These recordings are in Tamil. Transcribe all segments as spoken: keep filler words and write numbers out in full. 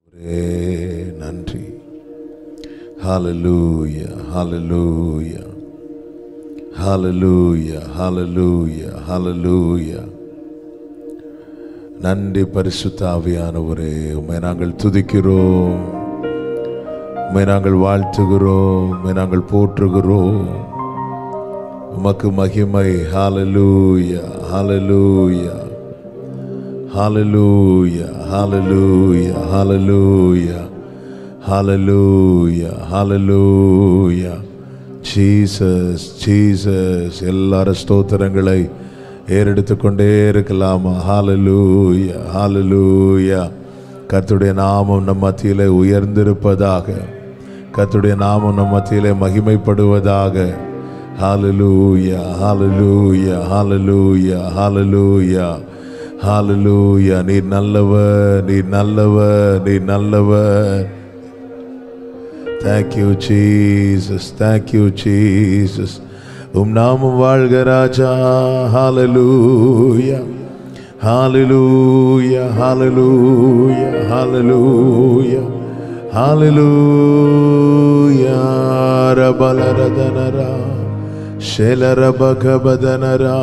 நன்றி. ஹல்லேலூயா, ஹல்லேலூயா, ஹல்லேலூயா, ஹல்லேலூயா, ஹல்லேலூயா. நன்றி பரிசுத்த ஆவியானவரே, உம்மை நாங்கள் துதிக்கிறோம், உம்மை நாங்கள் வாழ்த்துகிறோம், உம்மை நாங்கள் போற்றுகிறோம். உமக்கு மகிமை. Hallelujah, hallelujah, hallelujah, hallelujah, hallelujah, hallelujah, hallelujah. Jesus, Jesus. எல்லாரும் ஸ்தோத்திரங்களை ஏறெடுத்து கொண்டே இருக்கலாமா? ஹல்லேலூயா, ஹல்லேலூயா. கர்த்தருடைய நாமம் நம் மத்தியிலே உயர்ந்திருப்பதாக, கர்த்தருடைய நாமம் நம் மத்தியிலே மகிமைப்படுவதாக. ஹல்லேலூயா, ஹல்லேலூயா, ஹல்லேலூயா, ஹல்லேலூயா, ஹல்லேலூயா. நீர் நல்லவர், நீர் நல்லவர், நீர் நல்லவர். Thank you Jesus, thank you Jesus. உம் நாமம் வாழ்க ராஜா. ஹல்லேலூயா, ஹல்லேலூயா, ஹல்லேலூயா, ஹல்லேலூயா, ஹல்லேலூயா. ரபலரதனரா ஷெலரபகபதனரா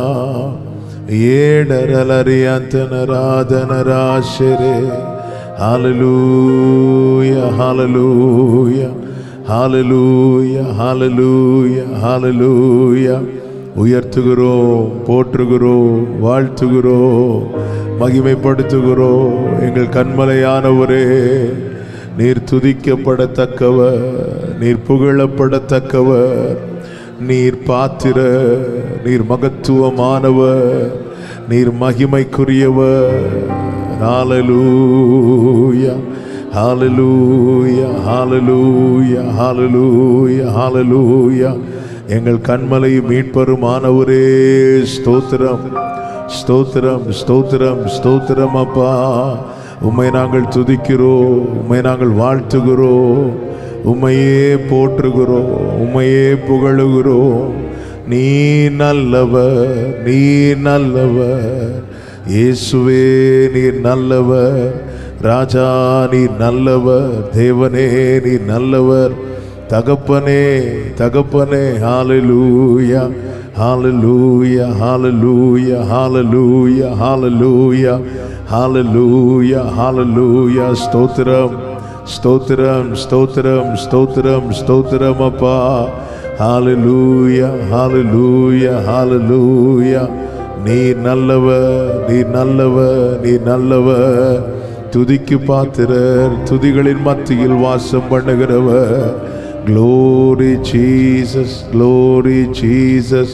ஏடரலரியாந்தனராதனரா ஷெரே. ஹல்லேலூயா, ஹல்லேலூயா, ஹல்லேலூயா, ஹல்லேலூயா, ஹல்லேலூயா. உயர்த்துகிறோம், போற்றுகிறோம், வாழ்த்துகிறோம், மகிமைப்படுத்துகிறோம். எங்கள் கண்மலையானவரே, நீர் துதிக்கப்படத்தக்கவர், நீர் புகழப்படத்தக்கவர், நீர் பாத்திர, நீர் மகத்துவமானவர், நீர் மகிமைக்குரியவர். ஹல்லேலூயா, ஹல்லேலூயா, ஹல்லேலூயா, ஹல்லேலூயா, ஹல்லேலூயா. எங்கள் கண்மலை மீட்பருமானவரே, ஸ்தோத்திரம், ஸ்தோத்திரம், ஸ்தோத்திரம், ஸ்தோத்திரம். அப்பா, உம்மை நாங்கள் துதிக்கிறோம், உம்மை நாங்கள் வாழ்த்துகிறோம், உம்மையே போற்றுகிறோம், உம்மையே புகழுகிறோம். நீ நல்லவர், நீ நல்லவர் இயேசுவே, நீர் நல்லவர். ராஜா நீர் நல்லவர், தேவனே நீர் நல்லவர், தகப்பனே தகப்பனே. ஹல்லேலூயா, hallelujah, hallelujah, hallelujah, hallelujah, hallelujah, ஹல்லேலூயா. ஸ்தோத்திரம், ஸ்தோத்திரம், ஸ்தோத்திரம், ஸ்தோத்திரம், ஸ்தோத்திரம். அப்பா, ஹல்லேலூயா, ஹல்லேலூயா, ஹல்லேலூயா. நீர் நல்லவர், நீர் நல்லவர், நீர் நல்லவர். துதிக்கு பாத்திரர், துதிகளின் மத்தியில் வாசம் பண்ணுகிறவர். Glory Jesus, glory Jesus,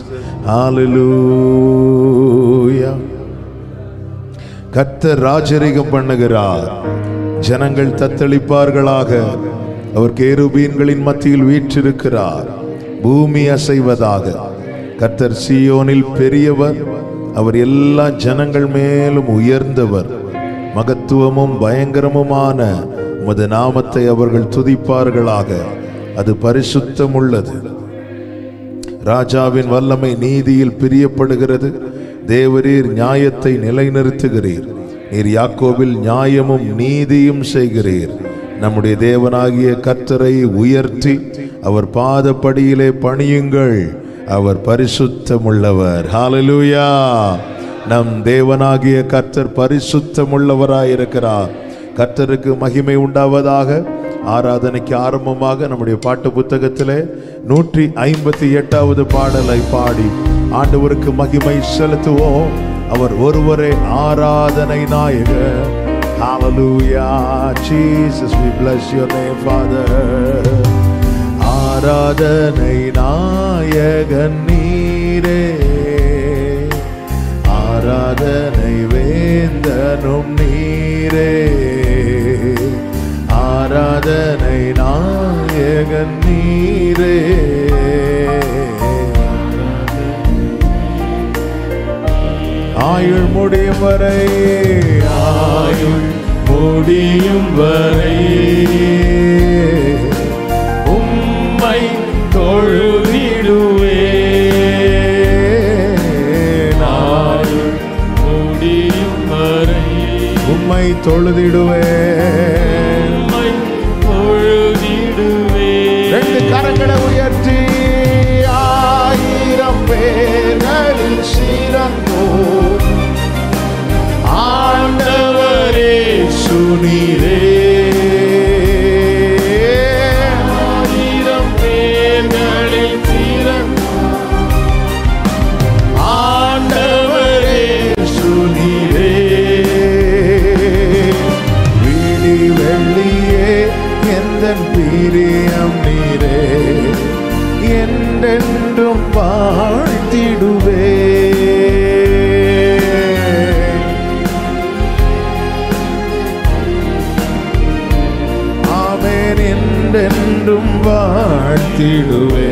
hallelujah. கர்த்தர் ராஜரிகம் பண்ணுகிறார், ஜனங்கள் தத்தளிப்பார்களாக. அவர் கேருபீன்களின் மத்தியில் வீற்றிருக்கிறார், பூமி அசைவதாக. கர்த்தர் சீயோனில் பெரியவர், அவர் எல்லா ஜனங்கள் மேலும் உயர்ந்தவர். மகத்துவமும் பயங்கரமுமான உமது நாமத்தை அவர்கள் துதிப்பார்களாக, அது பரிசுத்தம் உள்ளது. ராஜாவின் வல்லமை நீதியில் பிரியப்படுகிறது. தேவரீர் நியாயத்தை நிலைநிறுத்துகிறீர். நீர் யாக்கோபில் நியாயமும் நீதியும் செய்கிறீர். நம்முடைய தேவனாகிய கர்த்தரை உயர்த்தி அவர் பாதப்படியிலே பணியுங்கள், அவர் பரிசுத்தமுள்ளவர். ஹல்லேலூயா. நம் தேவனாகிய கர்த்தர் பரிசுத்தமுள்ளவராயிருக்கிறார். கர்த்தருக்கு மகிமை உண்டாவதாக. ஆராதனைக்கு ஆரம்பமாக நம்முடைய பாட்டு புத்தகத்திலே நூற்றி ஐம்பத்தி எட்டாவது பாடலை பாடி ஆண்டவருக்கு மகிமை செலுத்துவோம். அவர் ஒருவரே ஆராதனை நாயகர். Hallelujah, Jesus, we bless your name, Father. ஆராதனை நாயகன் நீரே, ஆராதனை வேந்தனும் நீரே, ஆராதனை நாயகன் நீரே. ஆயுள் முடியும் வரை, ஆயுள் முடியும் வரை உம்மை தொழுதிடுவே. ஆயுள் முடியும் வரை உம்மை தொழுதிடுவேன். கரங்களை உயர்த்தி ஆயிரம் பேர்களில் சிறந்தோ ஆண்டவரே சுனீரே ஆயிரம் பேர்களில் சிறந்தோ ஆண்டவரே சுனீரே விழி வெள்ளியே எந்தன் பிரியம் நீரே என்றென்றும் வாழ்த்திடுவே ஆமென் என்றென்றும் வாழ்த்திடுவே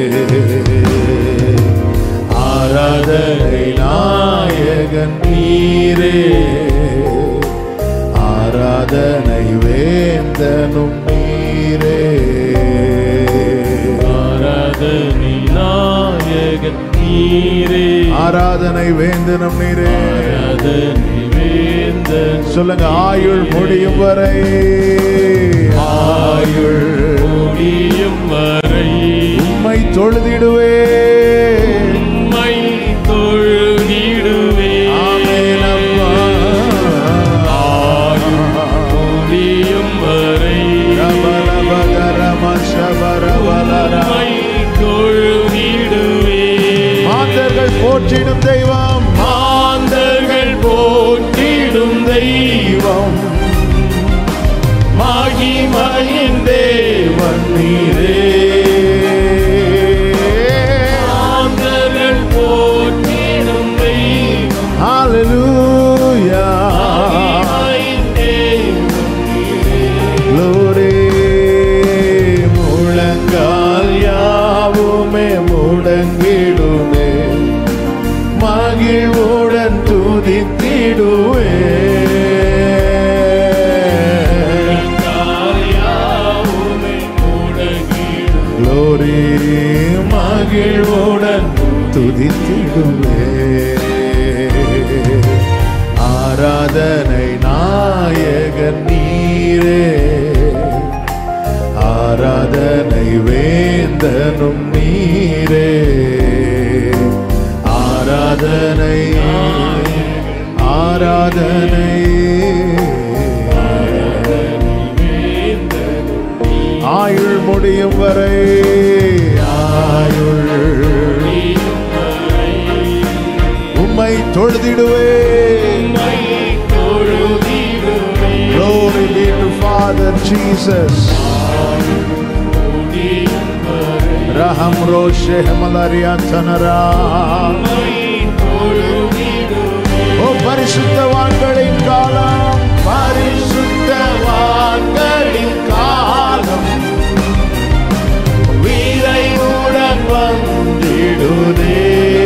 ஆராதனை நாயகன் நீரே ஆராதனை வேந்தனும் நீரே ஆராதனை நாயகன் நீரே ஆராதனை வேந்தனும் நீரே ஆராதனை வேந்தன் சொல்லுங்க ஆயுள் முடியும் வரை ஆயுள் முடியும் வரை உம்மை தொழுதிடுவே உம்மை தொழுதிடுவே ஆமென் அப்பா ஆயுள் முடியும் வரை உம்மை தொழுதிடுவே மாந்தர்கள் போற்றிடும் தெய்வம் மாந்தர்கள் போற்றிடும் தெய்வம் மகிமையின் தேவன் நீரே மாந்தர்கள் போற்றிடும் தெய்வம் ஹalleluya மகிமையின் தேவன் நீரே glory முழங்கால் யாவுமே முடங்கிடுமே மகிழ்வுடன் துதித்திடுவே glory மகிழ்வுடன் துதித்திடுவே ஆராதனை நாயகன் நீரே ஆராதனை வேந்தனும் நீரே ஆராதனை ஆராதனை ஆயுள் முடியும் வரை ஆயுள் உம்மை தொழுதிடுவே Glory be to Father Jesus Raham Roshe Malaria Tanara O பரிசுத்தவான்களின் காலம் பரிசுத்தவான்களின் காலம் வீரையுடன் வந்திடுதே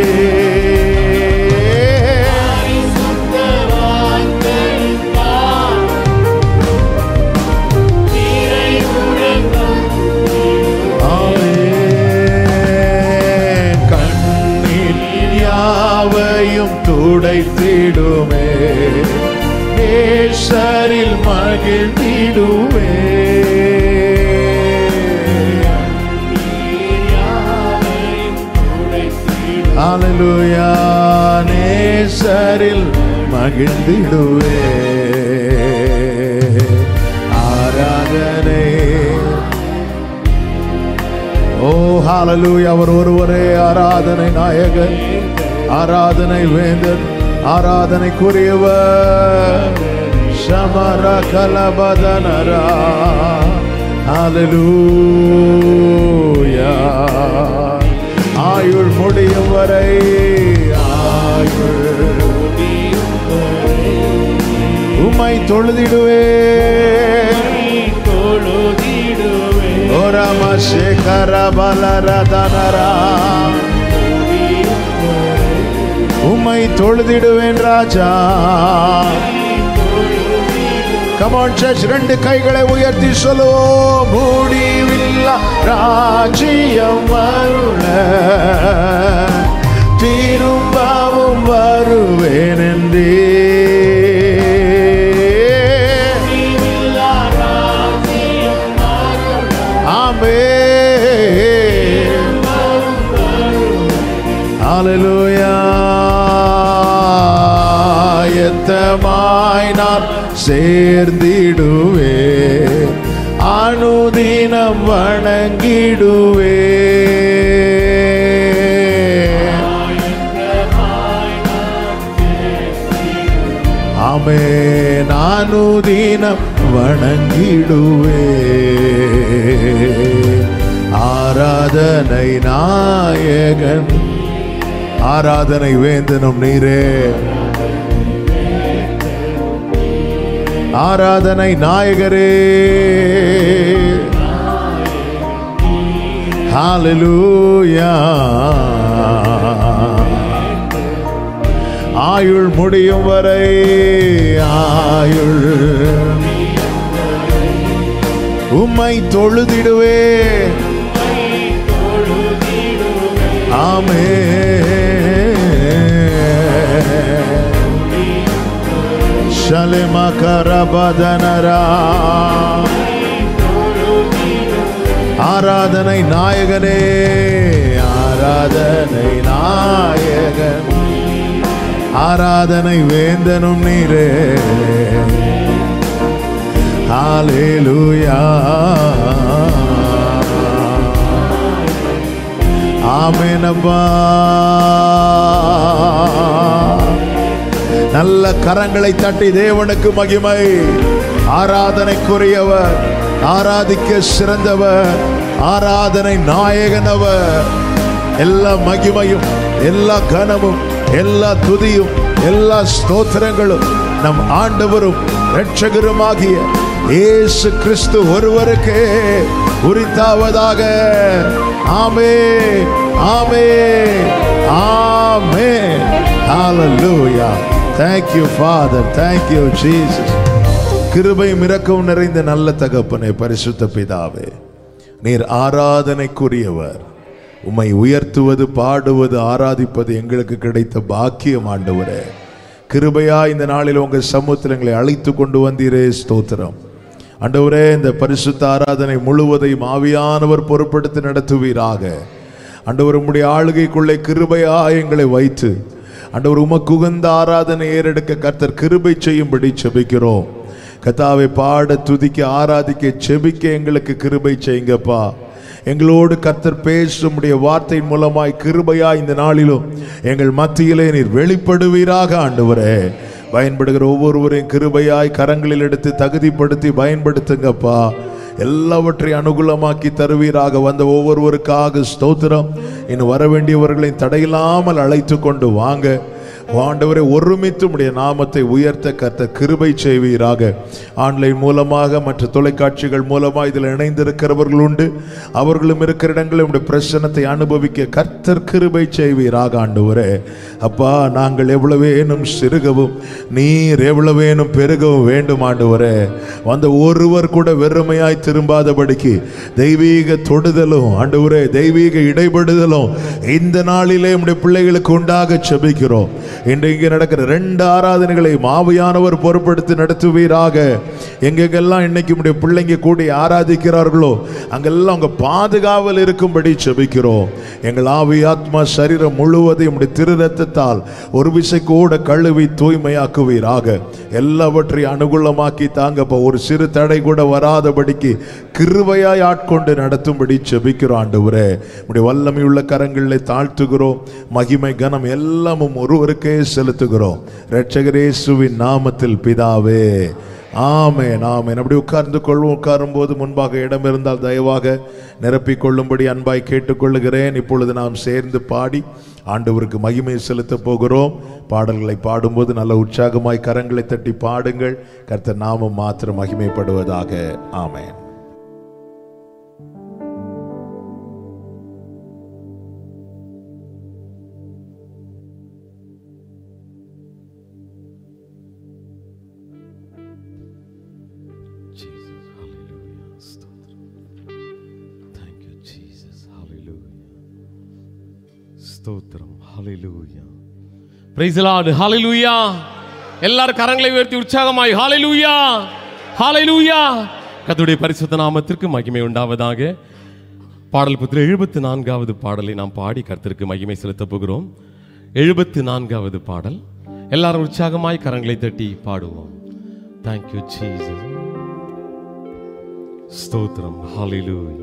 துடைத்திடுமே நேசரில் மகிழ்ந்திடுவே ஹalleluya நேசரில் மகிழ்ந்திடுவே ஆராதனை ஓ ஹalleluya அவர் ஒருவரே ஆராதனை நாயகன் ஆராதனை வேந்தன் ஆராதனைக்குரியவர் சமர கலபதனரா ஹalleluya ஆயுள் முடியும் வரை ஆயுள் உம்மை தொழுதிடுவே தொழுதிடுவே ஓரம சேகர பலரதனரா உம்மை தொழுதிடுவேன் ராஜா Come on church ரெண்டு கைகளை உயர்த்தி சொல்லுவோம் முடிவில்லா ராஜ்யம் வருள திரும்பவும் வருவேன் என்றே ஆமென் சேர்ந்திடுவே, அனுதினம் வணங்கிடுவே. ஆமென், அனுதினம் வணங்கிடுவே. ஆராதனை நாயகன், ஆராதனை வேந்தனும் நீரே. ஆராதனை நாயகரே. ஹல்லேலூயா. ஆயுள் முடியும் வரை, ஆயுள் உம்மை தொழுதிடுவே. ஆமென். ஷலேமா கரபதனரா. ஆராதனை நாயகனே, ஆராதனை நாயகன், ஆராதனை வேந்தனும் நீரே. ஹல்லேலூயா. ஆமென் அப்பா. நல்ல கரங்களை தட்டி தேவனுக்கு மகிமை. ஆராதனைக்குரியவர், ஆராதிக்க சிறந்தவர், ஆராதனை நாயகனவர். எல்லா மகிமையும், எல்லா கனமும், எல்லா துதியும், எல்லா ஸ்தோத்திரங்களும் நம் ஆண்டவரும் இரட்சகருமாகிய இயேசு கிறிஸ்து ஒருவருக்கே உரித்தாவதாக. ஆமென், ஆமென், ஆமென். ஹல்லேலூயா. Thank you Father, thank you Jesus. கிருபையும் இரக்கமும் நிறைந்த நல்ல தகப்பனே, பரிசுத்த பிதாவே, நீர் ஆராதனைக்குரியவர். உம்மை உயர்த்துவது, பாடுவது, ஆராதிப்பது எங்களுக்கு கிடைத்த பாக்கியம் ஆண்டவரே. கிருபையா இந்த நாளில் உங்க சமூகத்தில் எங்களை அழைத்து கொண்டு வந்தீரே, ஸ்தோத்திரம் ஆண்டவரே. இந்த பரிசுத்த ஆராதனை முழுவதையும் ஆவியானவர் பொறுப்படுத்தி நடத்துவீராக. ஆண்டவர் உம்முடைய ஆளுகைக்குள்ளே கிருபையா எங்களை வைத்து ஆண்டவர் உமக்கு உகந்த ஆராதனை ஏறெடுக்க கர்த்தர் கிருபை செய்யும்படி செபிக்கிறோம். கர்த்தாவை பாட, துதிக்க, ஆராதிக்க, செபிக்க எங்களுக்கு கிருபை செய்யுங்கப்பா. எங்களோடு கர்த்தர் பேசும் உம்முடைய வார்த்தையின் மூலமாய் கிருபையா இந்த நாளிலும் எங்கள் மத்தியிலே நீர் வெளிப்படுவீராக. ஆண்டவரே, பயன்படுகிற ஒவ்வொருவரையும் கிருபையாய் கரங்களில் எடுத்து தகுதிப்படுத்தி பயன்படுத்துங்கப்பா. எல்லாவற்றையும் அனுகூலமாக்கி தருவீராக. வந்த ஒவ்வொருவருக்காக ஸ்தோத்திரம். இன்னும் வர வேண்டியவர்களை தடையில்லாமல் அழைத்து கொண்டு வாங்க. ஆண்டவரை ஒருமித்து உம்முடைய நாமத்தை உயர்த்த கர்த்தர் கிருபை செய்வீராக. ஆன்லைன் மூலமாக, மற்ற தொலைக்காட்சிகள் மூலமாக இதில் இணைந்திருக்கிறவர்கள் உண்டு. அவர்களும் இருக்கிற இடங்களில் உம்முடைய பிரசன்னத்தை அனுபவிக்க கர்த்தர் கிருபை செய்வீராக. ஆண்டவரே அப்பா, நாங்கள் எவ்வளவேனும் சிறுகவும் நீர் எவ்வளவேனும் பெருகவும் வேண்டும். ஆண்டவரே, வந்த ஒருவர் கூட வெறுமையாய் திரும்பாதபடிக்கு தெய்வீக தொடுதலும் ஆண்டவரே, தெய்வீக இடைபடுதலும் இந்த நாளிலே உம்முடைய பிள்ளைகளுக்கு உண்டாக செபிக்கிறோம். இன்று இங்கே நடக்கிற ரெண்டு ஆராதனைகளை ஆவியானவர் பொறுப்படுத்தி நடத்துவீராக. எங்கெங்கெல்லாம் இன்னைக்கு உம்முடைய பிள்ளைங்க கூடி ஆராதிக்கிறார்களோ அங்கெல்லாம் உங்க பாதுகாவல் இருக்கும்படி செபிக்கிறோம். எங்கள் ஆவி, ஆத்மா, சரீரம் முழுவதையும் உம்முடைய திரு ரத்தத்தால் ஒரு விசை கூட கழுவி தூய்மையாக்குவீராக. எல்லாவற்றையும் அனுகூலமாக்கி தாங்கப்பா. ஒரு சிறு தடை கூட வராதபடிக்கு கிருபையாய் ஆட்கொண்டு நடத்தும்படி செபிக்கிறோம். ஆண்டவரே, உம்முடைய வல்லமையுள்ள கரங்களிலே தாழ்த்துகிறோம். மகிமை, கனம் எல்லாமும் ஒருவருக்கே செலுத்துகிறோம். இரட்சகர் இயேசுவின் நாமத்தில் பிதாவே, ஆமென், ஆமென். அப்படி உட்கார்ந்து கொள்வோம். உட்காரும் போது முன்பாக இடம் இருந்தால் தயவாக நிரப்பிக் கொள்ளும்படி அன்பாய் கேட்டுக்கொள்ளுகிறேன். இப்பொழுது நாம் சேர்ந்து பாடி ஆண்டவருக்கு மகிமை செலுத்த போகிறோம். பாடல்களை பாடும்போது நல்ல உற்சாகமாய் கரங்களை தட்டி பாடுங்கள். கர்த்தர் நாமம் மாத்திரம் மகிமைப்படுவதாக. ஆமென். ஸ்தோத்திரம். Hallelujah. Praise the lord. Hallelujah. எல்லாரும் கரங்களை உயர்த்தி உற்சாகமாய் ஹல்லேலூயா, ஹல்லேலூயா. கர்த்தருடைய பரிசுத்த நாமத்திற்கு மகிமை உண்டாவதாக. பாடல் புத்தகம் எழுபத்தி நான்காவது பாடலை நாம் பாடி கர்த்தருக்கு மகிமை செலுத்த போகிறோம். எழுபத்தி நான்காவது பாடல். எல்லாரும் உற்சாகமாய் கரங்களை தட்டி பாடுவோம். Thank you, Jesus. ஸ்தோத்திரம். ஹல்லேலூயா.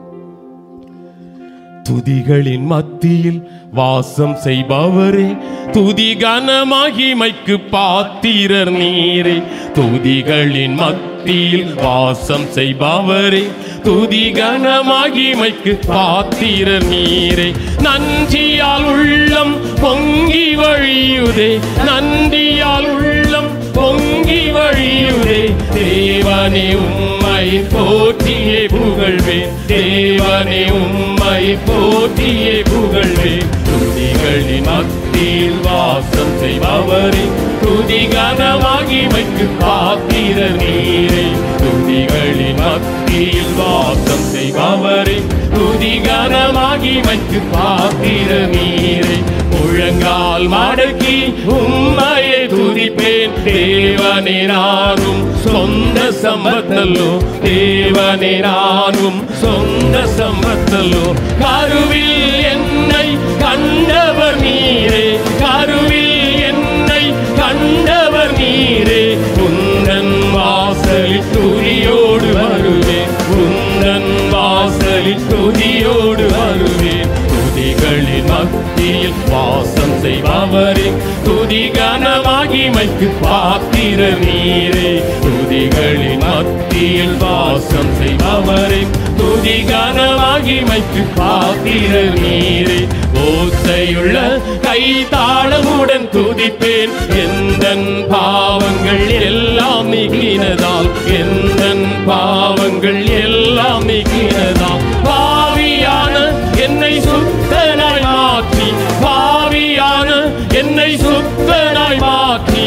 துதிகளின் மத்தியில் வாசம் செய்பவரே, துதி கன மகிமைக்கு பாத்திரர் நீரே. துதிகளின் மத்தியில் வாசம் செய்பவரே, துதி கன மகிமைக்கு பாத்திரர் நீரே. நன்றியால் உள்ளம் பொங்கி வழியுதே, நன்றியால் உள்ளம் பொங்கி வழியுதே. தேவனே உம்மை போற்றியே புகழ்வேன், தேவனே உம்மை போற்றியே புகழ்வேன். துதிகளின் மத்தியில் வாசம் செய்பவரே, துதி கன மகிமைக்கு பாத்திரர் நீரே. துதிகளின் மத்தியில் வாசம் செய்பவரே, துதி கன மகிமைக்கு பாத்திரர் நீரே. முழங்கால் மடக்கி உம்மையே துதிப்பேன், தேவனே நானும் சொந்த சம்பத்தல்லோ, தேவனே நானும் சொந்த சம்பத்தல்லோ. கருவில் என்னை கண்டவர் நீரே, கருவில் என்னை கண்டவர் நீரே. உந்தன் வாசலில் துதியோடு வருவேன், உந்தன் வாசலில் துதியோடு வருவேன். துதிகளின் மத்தியில் வாசம் செய்பவரே, துதி கன மகிமைக்கு பாத்திரர் நீரே. துதிகளின் மத்தியில் வாசம் செய்பவரே, துதி கன மகிமைக்கு பாத்திரர் நீரே. ஓசையுள்ள கை தாளமுடன் துதிப்பேன், எந்தன் பாவங்கள் எல்லாம் நீக்கினதால், எந்தன் பாவங்கள் எல்லாம் நீக்கினதால். பாவியான என்னை சுத்தனாய் மாற்றி, பாவியான என்னை சுத்தனாய் மாற்றி,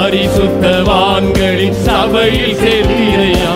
பரிசுத்தவான்களின் சபையில் சேர்த்திரையா,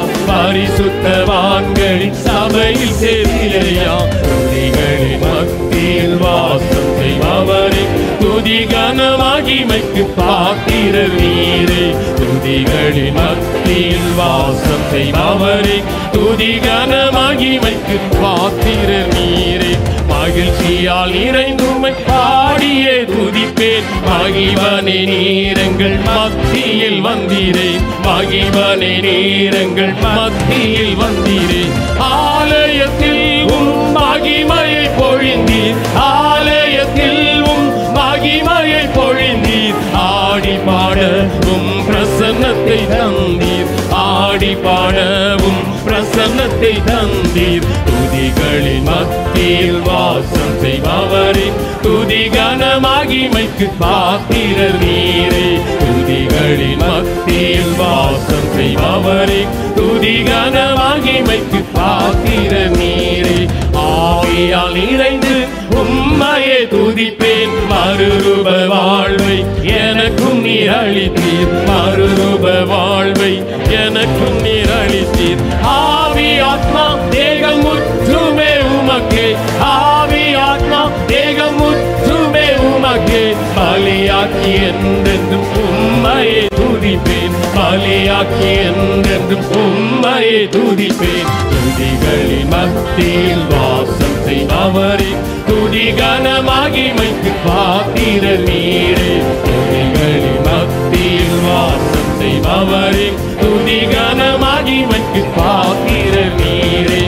பரிசுத்தவான்களின் சபையில் சேர்த்திரையா. துதிகளின் மத்தியில் வாசம் செய்பவரே, துதி கன மகிமைக்கு பாத்திரர் நீரே. துதிகளின் மத்தியில் வாசம் செய்பவரே, துதி கன மகிமைக்கு பாத்திரர் நீரே. மகிழ்ச்சியால் நிறைந்துமை பாடியே துதிப்பேன், மகிவனே நீரங்கள் மத்தியில் வந்தீரே, மகிவனே நீரங்கள் மத்தியில் வந்தீரே. ஆலயத்தில் உம் மகிமையை பொழிந்தீர், ஆலயத்தில் உம் மகிமையை பொழிந்தீர். ஆடி பாடவும் பிரசன்னத்தை தந்தீர், ஆடி பாடவும் பிரசன்னத்தை தந்தீர். துதிகளின் மத்தியில் வாசம் செய்பவரே, துதி கன மகிமைக்கு பாத்திரர் நீரே. துதிகளின் மத்தியில் வாசம் செய்பவரே, துதி கன மகிமைக்கு பாத்திரர் நீரே. ஆவியால் நிறைந்து உம்மையே துதிப்பேன், மறுரூப வாழ்வை எனக்கும் நீர் அளித்தீர், மறுரூப வாழ்வை எனக்கும் நீர் அளித்தீர். ஆவி ஆத்மா தேகம் முற்றுமே உமக்கே, ஆவி ஆத்மா தேகம் முற்றுமே உமக்கே. பலியாக்கி என்றென்றும் உம்மையே துதிப்பேன், பலியாக்கி என்றென்றும் உம்மையே துதிப்பேன். துதிகளின் மத்தியில் வாசம் செய்பவரே, துதி கன மகிமைக்கு பாத்திரர் நீரே. துதிகளின் மத்தியில் வாசம் செய்பவரே, துதி கன மகிமைக்கு பாத்திரர் நீரே.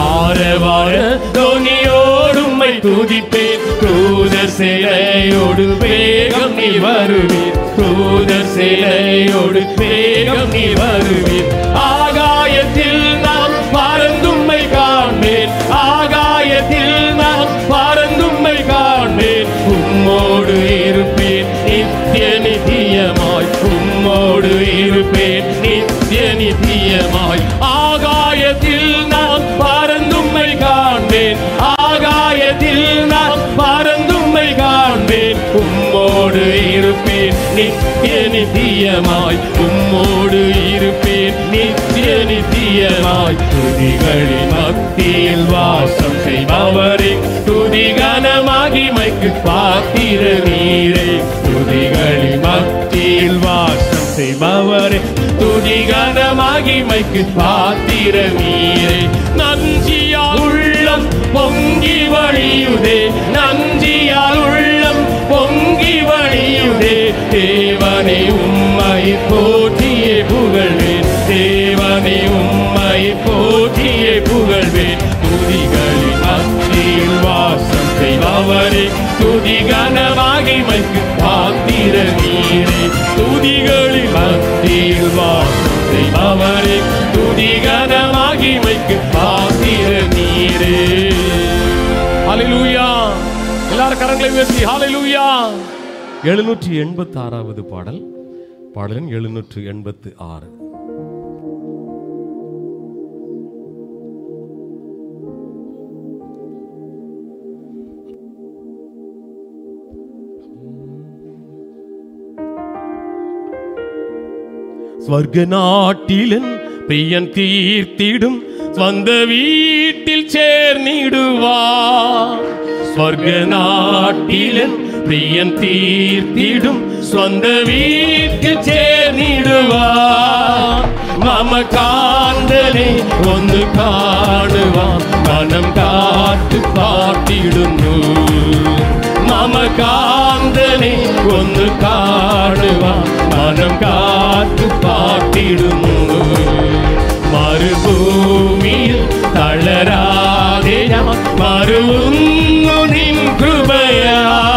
ஆரவார தொனியோடும்மை துதிப்பேன், தூதர் சேனையோடு வேகம் நீ வருவீர், தூதர் சேனையோடு வேகம் நீ வருவீர். ஆகாயத்தில் நான் பறந்தும்மை காண்பேன், ஆகாயத்தில் நான் பறந்தும்மை காண்பேன். உம்மோடு இருப்பேன் நித்திய நித்தியமாய், உம்மோடு இருப்பேன் நித்திய நித்தியமாய். ஆகாயத்தில் நான் பறந்தும்மை காண்பேன், ஆகாயத்தில் நான் பறந்தும்மை காண்பேன். உம்மோடு இருப்பேன் நித்திய நித்தியமாய், உம்மோடு இருப்பேன் நித்திய நித்தியமாய். துதிகளின் மத்தியில் வாசம் செய்பவரே, துதி கன மகிமைக்கு பாத்திரர் நீரே. துதிகளின் மத்தியில் வாசம் செய்பவரே, துதி கன மகிமைக்கு பாத்திரர் நீரே. நன்றியால் உள்ளம் பொங்கி வழியுதே, நன்றியால் உள்ளம் பொங்கி வழியுதே. தேவனே உம்மை போற்றியே புகழ் வந்தவரே துதிகன மகிமைக்கு பாத்திர நீரே. ஹல்லேலூயா. எல்லாரும் கரங்களை உயர்த்தி ஹல்லேலூயா. எழுநூற்றி எண்பத்தி ஆறாவது பாடல், பாடலின் எழுநூற்று எண்பத்தி ஆறு. ஸ்வர்க நாட்டிலன் பிரியன் தீர்த்திடும் சொந்த வீட்டில் சேர்ந்திடுவார். ஸ்வர்க நாட்டிலன் பிரியன் தீர்த்திடும் சொந்த வீட்டில் சேர்ந்திடுவார். மமகாந்தனை ஒன்று காணுவான் மனம் காத்து பாட்டிடுന്നു. மமகாந்தனை ஒன்று காணுவான் மனம் காத்து பாட்டிடுന്നു. മരുഭൂമിയിൽ തളരാതെ ഞാൻ മരുവുന്നു നിൻ കൃപയാ.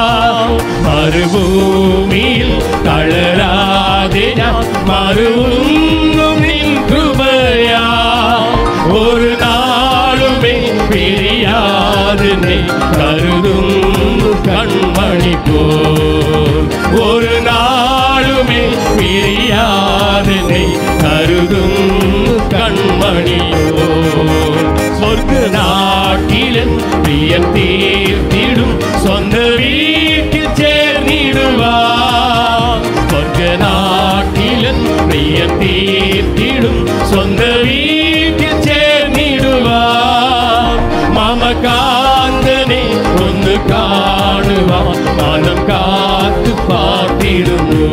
മരുഭൂമിയിൽ തളരാതെ ഞാൻ മരുവുന്നു നിൻ കൃപയാ. ഒരു നാളുമേ പിരിയാതെ കരുതുന്നു കൺമണി പോൽ. ഒരു നാളുമേ പിരിയാതെ കരുതുന്നു കൺമണിയോ. സ്വർഗ നാട്ടിലൻ പ്രിയൻ തീർത്തിടും സ്വന്ത വീട്ടിൽ ചേർന്നിടുവാൻ. സ്വർഗ നാട്ടിലൻ പ്രിയൻ തീർത്തിടും സ്വന്ത വീട്ടിൽ ചേർന്നിടുവാൻ. മമകാന്തനെ ഒന്ന് കാണുവാൻ മനം കാത്തു പാർത്തിടുന്നു.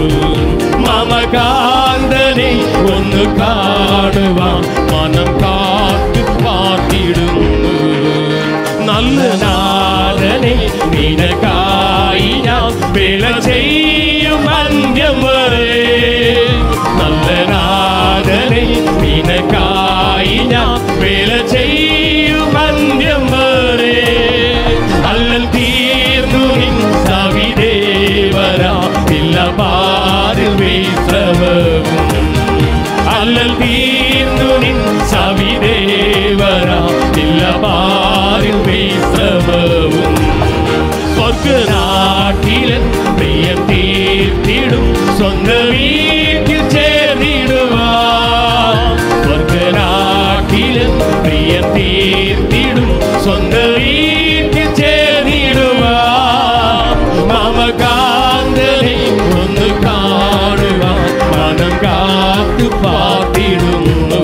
മമകാന്തനെ ഒന്ന് കാണുവാൻ മനം കാത്തു പാർത്തിടുന്നു. നല്ല നാഥനെ നിനക്കായി ഞാൻ വില ചെയ്യും അന്ത്യം വരെ. നല്ല നാഥനെ നിനക്കായി ഞാൻ വില ചെയ്യും അന്ത്യം വരെ. അല്ലൽ തീർന്നു നിൻ സവിദേവരാ ഇല്ല പാരിൽ വിശ്രമവും. അല്ലൽ തീർന്നു നിൻ സവിദേവരാ ഇല്ല പാരിൽ വിശ്രമവും. സ്വർഗനാട്ടിലൻ പ്രിയൻ തീർത്തിടും സ്വന്ത വീട്ടിൽ ചേർന്നിടുവാൻ. സ്വർഗനാട്ടിലൻ പ്രിയൻ തീർത്തിടും സ്വന്ത വീട്ടിൽ ചേർന്നിടുവാൻ. മമകാന്തനെ ഒന്ന് കാണുവാൻ മനം കാത്തു പാർത്തിടുന്നു.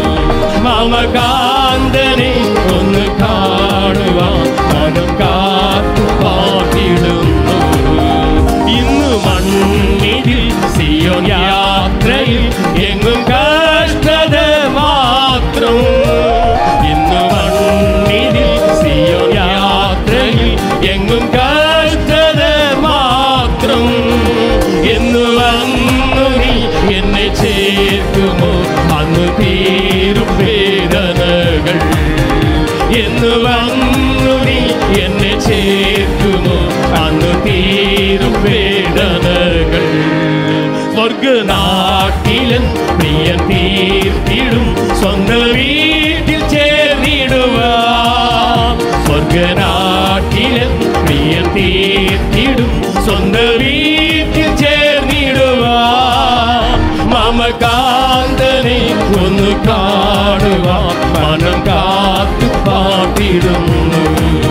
മമകാന്തനെ ഒന്ന് കാണുവാൻ മനം കാത്തു പാർത്തിടുന്നു. ഇന്ന് മണ്ണിൽ സിയോൻ യാത്രയിൽ എങ്ങും കഷ്ടത മാത്രം. ഇന്ന് മണ്ണിൽ സിയോൻ യാത്രയിൽ എങ്ങും കഷ്ടത മാത്രം. എന്ന് വന്നു നീ എന്നെ ചേർക്കുമോ അന്ന് തീരും വേദനകൾ. എന്ന് വന്നു നീ എന്നെ ചേർക്കുമോ അന്ന് തീരും വേദനകൾ. സ്വർഗനാട്ടിലൻ പ്രിയൻ തീർത്തിടും സ്വന്ത വീട്ടിൽ ചേർന്നിടുവാൻ. സ്വർഗനാട്ടിലൻ പ്രിയൻ തീർത്തിടും സ്വന്ത വീട്ടിൽ ചേർന്നിടുവാൻ. മമകാന്തനെ ഒന്ന് കാണുവാൻ മനം കാത്തു പാർത്തിടുന്നു.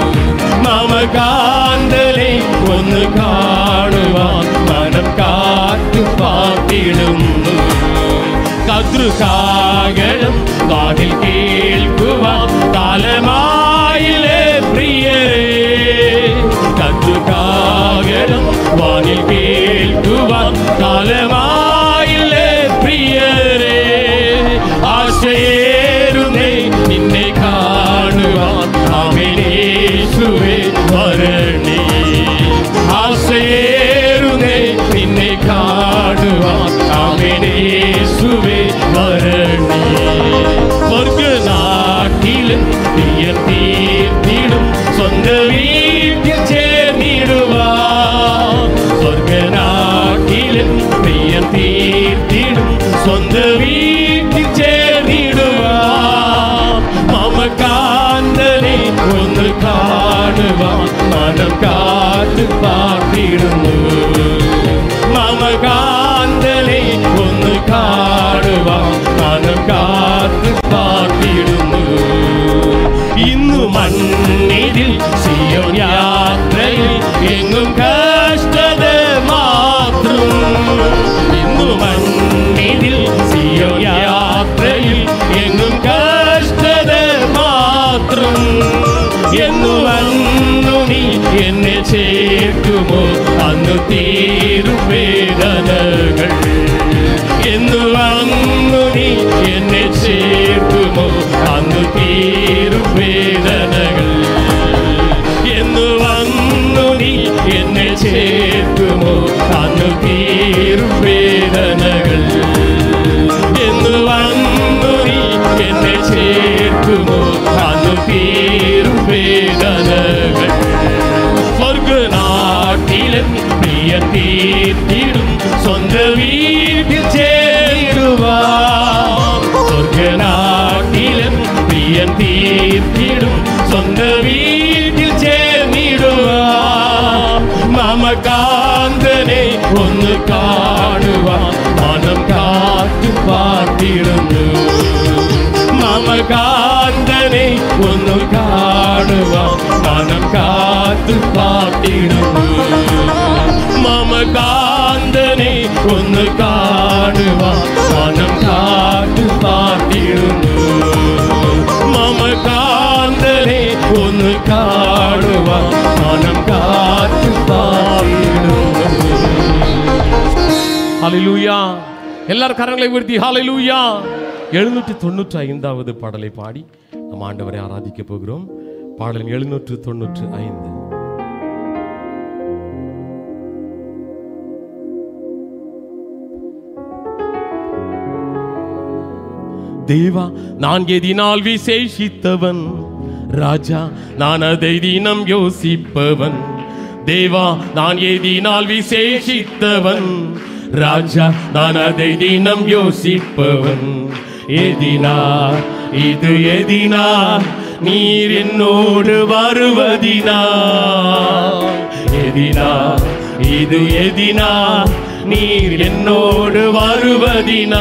മമകാന്തനെ ഒന്ന് കാണുവാൻ മനം കാത്തു പാർത്തിടുന്നു. കതൃകാകളം കാതിൽ കേൾക്കുവാൻ കാലമായില്ലേ പ്രിയരേ. കതൃകാകളം വാനിൽ കേൾക്കുവാൻ കാലമായില്ലേ പ്രിയരേ. ആശയേറുന്നേ നിന്നെ കാണുവാൻ അവനേശുവേ വരണേ. ആശയേറുന്നേ നിന്നെ കാണുവാൻ അവനേശുവേ വരണേ. സ്വർഗനാട്ടിലും പ്രിയൻ തീർത്തിടും സ്വന്ത വീട്ടിൽ ചേർന്നിടുവാൻ. സ്വർഗനാട്ടിലും പ്രിയൻ തീർത്തിടും സ്വന്ത വീട്ടിൽ மனம் காத்து பார்த்திடுமோ மம காந்தனை ஒன்று காடுவா மனம் காத்து பார்த்திடுமோ இன்னும் மண்ணிதில் சீயோன் யாத்திரையில் எங்கும் கஷ்டத மாற்றும் இன்னும் மண்ணிதில் சீயோன் யாத்திரையில் எங்கும் கஷ்டத மாற்றும் என்னும் அன்னுனி என்னை சேர்க்குமோ அன்னு தீரும் வேதனைகள் என்னும் அன்னுனி என்னை சேர்க்குமோ அன்னு தீரும் வேதனைகள் என்னும் அன்னுனி என்னை சேர்க்குமோ அன்னு தீரும் வேதனைகள் என்னும் அன்னுனி என்னை சேர்க்குமோ அன்னு தீரும் வேதனைகள் சொர்க்க நாட்டிலும் பிரிய தீர்த்திடும் சொந்த வீட்டில் சேருவார் சொர்க்க நாட்டிலும் பிரிய தீர்த்திடும் சொந்த வீட்டில் சேர்ந்திடுவார் மம காந்தனை ஒன்று காணுவார் மனம் காத்து பார்த்திருந்து மம காந்தனை ஒன்று காணுவார் மனம் காத்து பார்த்திருந்து மம காந்தனை ஒன்று காணுவார் மனம் காத்து பார்த்திருந்து மம காந்தனை ஒன்று காணுவார் மனம் காத்து பார்த்திருந்து. ஹல்லேலூயா. எல்லாரும் கரங்களை உயர்த்தி ஹல்லேலூயா. எழுநூற்றி தொண்ணூற்றி ஐந்தாவது பாடலை பாடி நம் ஆண்டவரை ஆராதிக்க போகிறோம். பாடல் எழுநூற்று தொண்ணூற்று ஐந்து. தேவா நான் எதினால் விசேஷித்தவன் ராஜா நான் அதை தினம் யோசிப்பவன் தேவா நான் எதினால் விசேஷித்தவன் ராஜா நான் அதை தினம் யோசிப்பவன் எதினா இது எதினா நீர் என்னோடு வருவதினா எதினா இது எதினா நீர் என்னோடு வருவதினா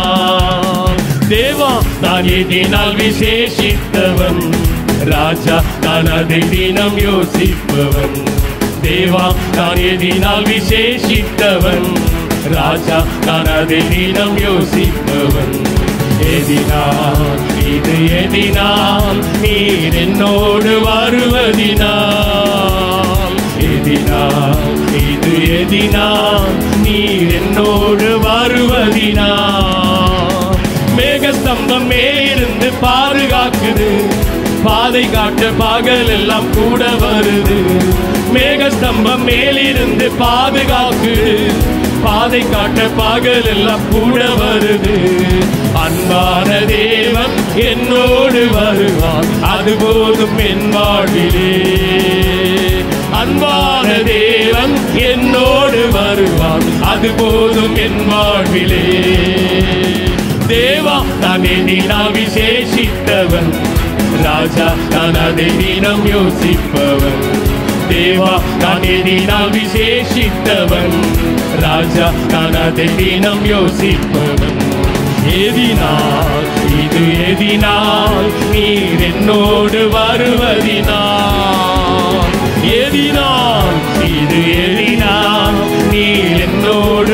தேவா நான் எதினால் விசேஷித்தவன் ராஜா நான் அதை தினம் யோசிப்பவன் தேவா நான் எதினால் விசேஷித்தவன் ராஜா நான் அதை தினம் யோசிப்பவன் எதினால் இது எதினால் நீர் என்னோடு வருவதினால் எதினால் இது எதினால் நீர் என்னோடு வருவதினால் மேகஸ்தம்பம் மேலிருந்து பாதுகாக்குது பாதை காட்ட பகல் எல்லாம் கூட வருது மேகஸ்தம்பம் மேலிருந்து பாதுகாக்குது பாதை காட்ட பகல் எல்லாம் கூட வருது அன்பான தேவன் என்னோடு வருவான் அது போதும் என் வாழ்விலே அன்பான தேவன் என்னோடு வருவான் அது போதும் என் வாழ்விலே தேவா நான் எண்ணினால் விசேஷித்தவன் ராஜா நான் அதை தினம் யோசிப்பவன் தேவா நான் எண்ணினால் விசேஷித்தவன் ராஜா நான் அதை தினம் யோசிப்பவன் எதினால் இது எதினால் நீர் என்னோடு வருவதினால் எதினால் இது எதினால் நீர் என்னோடு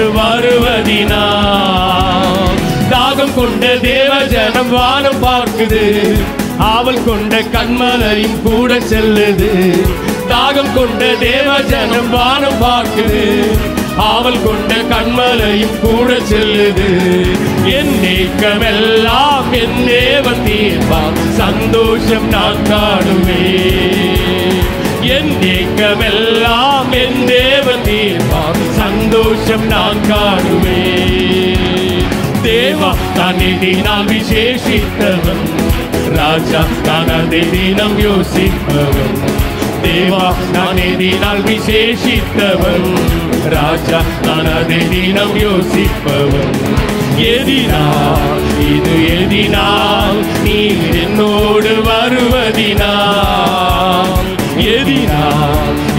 வருவதினால் தாகம் கொண்ட தேவ ஜனம் வானம் பார்க்குது ஆவல் கொண்ட கண்மலையும் கூட செல்லுது தாகம் கொண்ட தேவ ஜனம் வானம் பார்க்குது ஆவல் கொண்ட கண்மலையும் கூட செல்லுது என் நீக்கமெல்லாம் என் தேவன் தீர்ப்பார் சந்தோஷம் நான் காணுவேன் என் நீக்கமெல்லாம் என் தேவன் தீர்ப்பார் சந்தோஷம் நான் காணுவேன் தேவா நான் எண்ணினால் விசேஷித்தவன் ராஜா நான் அதை தினம் யோசிப்பவன் தேவா நான் எண்ணினால் விசேஷித்தவன் ராஜா நான் அதை தினம் யோசிப்பவன் எதினால் இது எதினால் நீர் என்னோடு வருவதினால் எதினால்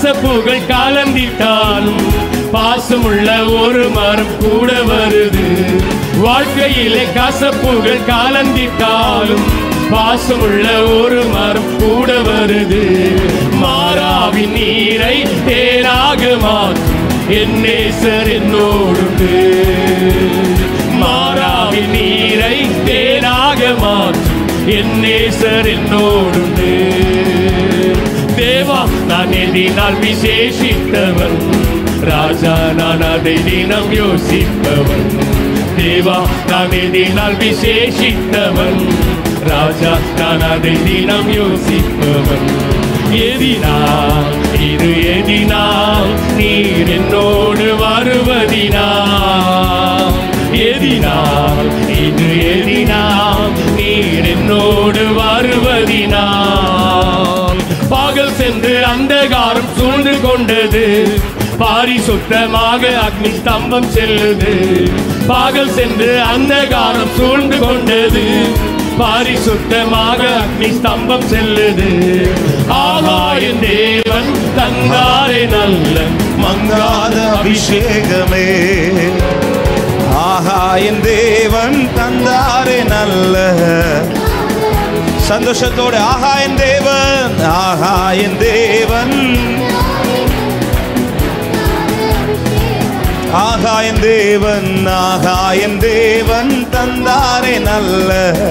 கசப்புகள் கலந்திட்டாலும் பாசமுள்ள ஒரு மரம் கூட வருது. வாழ்க்கையிலே கசப்புகள் கலந்திட்டாலும் பாசமுள்ள ஒரு மரம் கூட வருது. மாறாவின் நீரை தேனாக மாற்றும் என் நேசர் என்னோடு. மாறாவின் நீரை தேனாக மாற்றும் என் நேசர் என்னோடு. தேவா நான் எண்ணினால் விசேஷித்தவன், ராஜா நான் அதை தினம் யோசிப்பவன். தேவா நான் எண்ணினால் விசேஷித்தவன், ராஜா நான் அதை தினம் யோசிப்பவன். எதினால் இது எதினால் நீர் என்னோடு வருவதினால். எதினால் இது எதினால் நீர் என்னோடு வருவதினால். பகல் சென்று அந்தகாரம் சூழ்ந்து கொண்டது, பாரிசுத்தமாக அக்னி ஸ்தம்பம் செல்லுது. பகல் சென்று அந்தகாரம் சூழ்ந்து கொண்டது, பாரிசுத்தமாக அக்னி ஸ்தம்பம் செல்லுது. ஆகாய தேவன் தந்தாரே நல்ல மங்காத அபிஷேகமே. ஆகாய தேவன் தந்தாரே நல்ல சந்தோஷத்தோடு. ஆகாய தேவன் ஆகாய தேவன் ஆகாய தேவன் ஆகாய தேவன் தந்தாரே நல்ல.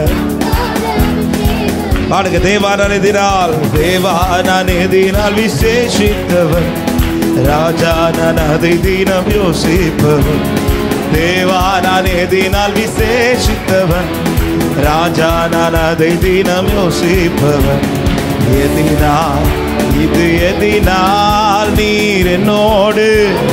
பாடுங்க. தேவா நான் எதிரால் தேவா நான் எதிரால் விசேஷித்தவன், ராஜா நான் அதை தினம் யோசிப்பவன். தேவா நான் எதினால் விசேஷித்தவன், ராஜா நான் அதை தினம் யோசிப்பவன். எதினால் இது எதினால் நீர் என்னோடு.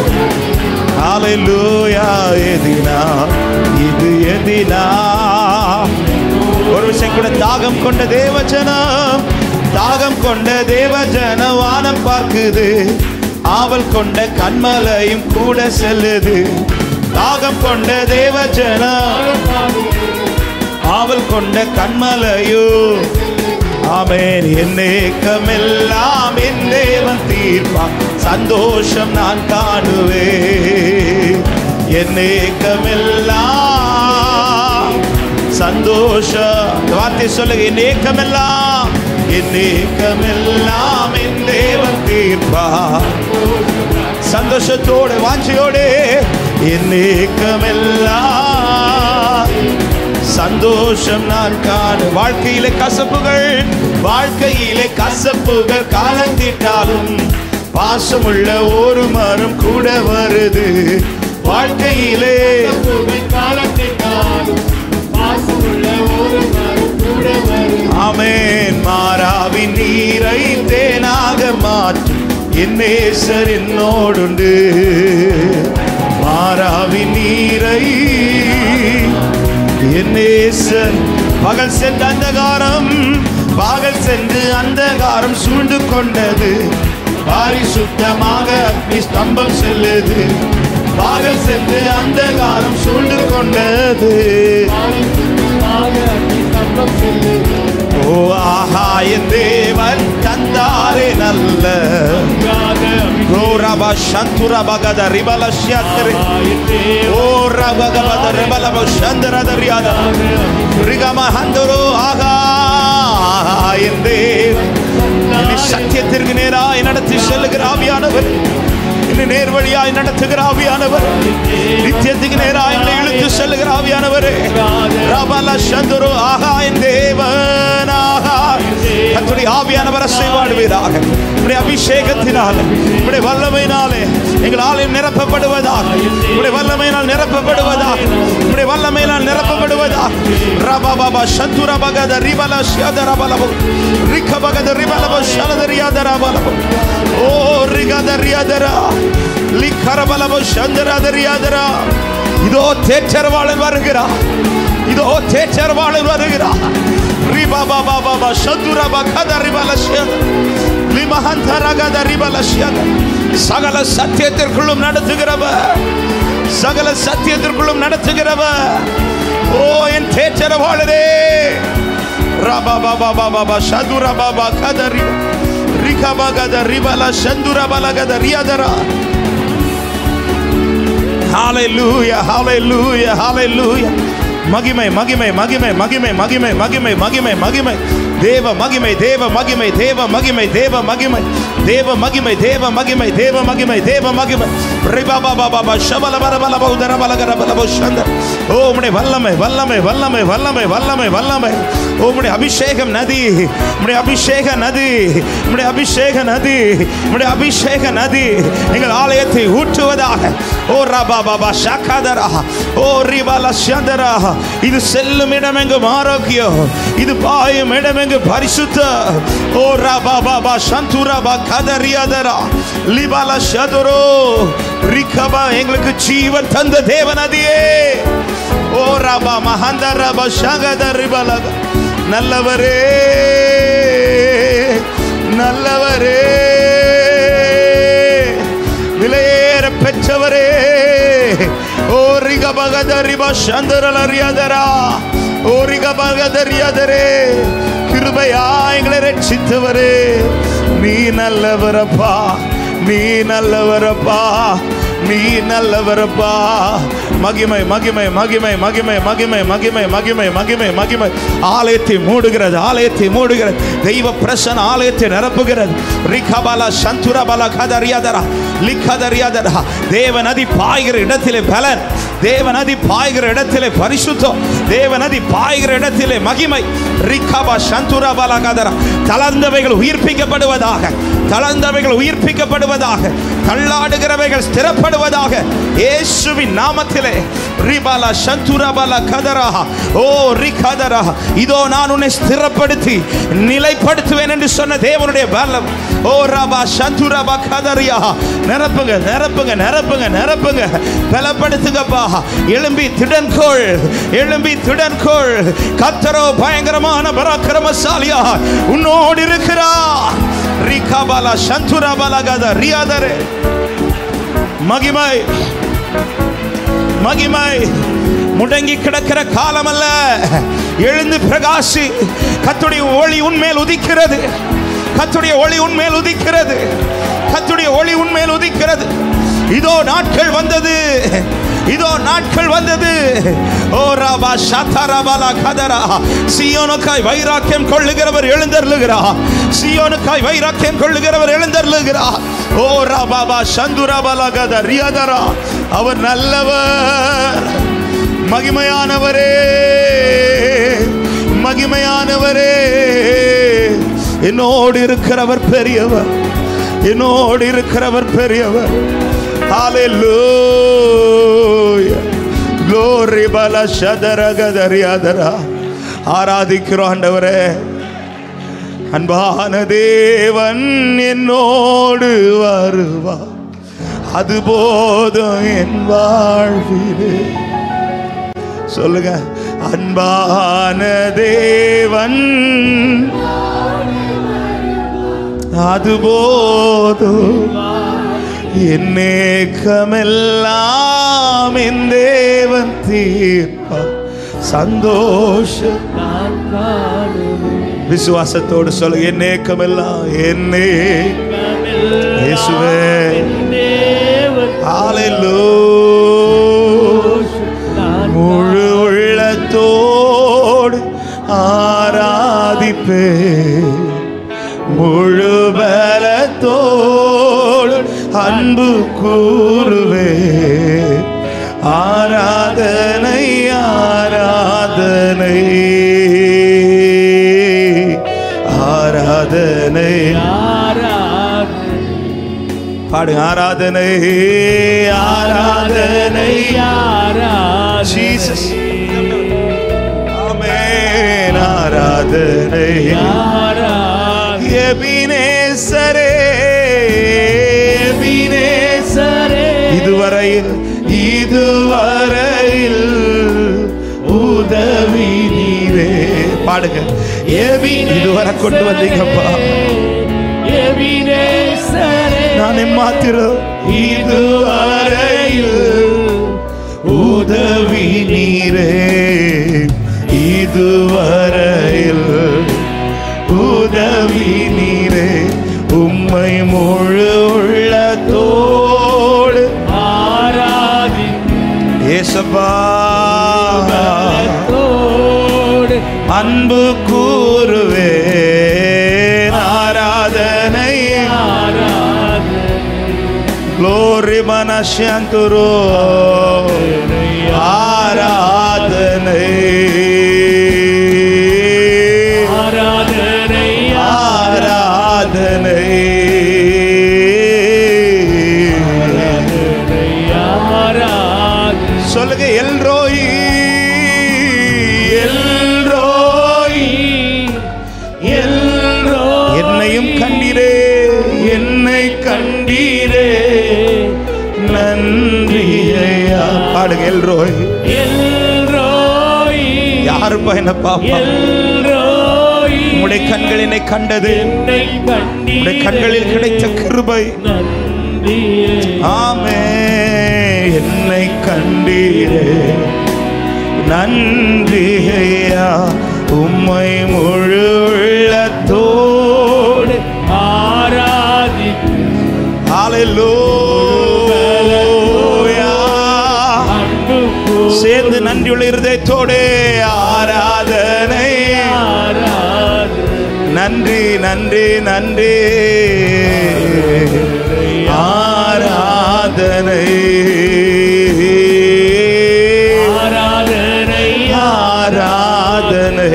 ஹல்லேலூயா. எதினால் இது எதினால். ஒரு விஷயம் கூட, தாகம் கொண்ட தேவஜனம், தாகம் கொண்ட தேவஜனம் வானம் பார்க்குது. ஆவல் கொண்ட கண்மலையும் கூட செல்லுது. தாகம் கொண்ட தேவஜனம், ஆவல் கொண்ட கண்மலையும். ஆமென். என் ஏக்கமெல்லாம் என் தேவன் தீர்ப்பார், சந்தோஷம் நான் காணுவேன். என் ஏக்கமெல்லாம் சந்தோஷம். வார்த்தை சொல்லுங்க. என் ஏக்கமெல்லாம் என் ஏக்கமெல்லாம் என் தேவன் தீர்ப்பார், சந்தோஷத்தோடு வாஞ்சியோடு. என் ஏக்கமெல்லாம் சந்தோஷம் நான் காண. வாழ்க்கையிலே கசப்புகள் வாழ்க்கையிலே கசப்புகள் காலந்திட்டாலும் பாசமுள்ள ஒரு மரம் கூட வருது. வாழ்க்கையிலே காலந்திட்டாலும் பாசமுள்ள ஒரு மரம் கூட வருது. ஆமென். மாறாவின் நீரை தேனாக மாற்றும் என் நேசர் என்னோடுண்டு. மாறாவின் நீரை என் நேசர். பகல் சென்று அந்தகாரம் பகல் சென்று அந்தகாரம் சூழ்ந்து கொண்டது, பாரிசுத்தமாக அக்னி ஸ்தம்பம் செல்லுது. பகல் சென்று அந்தகாரம் சூழ்ந்து கொண்டது. ஓ ஆகாய தேவன் தந்தாரே நல்ல. ஓ ரபா சந்துரா பகத ரிபலஷ்யத்ரி. ஓ ரபகபத ரிபலப சந்தரதரியாத ரிகம ஹந்தரோ. ஆகாய தேவன் என்னை சத்தியத்திற்கு நேராய் நடத்தி செல்லுகிற ஆவியானவர், என்னை நேர்வழியாய் நடத்துகிற ஆவியானவர், நித்தியத்துக்கு நேராய் என்னை இழுத்து செல்லுகிற ஆவியானவர். ரபல சந்துரு. ஆகாய தேவன் ஆகாய கர்த்தருடைய ஆவியானவர் அசைவாடுவீராக. உம்முடைய அபிஷேகத்தினாலே உம்முடைய வல்லமையினாலே எங்கள் ஆலயம் நிரப்பப்படுவதாக. உம்முடைய வல்லமையினால் நிரப்பப்படுவதாக. உம்முடைய வல்லமையினால் நிரப்பப்படுவதாக. ரபபப சந்துர பகத ரிபல ஷதர பலபு ரிக பகத ரிபலப ஷலதரியாதர பலபு. ஓ ரிகதரியாதர லிகரபலப ஷந்தரதரியாதர. இதோ தேற்றரவாளன் வருகிறார். இதோ தேற்றரவாளன் வருகிறார். ரிபபபப சந்துர பகத ரிபல ஷத லிமஹந்தரகத ரிபல ஷத. சகல சத்தியத்திற்குள்ளும் நடத்துகிறவர், சகல சத்தியத்திற்குள்ளும் நடத்துகிறவர். ஓ என் தேற்றரவாளரே. ரபபபபப சதுர பப கதரி ரிகபகத ரிபல சந்துர பலகத ரியதரா. ஹalleluya hallelujah hallelujah. மகிமை மகிமை மகிமை மகிமை மகிமை மகிமை மகிமை மகிமை தேவ மகிமை தேவ மகிமை தேவ மகிமை தேவ மகிமை தேவ மகிமை தேவ மகிமை தேவ மகிமை தேவ மகிமை ரிபபா பாபா ஷபல பரபல பௌதர பலகர பலபோ சந்த. ஓ உம்முடைய வல்லமை வல்லமை வல்லமை வல்லமை வல்லமை வல்லமை. ஓ உம்முடைய அபிஷேகம் நதி, உம்முடைய அபிஷேக நதி, உம்முடைய அபிஷேக நதி, உம்முடைய அபிஷேக நதி எங்கள் ஆலயத்தை ஊற்றுவதாக. ஓ ரபா பாபா ஷகதரா. ஓ ரிபல சந்தரா. இது செல்லும் இடமெங்கும் ஆரோக்கியம், இது பாயும் இடமெங்கும் பரிசுத்த. ஓ ரபா பாபா சந்துரபா கதரியாதரா லிபல ஷதரோ ரிகபா. எங்களுக்கு ஜீவன் தந்த தேவநதியே. ஓ ரபா மஹந்தரபா ஷகதரிபல. நல்லவரே நல்லவரே விலையேற பெற்றவரே. ஓ ரிகபகதரிபா சந்தரலரியாதரா. ஓ ரிகபகதரியாதரே கிருபையா எங்களை ரட்சித்தவரே. நீ நல்லவரப்பா, நீ நல்லவரப்பா, நீ நல்லவரப்பா. மகிமை மகிமை மகிமை மகிமை மகிமை மகிமை மகிமை மகிமை மகிமை. ஆலயத்தை மூடுகிறது, ஆலயத்தை மூடுகிறது. தெய்வ பிரசன்ன ஆலயத்தை நிரப்புகிறது. ரிகபல சந்துரபல கதரியாதரா லிகதரியாதரா. தேவ நதி பாய்கிற இடத்திலே பலன், தேவ நதி பாய்கிற இடத்திலே பரிசுத்தம், தேவ நதி பாய்கிற இடத்திலே மகிமை. ரிகபா சந்துரபல கதரா. தளர்ந்தவைகள் உயிர்ப்பிக்கப்படுவதாக, தளர்ந்தவைகள் உயிர்ப்பிக்கப்படுவதாக, தள்ளாடுகிறவைகள் ஸ்திரப்படுவதாக இயேசுவின் நாமத்திலே. ரிபல சந்துரபல கதரா. ஓ ரிகதரா. இதோ நான் உன்னை ஸ்திரப்படுத்தி நிலைப்படுத்துவேன் என்று சொன்ன தேவனுடைய பலம். ஓ ரபா சந்துரபா கதரியா. நிரப்புங்க நிரப்புங்க நிரப்புங்க நிரப்புங்க. பலப்படுத்துங்கப்பா. எழும்பி திடன்கொள், எழும்பி திடன்கொள். கர்த்தரோ பயங்கரமான பராக்கிரமசாலியா உன்னோடு இருக்கிறார். ரிகபல சந்துரபல கதரியாதரே. மகிமை மகிமை. முடங்கி கிடக்கிற காலம் அல்ல, எழுந்து பிரகாசி. கர்த்தருடைய ஒளி உன்மேல் உதிக்கிறது, கர்த்தருடைய ஒளி உன்மேல் உதிக்கிறது, கர்த்தருடைய ஒளி உன்மேல் உதிக்கிறது. இதோ நாட்கள் வந்தது, இதோ நாட்கள் வந்தது. ஓ ரபா ஷதரபல கதரா. சீயோனுக்காய் வைராக்கியம் கொள்ளுகிறவர் எழுந்தருளுகிறார், சீயோனுக்காய் வைராக்கியம் கொள்ளுகிறவர் எழுந்தருளுகிறார். ஓ ரபா சந்துரபல கதரியாதரா. அவர் நல்லவர், மகிமையானவரே, மகிமையானவரே. என்னோடு இருக்கிறவர் பெரியவர், என்னோடு இருக்கிறவர் பெரியவர். ஹalleluya glory bala shadara gadariadara. ஆராதிக்கிறோம் ஆண்டவரே. அன்பான தேவன் என்னோடு வருவார், அது போதும் என் வாழ்விலே. சொல்லுங்க. அன்பான தேவன் அது போதும் என் ஏக்கமெல்லாம் என் தேவன் தீர்ப்பார். சந்தோஷம் விசுவாசத்தோடு சொல்லுங்க. என் ஏக்கமெல்லாம் என்னே இயேசுவே. ஹalleluya. முழு உள்ளத்தோடு ஆராதிப்பே, முழு பலத்தோடு அன்பு கூறுவே. ஆராதனை ஆராதனை ஆராதனை பாடு. ஆராதனை ஆராதனை ஜீசஸ். ஆமென். ஆராதனை எபினேசரே, எபினேசரே. இதுவரையில் இதுவரையில் உதவி நீரே. பாடுங்க. இதுவரை கொண்டு வந்தீங்கப்பா. நான் மாத்திரம் இதுவரையில் உதவி நீரே, இதுவரையில் உதவி நீரே. அப்பா அன்பு கூறுவே ஆராதனை Glory Manashanturo ஆராதனை ஆராதனை ஆராதனை சொல்லுங்க எல்ரோய் எல்ரோய் எல்ரோய் என்னையும் கண்டீரே என்னை கண்டீரே நன்றி ஐயா பாடுங்க எல்ரோய் எல்ரோய் யாருப்பா என்ன பாப்பா எல்ரோய் உம்முடைய கண்கள் என்னை கண்டது என்னை கண்டீரே உம்முடைய கண்களில் கிடைத்த கிருபை நன்றி ஆமே என்னை கண்டீரே நன்றி ஐயா உம்மை முழு உள்ளத்தோடு ஆராதித்து ஹல்லேலூயா அன்பு சேர்ந்து நன்றியுள்ள இருதயத்தோடு ஆராதனை நன்றி நன்றி நன்றி ஆராதனை ஆராதனை ஆராதனை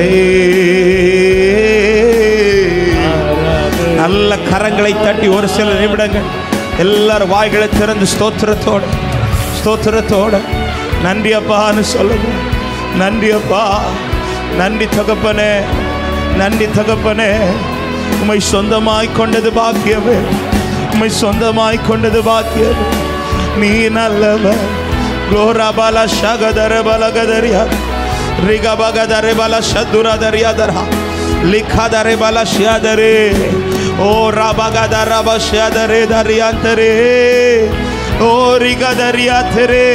நல்ல கரங்களை தட்டி ஒரு சில நிமிடங்கள் எல்லாரும் வாய்களை திறந்து ஸ்தோத்திரத்தோட ஸ்தோத்திரத்தோட நன்றி அப்பான்னு சொல்லுங்க நன்றி அப்பா நன்றி தகப்பனே நன்றி தகப்பனே உம்மை சொந்தமாய் கொண்டது பாக்கியமே உம்மை சொந்தமாய் கொண்டது பாக்கியமே நீ நல்லவர் glora bala shagadare balagadaria riga bagadare bala shadura daria dara likhadare bala shadare o rabagadara bashadare dariantere o riga daria tere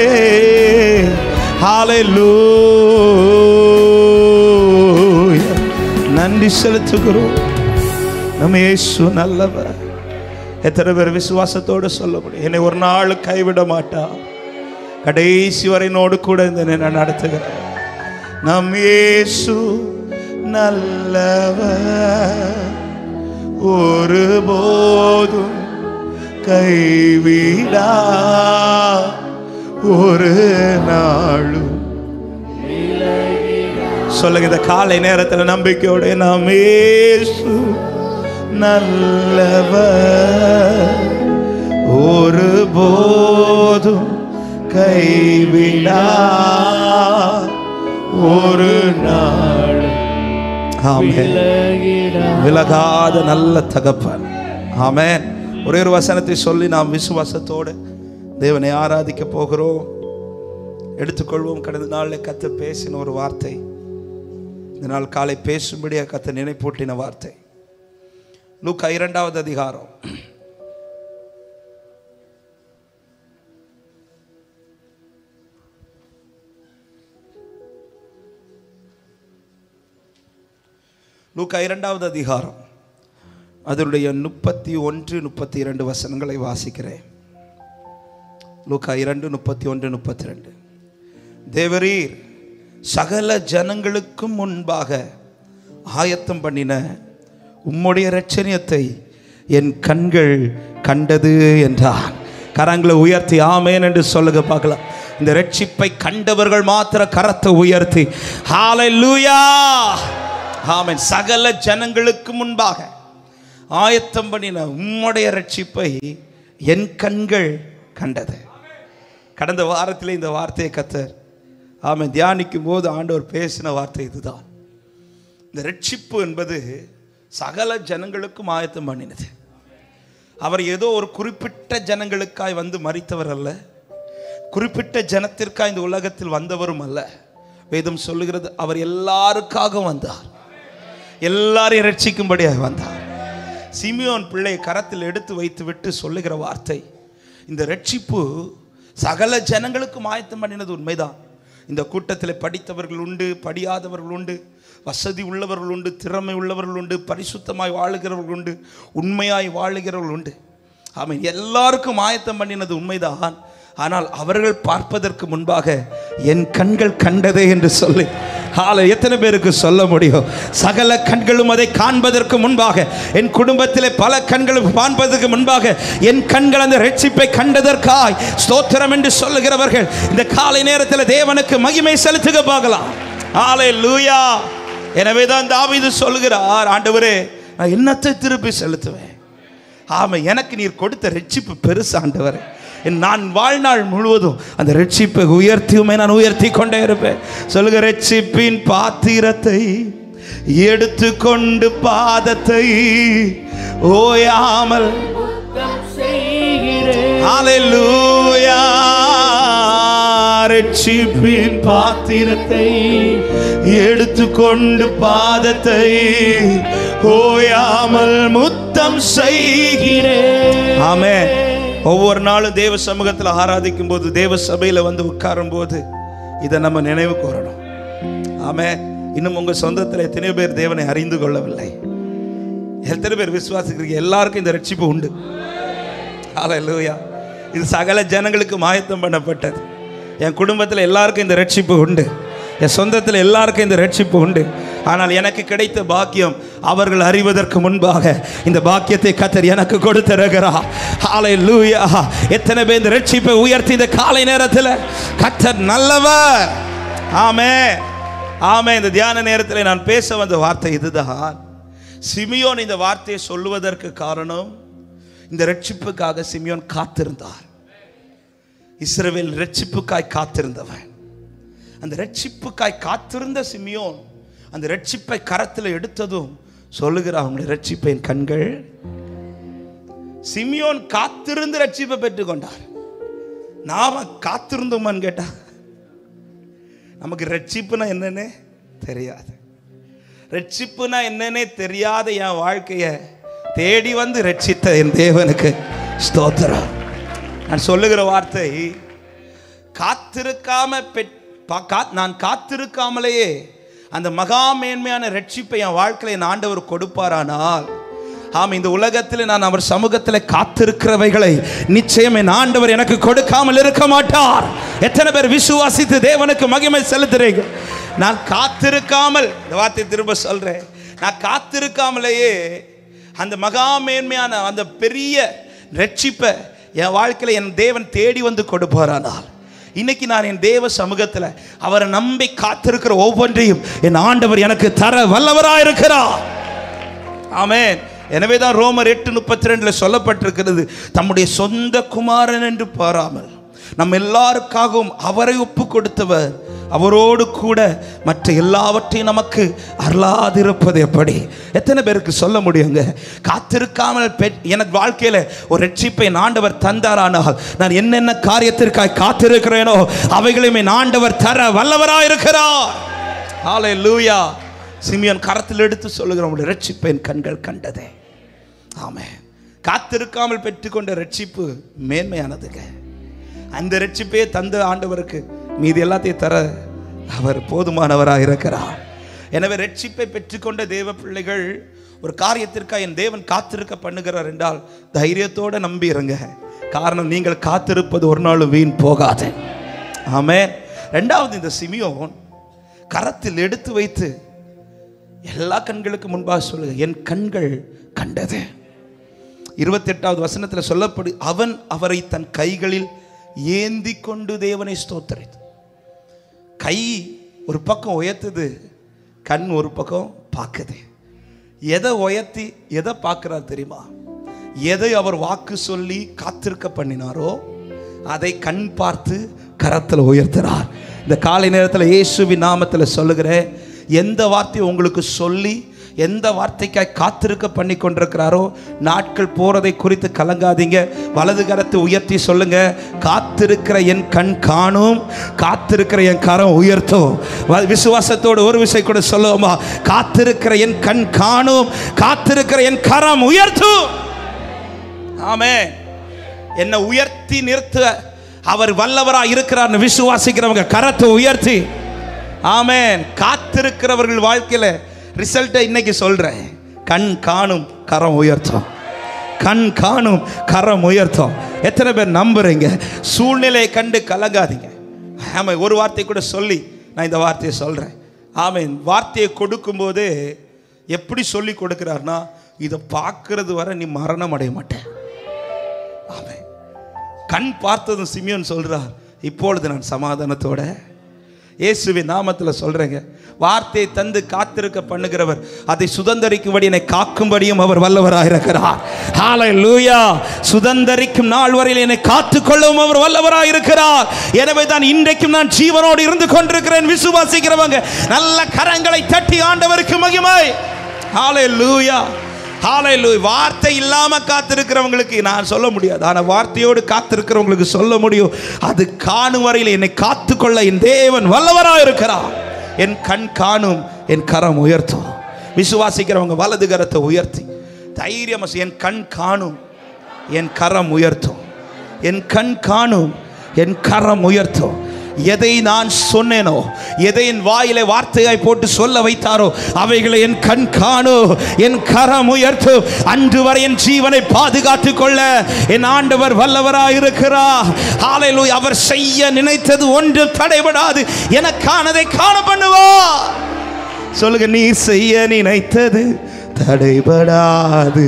hallelujah நன்றி செலுத்துகிறோம் நம்ம இயேசு நல்லவர் எத்தனை பேர் விசுவாசத்தோடு சொல்ல முடியும் என்னை ஒரு நாள் கைவிட மாட்டா கடைசி வரை நோடு கூட இந்த நான் நடத்துகிறேன் நம் இயேசு நல்லவர் ஒருபோதும் கைவிடா ஒரு நாளும் சொல்லுங்க இந்த காலை நேரத்தில் நம்பிக்கையோட நாம் இயேசு நல்லவர் ஒருபோதும் கைவிடா ஒரு நாள் ஆமென் விலகாத நல்ல தகப்பன் ஆமென் ஒரே ஒரு வசனத்தை சொல்லி நாம் விசுவாசத்தோடு தேவனை ஆராதிக்க போகிறோம் எடுத்துக்கொள்வோம் கடந்த நாளில் கத்த பேசின ஒரு வார்த்தை இந்த நாள் காலை பேசும்படியாக கத்த நினைப்பூட்டின வார்த்தை லூக்கா இரண்டாவது அதிகாரம் லூக்கா இரண்டாவது அதிகாரம் அதனுடைய முப்பத்தி ஒன்று முப்பத்தி இரண்டு வசனங்களை வாசிக்கிறேன். லூக்கா இரண்டு முப்பத்தி ஒன்று முப்பத்தி ரெண்டு. தேவரீர் சகல ஜனங்களுக்கும் முன்பாக ஆயத்தம் பண்ணின உம்முடைய இரட்சணியத்தை என் கண்கள் கண்டது என்றார். கரங்களை உயர்த்தி ஆமேன் என்று சொல்லுங்க பார்க்கலாம். இந்த ரட்சிப்பை கண்டவர்கள் மாத்திர கரத்தை உயர்த்தி ஹல்லேலூயா ஆமென். சகல ஜனங்களுக்கு முன்பாக ஆயத்தம் பண்ணின உம்முடைய ரட்சிப்பை என் கண்கள் கண்டது. கடந்த வாரத்தில் இந்த வார்த்தையை கத்தர் ஆமென் தியானிக்கும் போது ஆண்டவர் பேசின வார்த்தை இதுதான். இந்த ரட்சிப்பு என்பது சகல ஜனங்களுக்கும் ஆயத்தம் பண்ணினது. அவர் ஏதோ ஒரு குறிப்பிட்ட ஜனங்களுக்காய் வந்து மரித்தவர் அல்ல, குறிப்பிட்ட ஜனத்திற்காக இந்த உலகத்தில் வந்தவரும் அல்ல. வேதம் சொல்லுகிறது அவர் எல்லாருக்காக வந்தார், எல்லாரையும் ரட்சிக்கும்படியாக வந்தார். சிமியோன் பிள்ளை கரத்தில் எடுத்து வைத்து விட்டு சொல்லுகிற வார்த்தை, இந்த ரட்சிப்பு சகல ஜனங்களுக்கும் ஆயத்தம் பண்ணினது உண்மைதான். இந்த கூட்டத்தில் படித்தவர்கள் உண்டு, படியாதவர்கள் உண்டு, வசதி உள்ளவர்கள் உண்டு, திறமை உள்ளவர்கள் உண்டு, பரிசுத்தமாய் வாழுகிறவர்கள் உண்டு, உண்மையாய் வாழுகிறவர்கள் உண்டு. ஆமென். எல்லாருக்கும் ஆயத்தம் பண்ணினது உண்மைதான். ஆனால் அவர்கள் பார்ப்பதற்கு முன்பாக என் கண்கள் கண்டதே என்று சொல்லி ஹால எத்தனை பேருக்கு சொல்ல முடியும்? சகல கண்களும் அதை காண்பதற்கு முன்பாக, என் குடும்பத்திலே பல கண்களும் காண்பதற்கு முன்பாக என் கண்கள் அந்த ரட்சிப்பை கண்டதற்காய் ஸ்தோத்திரம் என்று சொல்லுகிறவர்கள் இந்த காலை நேரத்தில் தேவனுக்கு மகிமை செலுத்துக பார்க்கலாம். ஹல்லேலூயா. எனவே தான் தாவீது சொல்கிறார், ஆண்டவரே நான் என்னத்தை திருப்பி செலுத்துவேன்? ஆமா, எனக்கு நீர் கொடுத்த ரட்சிப்பு பெருசு ஆண்டவரே. நான் வாழ்நாள் முழுவதும் அந்த ரட்சிப்பை உயர்த்தியுமே நான் உயர்த்தி கொண்டே இருப்பேன். சொல்லுங்க, ரட்சிப்பின் பாத்திரத்தை எடுத்துக்கொண்டு பாதத்தை ஓயாமல் ஹல்லேலூயா. ரட்சிப்பின் பாத்திரத்தை எடுத்துக்கொண்டு பாதத்தை ஓயாமல் முத்தம் செய்கிறேன். ஆமென். ஒவ்வொரு நாளும் தேவ சமூகத்தில் ஆராதிக்கும் போது, தேவ சபையில் வந்து உட்காரும் போது இதை நம்ம நினைவு கூறணும். ஆமென். இன்னும் உங்க சொந்தத்தில் எத்தனை பேர் தேவனை அறிந்து கொள்ளவில்லை? எத்தனை பேர் விசுவாசிக்கிறீங்க? எல்லாருக்கும் இந்த ரட்சிப்பு உண்டு. ஹல்லேலூயா. இது சகல ஜனங்களுக்கு ஆயத்தம் பண்ணப்பட்டது. என் குடும்பத்தில் எல்லாருக்கும் இந்த ரட்சிப்பு உண்டு. என் சொந்தத்தில் எல்லாருக்கும் இந்த ரட்சிப்பு உண்டு. ஆனால் எனக்கு கிடைத்த பாக்கியம் அவர்கள் அறிவதற்கு முன்பாக இந்த பாக்கியத்தை கர்த்தர் எனக்கு கொடுத்திருக்கிறார். ஹல்லேலூயா. எத்தனை பேர் இந்த ரட்சிப்பை உயர்த்தி இந்த காலை நேரத்தில் கர்த்தர் நல்லவர். ஆமென், ஆமென். இந்த தியான நேரத்தில் நான் பேச வந்த வார்த்தை இதுதான். சிமியோன் இந்த வார்த்தையை சொல்லுவதற்கு காரணம், இந்த ரட்சிப்புக்காக சிமியோன் காத்திருந்தார். இஸ்ரவேல் ரட்சிப்புக்காய் காத்திருந்தவன். அந்த ரட்சிப்புக்காய் காத்திருந்த சிமியோன் அந்த ரட்சிப்பை கரத்தில் எடுத்ததும் சொல்லுகிறார், அவங்களுடைய ரட்சிப்பை என் கண்கள். சிமியோன் காத்திருந்து ரட்சிப்பை பெற்றுக்கொண்டார். நாம காத்திருந்தோமான்னு கேட்டா நமக்கு ரட்சிப்புனா என்னன்னே தெரியாது. ரட்சிப்புனா என்னன்னே தெரியாத என் வாழ்க்கையை தேடி வந்து ரட்சித்த என் தேவனுக்கு ஸ்தோத்திரம். நான் சொல்லுகிற வார்த்தை, காத்திருக்காம நான் காத்திருக்காமலேயே அந்த மகா மேன்மையான ரட்சிப்பை என் வாழ்க்கையில் என் ஆண்டவர் கொடுப்பாரானால், ஆம், இந்த உலகத்தில் நான் அவர் சமூகத்தில் காத்திருக்கிறவைகளை நிச்சயம் என் ஆண்டவர் எனக்கு கொடுக்காமல் இருக்க மாட்டார். எத்தனை பேர் விசுவாசித்து தேவனுக்கு மகிமை செலுத்துறீங்க? நான் காத்திருக்காமல், இந்த வார்த்தை திரும்ப சொல்றேன், நான் காத்திருக்காமலேயே அந்த மகா மேன்மையான அந்த பெரிய ரட்சிப்பை என் வாழ்க்கையில் என் தேவன் தேடி வந்து கொடுப்பாரானால், இன்னைக்கு நான் என் தேவ சமூகத்தில் அவரை நம்பி காத்திருக்கிற ஒவ்வொன்றையும் என் ஆண்டவர் எனக்கு தர வல்லவராக இருக்கிறார். ஆமென். எனவேதான் ரோமர் எட்டு முப்பத்தி ரெண்டுல சொல்லப்பட்டிருக்கிறது, தம்முடைய சொந்த குமாரன் என்று பாராமல் நம்ம எல்லாருக்காகவும் அவரை ஒப்பு கொடுத்தவர் அவரோடு கூட மற்ற எல்லாவற்றையும் நமக்கு அருளாதிருப்பது எப்படி? எத்தனை பேருக்கு சொல்ல முடியுங்க? காத்திருக்காமல் எனக்கு வாழ்க்கையில ஒரு ரட்சிப்பை ஆண்டவர் தந்தாரானால், நான் என்னென்ன காரியத்திற்காக காத்திருக்கிறேனோ அவைகளையும் என் ஆண்டவர் தர வல்லவராக இருக்கிறார். ஹல்லேலூயா. சிமியோன் கரத்தில் எடுத்து சொல்லுகிற உங்களுடைய ரட்சிப்பை என் கண்கள் கண்டதே. ஆமென். காத்திருக்காமல் பெற்றுக்கொண்ட ரட்சிப்பு மேன்மையானதுங்க. அந்த ரட்சிப்பே தந்த ஆண்டவருக்கு மீதி எல்லாத்தையும் தர அவர் போதுமானவராக இருக்கிறார். எனவே ரட்சிப்பை பெற்றுக்கொண்ட தேவ பிள்ளைகள் ஒரு காரியத்திற்காக என் தேவன் காத்திருக்க பண்ணுகிறார் என்றால் தைரியத்தோடு நம்பி இருங்க. காரணம், நீங்கள் காத்திருப்பது ஒரு நாள் வீண் போகாது. ஆமென். ரெண்டாவது, இந்த சிமியோன் கரத்தில் எடுத்து வைத்து எல்லா கண்களுக்கு முன்பாக சொல்லுங்க, என் கண்கள் கண்டது. இருபத்தி எட்டாவது வசனத்தில் சொல்லப்படு, அவன் அவரை தன் கைகளில் ஏந்தி கொண்டு தேவனை ஸ்தோத்திரித்து. கை ஒரு பக்கம் உயர்த்துது, கண் ஒரு பக்கம் பார்க்குது. எதை உயர்த்தி எதை பார்க்கிறார் தெரியுமா? எதை அவர் வாக்கு சொல்லி காத்திருக்க பண்ணினாரோ அதை கண் பார்த்து கரத்தில் உயர்த்துறார். இந்த காலை நேரத்தில் இயேசுவின் நாமத்தில் சொல்லுகிறேன், எந்த வார்த்தையை உங்களுக்கு சொல்லி எந்த வார்த்தைக்காய் காத்திருக்க பண்ணி கொண்டிருக்கிறாரோ, நாட்கள் போறதை குறித்து கலங்காதீங்க. வலது கரத்தை உயர்த்தி சொல்லுங்க, காத்திருக்கிற என் கண் காணும், காத்திருக்கிற என் கரம் உயர்த்தும். விசுவாசத்தோடு ஒரு விஷயம் கூட சொல்லுவோமா? காத்திருக்கிற என் கண் காணும், காத்திருக்கிற என் கரம் உயர்த்தும். ஆமென். என்னை உயர்த்தி நிறுத்த அவர் வல்லவராக இருக்கிறார் விசுவாசிக்கிறவங்க கரத்தை உயர்த்தி. ஆமென். காத்திருக்கிறவர்கள் வாழ்க்கையில ரிசல்ட்டை இன்னைக்கு சொல்றேன், கண் காணும் கரம் உயர்த்தும், கண் காணும் கரம் உயர்த்தும். எத்தனை பேர் நம்புறீங்க? சூழ்நிலையை கண்டு கலங்காதீங்க. ஆமாம், ஒரு வார்த்தை கூட சொல்லி நான் இந்த வார்த்தையை சொல்கிறேன். ஆமாம், வார்த்தையை கொடுக்கும்போது எப்படி சொல்லி கொடுக்கிறார்னா, இதை பார்க்கறது வரை நீ மரணம் அடைய மாட்டேன். ஆமாம், கண் பார்த்ததும் சிமியோன் சொல்கிறார், இப்பொழுது நான் சமாதானத்தோட இயேசுவின் நாமத்தில் சொல்கிறேங்க. வார்த்தையை தந்து காத்திருக்க பண்ணுகிறவர் அதை சுதந்தரிக்கும்படி என்னை காக்கும்படியும் அவர் வல்லவராக இருக்கிறார். ஹல்லேலூயா. சுதந்தரிக்கும் நாள் வரையில் என்னை காத்துக்கொள்ளவும் அவர் வல்லவராக இருக்கிறார். எனவே தான் இன்றைக்கும் நான் ஜீவனோடு இருந்து கொண்டிருக்கிறேன். விசுவாசிக்கிறவங்க நல்ல கரங்களை தட்டி ஆண்டவருக்கு மகிமை. ஹல்லேலூயா, ஹல்லேலூயா. வார்த்தை இல்லாம காத்திருக்கிறவங்களுக்கு நான் சொல்ல முடியாது, ஆனா வார்த்தையோடு காத்திருக்கிறவங்களுக்கு சொல்ல முடியும். அது காணும் வரையில் என்னை காத்துக்கொள்ள என் தேவன் வல்லவராக இருக்கிறார். என் கண் காணும், என் கரம் உயர்த்தும். விசுவாசிக்கிறவங்க வலது கரத்தை உயர்த்தி தைரியம், என் கண் காணும், என் கரம் உயர்த்தும். என் கண் காணும், என் கரம் உயர்த்தும். எதை நான் சொன்னேனோ, எதை என் வாயிலை வார்த்தையாய் போட்டு சொல்ல வைத்தாரோ அவைகளை என் கண் காணும், என் கரம் உயர்த்தும். அன்று வரை என் ஜீவனை பாதுகாத்துக் கொள்ள என் ஆண்டவர் வல்லவராய் இருக்கிறார். ஹல்லேலூயா. அவர் செய்ய நினைத்தது ஒன்று தடைபடாது. எனக்கானதை காண பண்ணுவார். சொல்லுங்க, நீ செய்ய நினைத்தது தடைபடாது,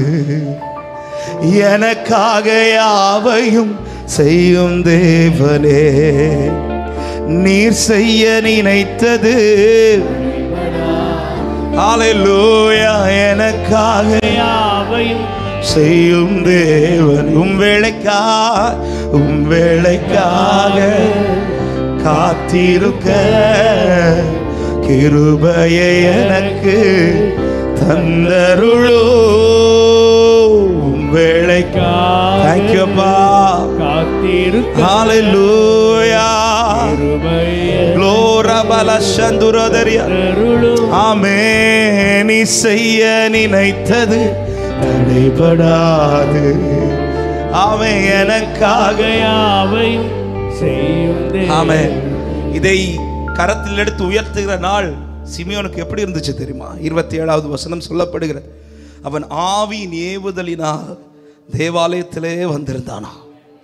எனக்காக யாவையும் செய்யும் தேவனே. நீர் செய்ய நினைத்தது ஹல்லேலூயா, எனக்காக யாவையும் செய்யும் தேவன். உம் வேளைக்காக, உம் வேளைக்காக காத்திருக்க கிருபையை எனக்கு தந்தருளோ. உம் வேளைக்காக Thank you, அப்பா. ஹல்லேலூயா. Glory balashanduradaria. ஆமென். நீ செய்ய நினைத்தது தடைபடாது. ஆமென். எனக்காக யாவையும் செய்யும் தேவன். ஆமென். இதை கரத்தில் எடுத்து உயர்த்துகிற நாள் சிமியோனுக்கு எப்படி இருந்துச்சு தெரியுமா? இருபத்தி ஏழாவது வசனம் சொல்லப்படுகிறது, அவன் ஆவியின் ஏவுதலினால் தேவாலயத்திலே வந்திருந்தானா.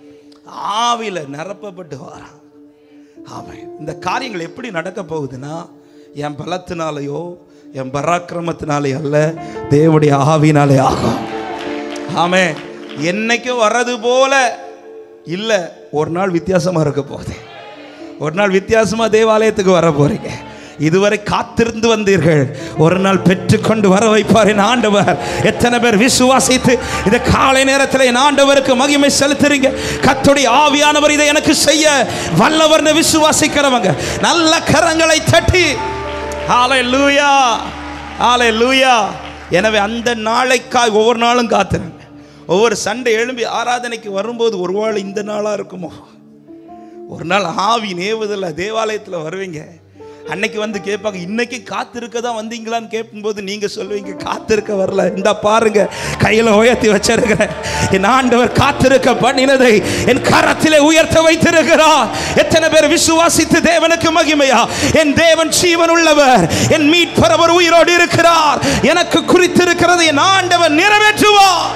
ஆவில நிரப்பப்பட்டு வாரான். ஆமாம், இந்த காரியங்கள் எப்படி நடக்க போகுதுன்னா, என் பலத்தினாலேயோ என் பராக்கிரமத்தினாலே அல்ல, தேவனுடைய ஆவினாலே ஆகும். ஆமாம், என்னைக்கும் வர்றது போல இல்லை, ஒரு நாள் வித்தியாசமாக இருக்க போகுது. ஒரு நாள் வித்தியாசமாக தேவாலயத்துக்கு வர போறீங்க. இதுவரை காத்திருந்து வந்தீர்கள், ஒரு நாள் பெற்றுக்கொண்டு வர வைப்பார் என் ஆண்டவர். எத்தனை பேர் விசுவாசித்து இந்த காலை நேரத்தில் என் ஆண்டவருக்கு மகிமை செலுத்துறீங்க? கர்த்தருடைய ஆவியானவர் இதை எனக்கு செய்ய வல்லவர்னு விசுவாசிக்கிறவங்க நல்ல கரங்களை தட்டி ஹல்லேலூயா, ஹல்லேலூயா. எனவே அந்த நாளைக்காய் ஒவ்வொரு நாளும் காத்துறேங்க. ஒவ்வொரு சண்டை எழும்பி ஆராதனைக்கு வரும்போது ஒருவேளை இந்த நாளாக இருக்குமோ, ஒரு நாள் ஆவி நேவுதல்ல தேவாலயத்தில் வருவீங்க. அன்னைக்கு வந்து கேட்பாங்க, இன்னைக்கு காத்திருக்க தான் வந்தீங்களான்னு கேட்கும்போது நீங்கள் சொல்லுவீங்க, காத்திருக்க வரல, இந்த பாருங்க கையில் உயர்த்தி வச்சிருக்கிறேன். என் ஆண்டவர் காத்திருக்க பண்ணினதை என் கரத்திலே உயர்த்த வைத்திருக்கிறார். எத்தனை பேர் விசுவாசித்து தேவனுக்கு மகிமையா? என் தேவன் ஜீவன் உள்ளவர், என் மீட்பர் உயிரோடு இருக்கிறார், எனக்கு குறித்திருக்கிறது என் ஆண்டவர் நிறைவேற்றுவார்.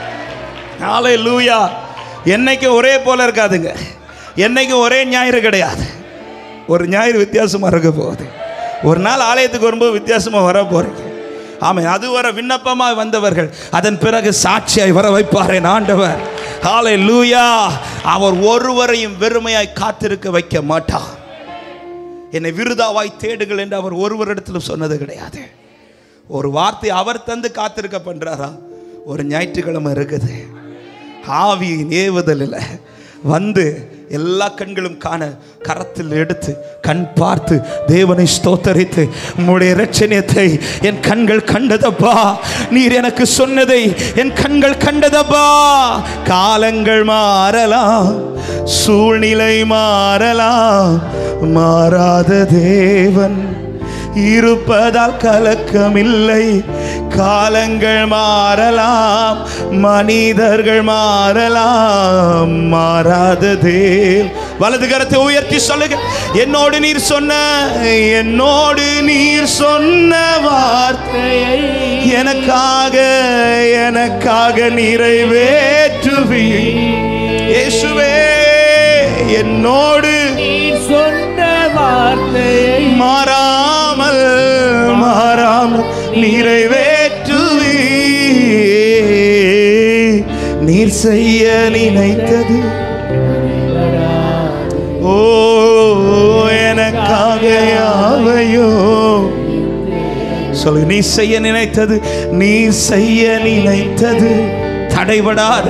ஹல்லேலூயா. என்னைக்கு ஒரே போல இருக்காதுங்க, என்னைக்கு ஒரே ஞாயிறு கிடையாது. ஒரு ஞாயிறு வித்தியாசமாக இருக்க போகுது. ஒரு நாள் ஆலயத்துக்கு வரும்போது வித்தியாசமாக வர போறீங்க. ஆமாம், அதுவரை விண்ணப்பமாக வந்தவர்கள் அதன் பிறகு சாட்சியாய் வர வைப்பார் என் ஆண்டவர். ஹல்லேலூயா. அவர் ஒருவரையும் வெறுமையாய் காத்திருக்க வைக்க மாட்டார். என்னை விருதாவாய் தேடுகள் என்று அவர் ஒருவரிடத்திலும் சொன்னது கிடையாது. ஒரு வார்த்தை அவர் தந்து காத்திருக்க பண்றாரா? ஒரு ஞாயிற்றுக்கிழமை இருக்குது, ஆவியின் ஏவுதலில் வந்து எல்லா கண்களும் காண கரத்தில் எடுத்து கண் பார்த்து தேவனை ஸ்தோத்தரித்து, உம்முடைய இரட்சணியத்தை என் கண்கள் கண்டதப்பா, நீர் எனக்கு சொன்னதை என் கண்கள் கண்டதப்பா. காலங்கள் மாறலாம், சூழ்நிலை மாறலாம், மாறாத தேவன் இருப்பதால் கலக்கமில்லை. காலங்கள் மாறலாம், மனிதர்கள் மாறலாம், மாறாத தேவ். வலது கரத்தை உயர்த்தி சொல்லுங்க, என்னோடு நீர் சொன்ன, என்னோடு நீர் சொன்ன வார்த்தையை எனக்காக எனக்காக நிறைவேற்றுவீர். இயேசுவே என்னோடு நீ சொன்ன வார்த்தையை மாறாமல் மாறாமல் நிறைவேற்றுவி. நீர் செய்ய நினைத்தது ஓ எனக்காக யாவையோ சொல்லு. நீ செய்ய நினைத்தது நீ செய்ய நினைத்தது தடைபடாத.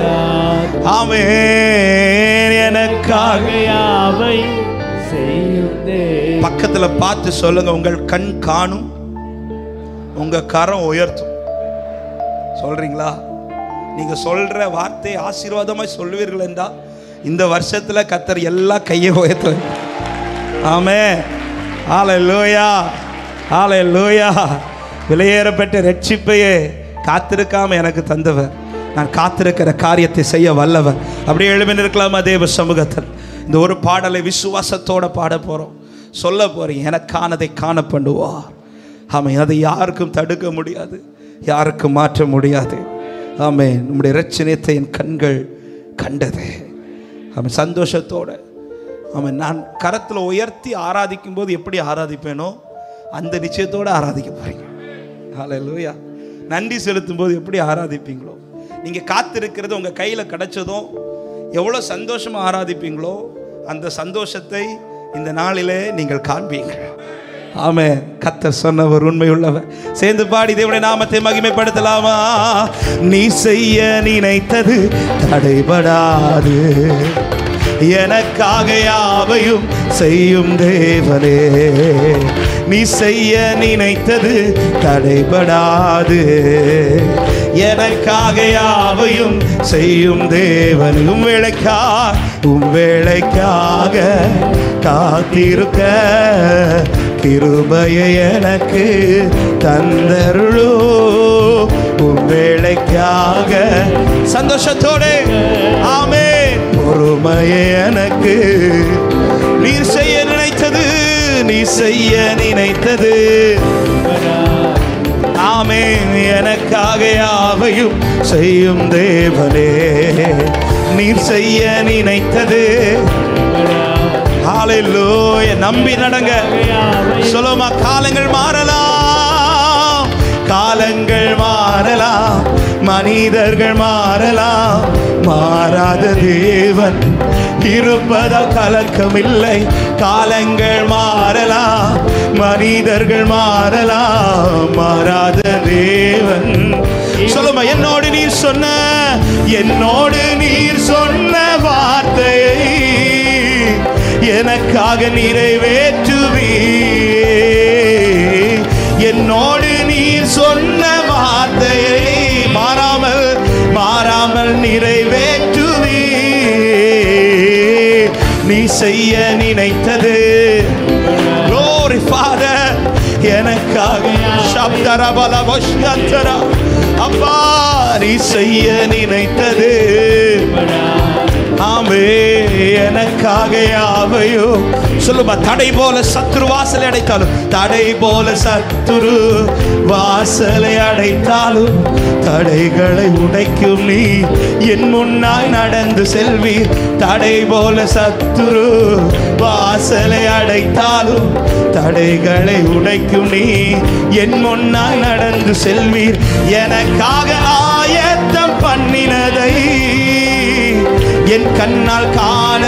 ஆமென். எனக்காக யாவை செய்யுதே. பக்கத்துல பார்த்து சொல்லுங்க, உங்கள் கண் காணும், உங்க கரம் உயர்த்தும். சொல்றீங்களா? நீங்க சொல்ற வார்த்தை ஆசீர்வாதமாய் சொல்லுவீர்கள் என்றால் இந்த வருஷத்துல கர்த்தர் எல்லா கையை உயர்த்து. ஆமென். ஹல்லேலூயா, ஹல்லேலூயா. விலையேறப்பட்ட ரட்சிப்பையே காத்திருக்காம எனக்கு தந்தவர், நான் காத்திருக்கிற காரியத்தை செய்ய வல்லவர். அப்படியே எழுப்பி நிற்கலாமா தேவ சமூகத்தில்? இந்த ஒரு பாடலை விசுவாசத்தோட பாட போறோம், சொல்ல போறீங்க. எனக்கானதை காண பண்ணுவார். ஆமென். அதை யாருக்கும் தடுக்க முடியாது, யாருக்கும் மாற்ற முடியாது. ஆமென். நம்முடைய இரட்சணியத்தை என் கண்கள் கண்டது. ஆமென். சந்தோஷத்தோட ஆமென். நான் கரத்தில் உயர்த்தி ஆராதிக்கும் போது எப்படி ஆராதிப்பேனோ அந்த நிச்சயத்தோடு ஆராதிக்க போறீங்க. ஹல்லேலூயா. நன்றி செலுத்தும் போது எப்படி ஆராதிப்பீங்களோ, நீங்கள் காத்திருக்கிறது உங்கள் கையில் கிடைச்சதும் எவ்வளோ சந்தோஷமாக ஆராதிப்பீங்களோ அந்த சந்தோஷத்தை இந்த நாளிலே நீங்கள் காண்பீங்க. ஆமென். கர்த்தர் சொன்னவர் உண்மையுள்ளவர். சேர்ந்து பாடி தேவனுடைய நாமத்தை மகிமைப்படுத்தலாமா? நீ செய்ய நினைத்தது தடைபடாது, எனக்காக யாவையும் செய்யும் தேவனே. நீ செய்ய நினைத்தது தடைபடாது, எனக்காக யாவையும் செய்யும் தேவன். உம் வேளைக்கா உம் வேளைக்காக காத்திருக்க கிருபையை எனக்கு தந்தருளோ. உம் வேளைக்காக சந்தோஷத்தோடு ஆமென் பொறுமையை எனக்கு. நீர் செய்ய நினைத்தது நீ செய்ய நினைத்தது ஆமென், எனக்காக யாவையும் செய்யும் தேவனே. நீர் செய்ய நினைத்தது ஹல்லேலூயா. நம்பி நடங்க. சொல்லுமா, காலங்கள் மாறலாம், காலங்கள் மாறலாம், மனிதர்கள் மாறலாம், மாறாத தேவன் இருப்பதால் கலக்கமில்லை. காலங்கள் மாறலாம், மனிதர்கள் மாறலாம், மாறாத தேவன். சொல்லுமா, என்னோடு நீர் சொன்ன என்னோடு நீர் சொன்ன வார்த்தையை எனக்காக நிறைவேற்றுவி. என்னோடு நீர் சொன்ன வார்த்தையை மாறாமல் மாறாமல் நிறைவேற்றுவி. நீ செய்ய நினைத்தது Glory Father எனக்காக சப்தரபலவஷ்யந்தரா அப்பா நீ செய்ய நினைத்தது ஆமே எனக்காக யாவையோ. சொல்லுமா, தடை போல சத்துரு வாசலை அடைத்தாலும், தடை போல சத்துரு வாசலை அடைத்தாலும் தடைகளை உடைக்கும் நீ என் முன்னாய் நடந்து செல்வீர். தடை போல சத்துரு வாசலை அடைத்தாலும் தடைகளை உடைக்கும் நீ என் முன்னாய் நடந்து செல்வீர். எனக்காக ஆயத்தம் பண்ணினதை என் கண்ணால் காண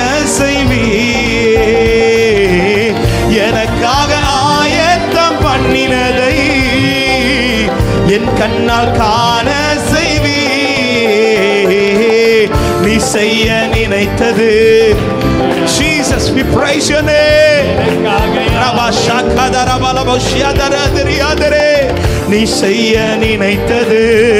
செய்வீர். எனக்காக ஆயத்தம் பண்ணினதை என் கண்ணால் காண செய்வீர். நீ செய்ய நினைத்தது Jesus, we praise your name. நீ செய்ய நினைத்தது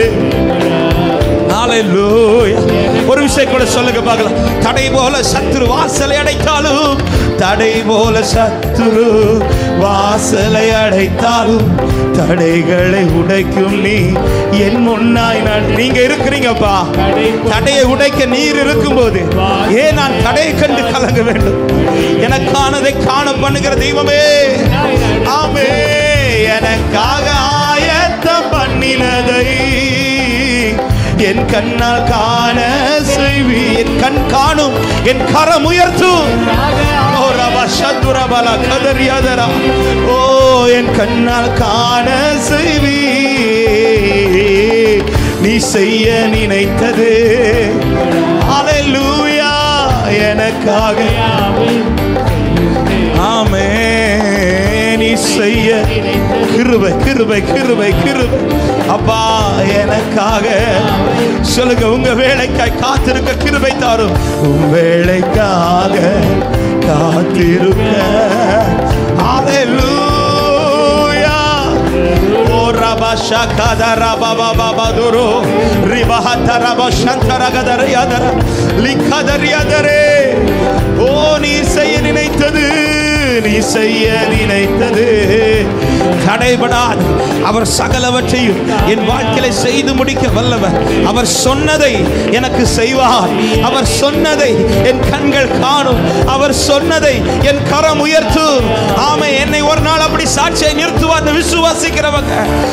ஹல்லேலூயா. ஒரு விஷயம் கூட சொல்லுங்க பார்க்கலாம். தடை போல சத்துரு வாசலை அடைத்தாலும், தடை போல சத்துரு வாசலை அடைத்தாலும் தடைகளை உடைக்கும் நீ என் முன்னாய் நான். நீங்க இருக்கிறீங்கப்பா, தடையை உடைக்க நீர் இருக்கும் போது ஏன் நான் தடையை கண்டு கலங்க வேண்டும்? எனக்கானதை காண பண்ணுகிற தெய்வமே ஆமே. எனக்காக ஆயத்தம் பண்ணினதை என் கண்ணால் காண செய்வி, என் கண் காணும், என் கரம் உயர்த்தும். ஓ ரபா சதுரபல கதறியாதரா, ஓ என் கண்ணால் காண செய்வி, நீ செய்ய நினைத்தது. ஹல்லேலூயா, எனக்காக ஆமென். நீ செய்ய கிருபை கிருபை கிருபை கிருபை அப்பா எனக்காக. சொல்லுங்க, உங்க வேலைக்காய் காத்திருக்க கிருபை தாரும். உன் வேலைக்காக காத்திருக்க. ஹல்லேலூயா. ஓ ரபா ஷகதரா பாபா பாபா துரு ரிபஹதரா பஷந்தரகதரியாதரா லிகதரியாதரே. ஓ நீ செய்ய நினைத்தது, நீ செய்ய நினைத்தது தடைபடாது. அவர் சகலவற்றையும் என் வாழ்க்கையில செய்து முடிக்க வல்லவர். அவர் சொன்னதை எனக்கு செய்வார். அவர் சொன்னதை என் கண்கள் காணும். அவர் சொன்னதை என் கரம் உயர்த்தும். ஆமே, என்னை ஒரு நாள் அப்படி சாட்சியை நிறுத்துவார் விசுவாசிக்கிறவங்க.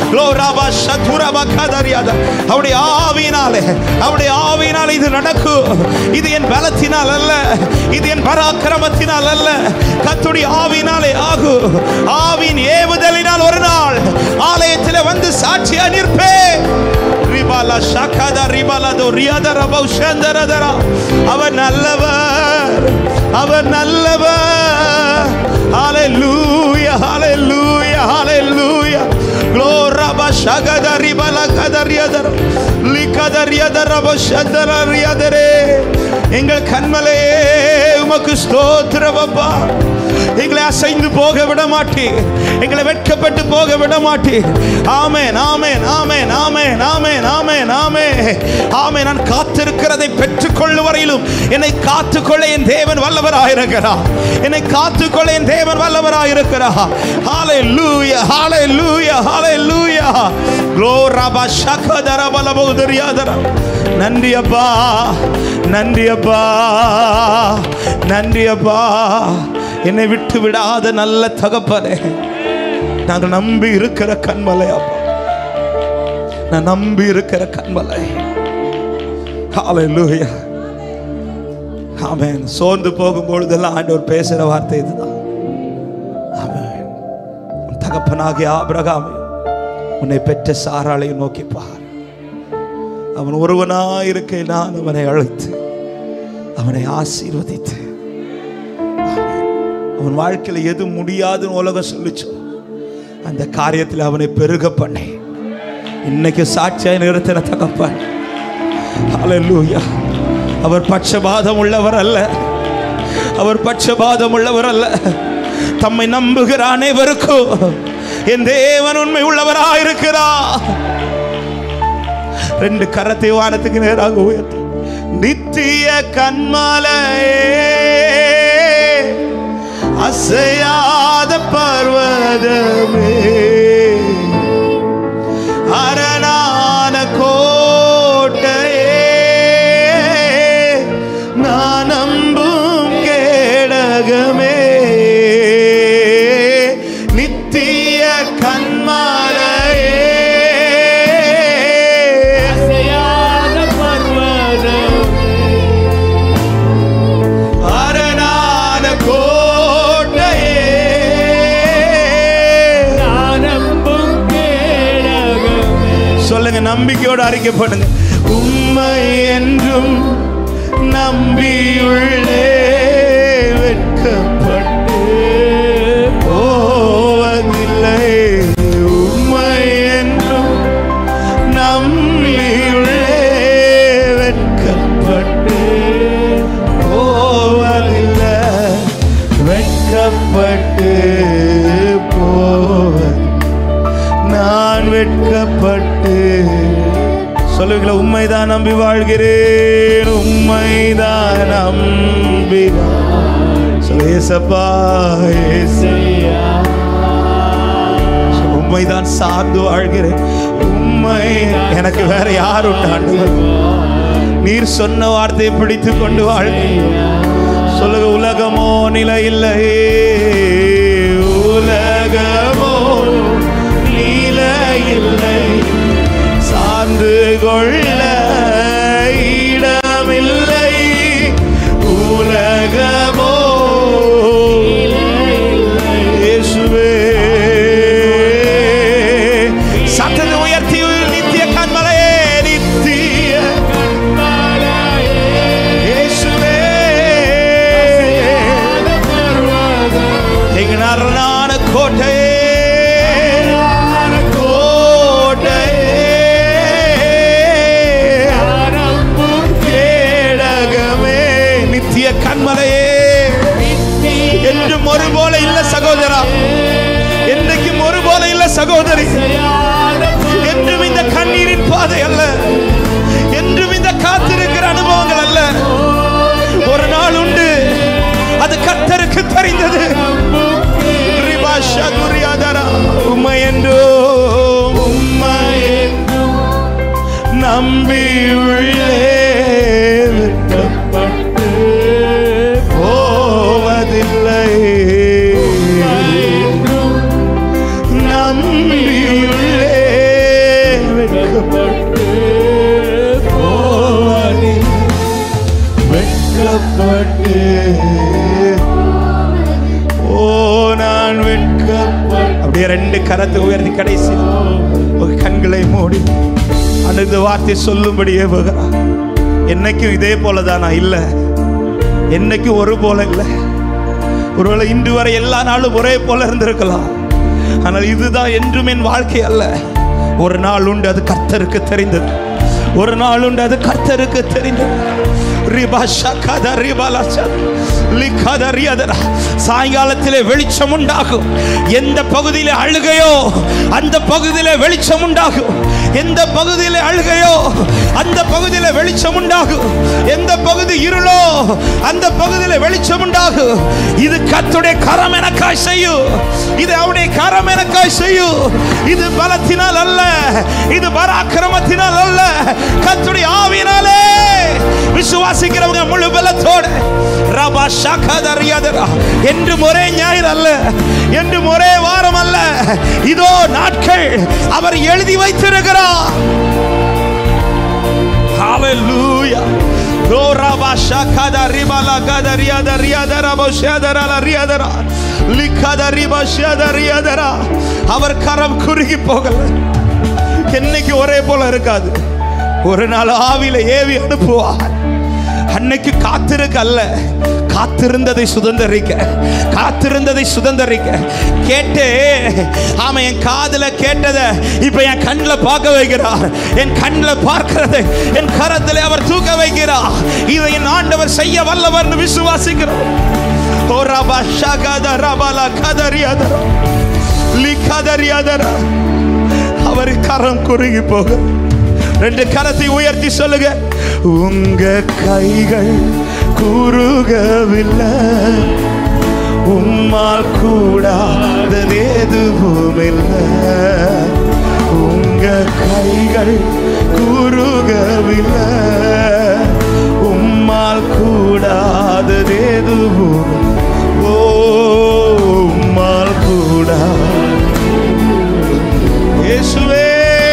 அவருடைய ஆவியினாலே, அவருடைய ஆவியினாலே இது நடக்கும். இது என் பலத்தினால் அல்ல, இது என் பராக்கிரமத்தினால் அல்ல, கர்த்தருடைய ஆவியினாலே ஆகும். ஆவியின் ஏவுதலினால் ஒரு நாள் ஆலயத்தில் வந்து சாட்சியா நிற்பேன். ரிபாலா ஷகதா ரிபாலா ரியாதரா பௌஷந்தரதரா. அவர் நல்லவர், அவர் நல்லவர். ஹல்லேலூயா, ஹல்லேலூயா, ஹல்லேலூயா. Glory bashagada ribala kadariadar likadariadar bashadara riadare. எங்கள் கண்மலே உமக்கு ஸ்தோத்திரம் அப்பா. எங்களை அசைந்து போக விட மாட்டீர், எங்களை வெட்கப்பட்டு போக விட மாட்டீர். ஆமென், ஆமென், ஆமென், ஆமென், ஆமென், ஆமென், ஆமென், ஆமென். நான் காத்திருக்கிறதை பெற்றுக்கொள்ளும் வரையிலும் என்னை காத்துக்கொள்ள என் தேவன் வல்லவராயிருக்கிறார். என்னை காத்துக்கொள்ள என் தேவன் வல்லவராயிருக்கிறார். Hallelujah, hallelujah, hallelujah. க்ளோரி பஷகதர பலபோதரியாதர. நன்றி அப்பா, நன்றி அப்பா, நன்றி அப்பா. என்னை விட்டு விடாத நல்ல தகப்பனே, நாங்கள் நம்பி இருக்கிற கண்மலை அப்பா, நான் நம்பி இருக்கிற கண்மலை. ஹல்லேலூயா, ஆமென். சோர்ந்து போகும்பொழுதெல்லாம் ஆண்டவர் பேசுற வார்த்தை இதுதான். ஆமென். தகப்பனாகிய ஆபிரகாமை உன்னை பெற்ற சாராளை நோக்கி பார். அவன் ஒருவனாயிருக்க நான் அவனை அழைத்து அவனை ஆசீர்வதித்து, அவன் வாழ்க்கையில் எது முடியாதுன்னு உலகம் சொல்லிச்சோ அந்த காரியத்தில் அவனை பெருக பண்ணி இன்னைக்கு சாட்சியாய் நிறுத்தின தகப்பன். ஹல்லேலூயா. அவர் பட்சபாதம் உள்ளவர் அல்ல, அவர் பட்சபாதம் உள்ளவர் அல்ல. தம்மை நம்புகிற அனைவருக்கும் என் தேவன் உண்மை உள்ளவராயிருக்கிறார். ரெண்டு கரத்தை வானத்துக்கு நேராக உயர்த்தி, நித்திய கன்மலையே, அசையாத பர்வதமே, அரணான கோட்டையே, நான் நம்பும் கேடகமே, நித்திய கன்மலையே, அசையாத பர்வதமே, அரணான கோட்டையே, நான் நம்பும் கேடகமே. சொல்லுங்க, நம்பிக்கையோடு அறிக்கை பண்ணுங்க. உம்மை என்றும் நம்பியுள்ளே, வெட்கப்பட்டு போவதில்லை. உம்மை என்றும் நம்பியுள்ளே, வெட்கப்பட்டு போவதில்லை, வெட்கப்பட்டு போவதில்லை, நான் வெட்கப்பட்டு. சொல்லுவீங்களா? உம்மைதான் நம்பி வாழ்கிறேன், உம்மைதான் நம்பி. சொல்லு, ஏசப்பா, ஏசையா, உம்மைதான் சார்ந்து வாழ்கிறேன். உம்மை எனக்கு வேற யார் உண்டாண்டவர்? நீர் சொன்ன வார்த்தையை பிடித்து கொண்டு வாழ்கிறேன். சொல்லுங்க, உலகமோ நிலை இல்லை, உலகமோ நிலை இல்லை, சார்ந்து கொள்ள இடமில்லை. என்றும் ஒரு போல இல்ல சகோதரா, என்றைக்கும் ஒரு போல இல்ல சகோதரி. என்றும் இந்த கண்ணீரின் பாதை அல்ல, என்றும் இந்த காத்திருக்கிற அனுபவங்கள் அல்ல. ஒரு நாள் உண்டு, அது கர்த்தருக்கு தெரிந்தது. உம்மை என்றோ உம்மை நம்பி உள்ளே விட்டப்பட்டு போவதில்லை. நம்பி உள்ளே வெட்கப்பட்டு போவதில்லை. வெட்கப்பட்டு ஓ நான் வெட்கப்பட்டு. அப்படியே ரெண்டு கரத்தை உயர்த்தி கடைசி உங்க கண்களை மூடி அந்த வார்த்தை சொல்லும்படியே போகிறார். என்னைக்கும் இதே போலதானா? இல்ல, என்னைக்கும் ஒரு போல இல்லை. ஒருவேளை இன்று வரை எல்லா நாளும் ஒரே போல இருந்திருக்கலாம். ஆனால் இதுதான் என்றும் என் வாழ்க்கை அல்ல. ஒரு நாள் உண்டு, அது கர்த்தருக்கு தெரிந்தது. ஒரு நாள் உண்டு, அது கர்த்தருக்கு தெரிந்தது. சாயங்காலத்திலே வெளிச்சம் உண்டாகும். எந்த பகுதியிலே அழுகையோ அந்த பகுதியிலே வெளிச்சம் உண்டாகும். எந்த பகுதியிலே அழுகையோ அந்த பகுதியிலே வெளிச்சம் உண்டாகும். எந்த பகுதி இருளோ அந்த பகுதியிலே வெளிச்சம் உண்டாகும். இது கர்த்தருடைய கரம் எனக்காய் செய்யும். இது அவருடைய கரம் எனக்காய் செய்யும். இது பலத்தினால் அல்ல, இது பராக்கிரமத்தினால் அல்ல, கர்த்தருடைய ஆவியினாலே. விசுவாசிக்கிறவங்க முழு பலத்தோட ரபா ஷகதரியாதரா. என்றும் ஒரே ஞாயிறு அல்ல, என்றும் ஒரே வாரம் அல்ல. இதோ நாட்கள் அவர் எழுதி வைத்திருக்கிறார். ஹalleluya. ரபா ஷகதரிபலா கதரியாதரியாதரா பஷதரலா ரியாதரா லிகதரிபா ஷதரியாதரா. அவர் கரம் குறுகி போகல. என்னைக்கு ஒரே போல இருக்காது. ஒரு நாள் ஆவியில ஏவி அனுப்புவார். அன்னைக்கு காத்திருக்க அல்ல, காத்திருந்ததை சுதந்தரிக்க, காத்திருந்ததை சுதந்தரிக்க. கேட்டே ஆமா, என் காதுல கேட்டதை இப்ப என் கண்ணில் பார்க்க வைக்கிறார். என் கண்ணில் பார்க்கிறதை என் கரத்தில் அவர் தூக்க வைக்கிறார். இதை என் ஆண்டவர் செய்ய வல்லவர் விசுவாசிக்கிறோம். அவர் கரம் குறுகி போக. ரெண்டு கரத்தை உயர்த்தி சொல்லுங்க. உங்க கைகள் குறுகவில்லை, உம்மால் கூடாதது எதுவும் இல்லை. உங்க கைகள் குறுகவில்லை, உம்மால் கூடாதது எதுவும். ஓ உம்மால் கூடாது இயேசுவே.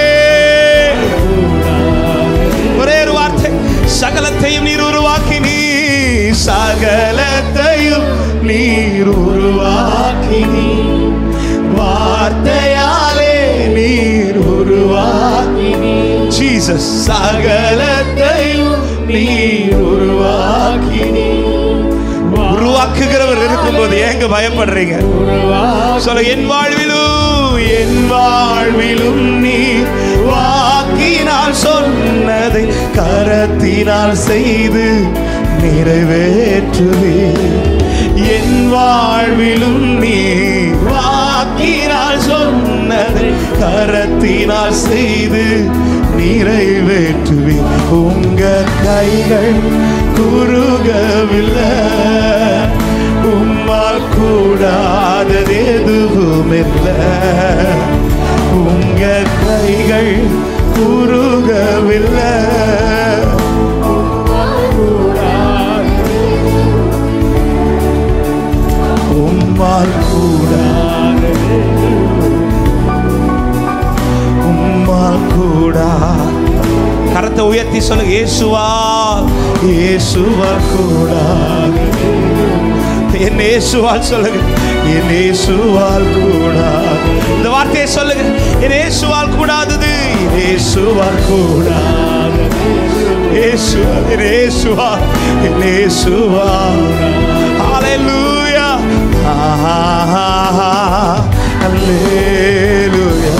சகலத்தையும் நீர் உருவாக்கினீ, சகலத்தையும் நீர் உருவாக்கினீ, வார்த்தையாலே நீர் உருவாக்கினீ. ஜீசஸ் சகலத்தையும் நீர் உருவாக்கினீ. உருவாக்குகிறவர் இருக்கும்போது ஏங்க பயப்படுறீங்க? சொல்ல, என் வாழ்விலும் என் வாழ்விலும் நீ வாக்கினால் சொன்னதை கரத்தினால் செய்து நிறைவேற்றுவே. என் வாழ்விலும் நீ வாக்கினால் சொன்னதை கரத்தினால் செய்து நிறைவேற்றுவே. உங்க கைகள் குறுகவில்லை, உம்மால் கூடாதது எதுவும் இல்லை. உங்க கைகள் குறுகவில்லை, உம்மால் கூடாது, உம்மால் கூடாது. கரத்தை உயர்த்தி சொல்லுங்க. இயேசுவா இயேசுவா கூடாது. என் இயேசுவால் சொல்லுங்க. என் இயேசுவால் கூடாது. இந்த வார்த்தையை சொல்லுங்க. என் இயேசுவால் கூடாதது, இயேசுவால் கூடாது. இயேசுவா இயேசுவா இயேசுவா. ஹalleluya ஹalleluya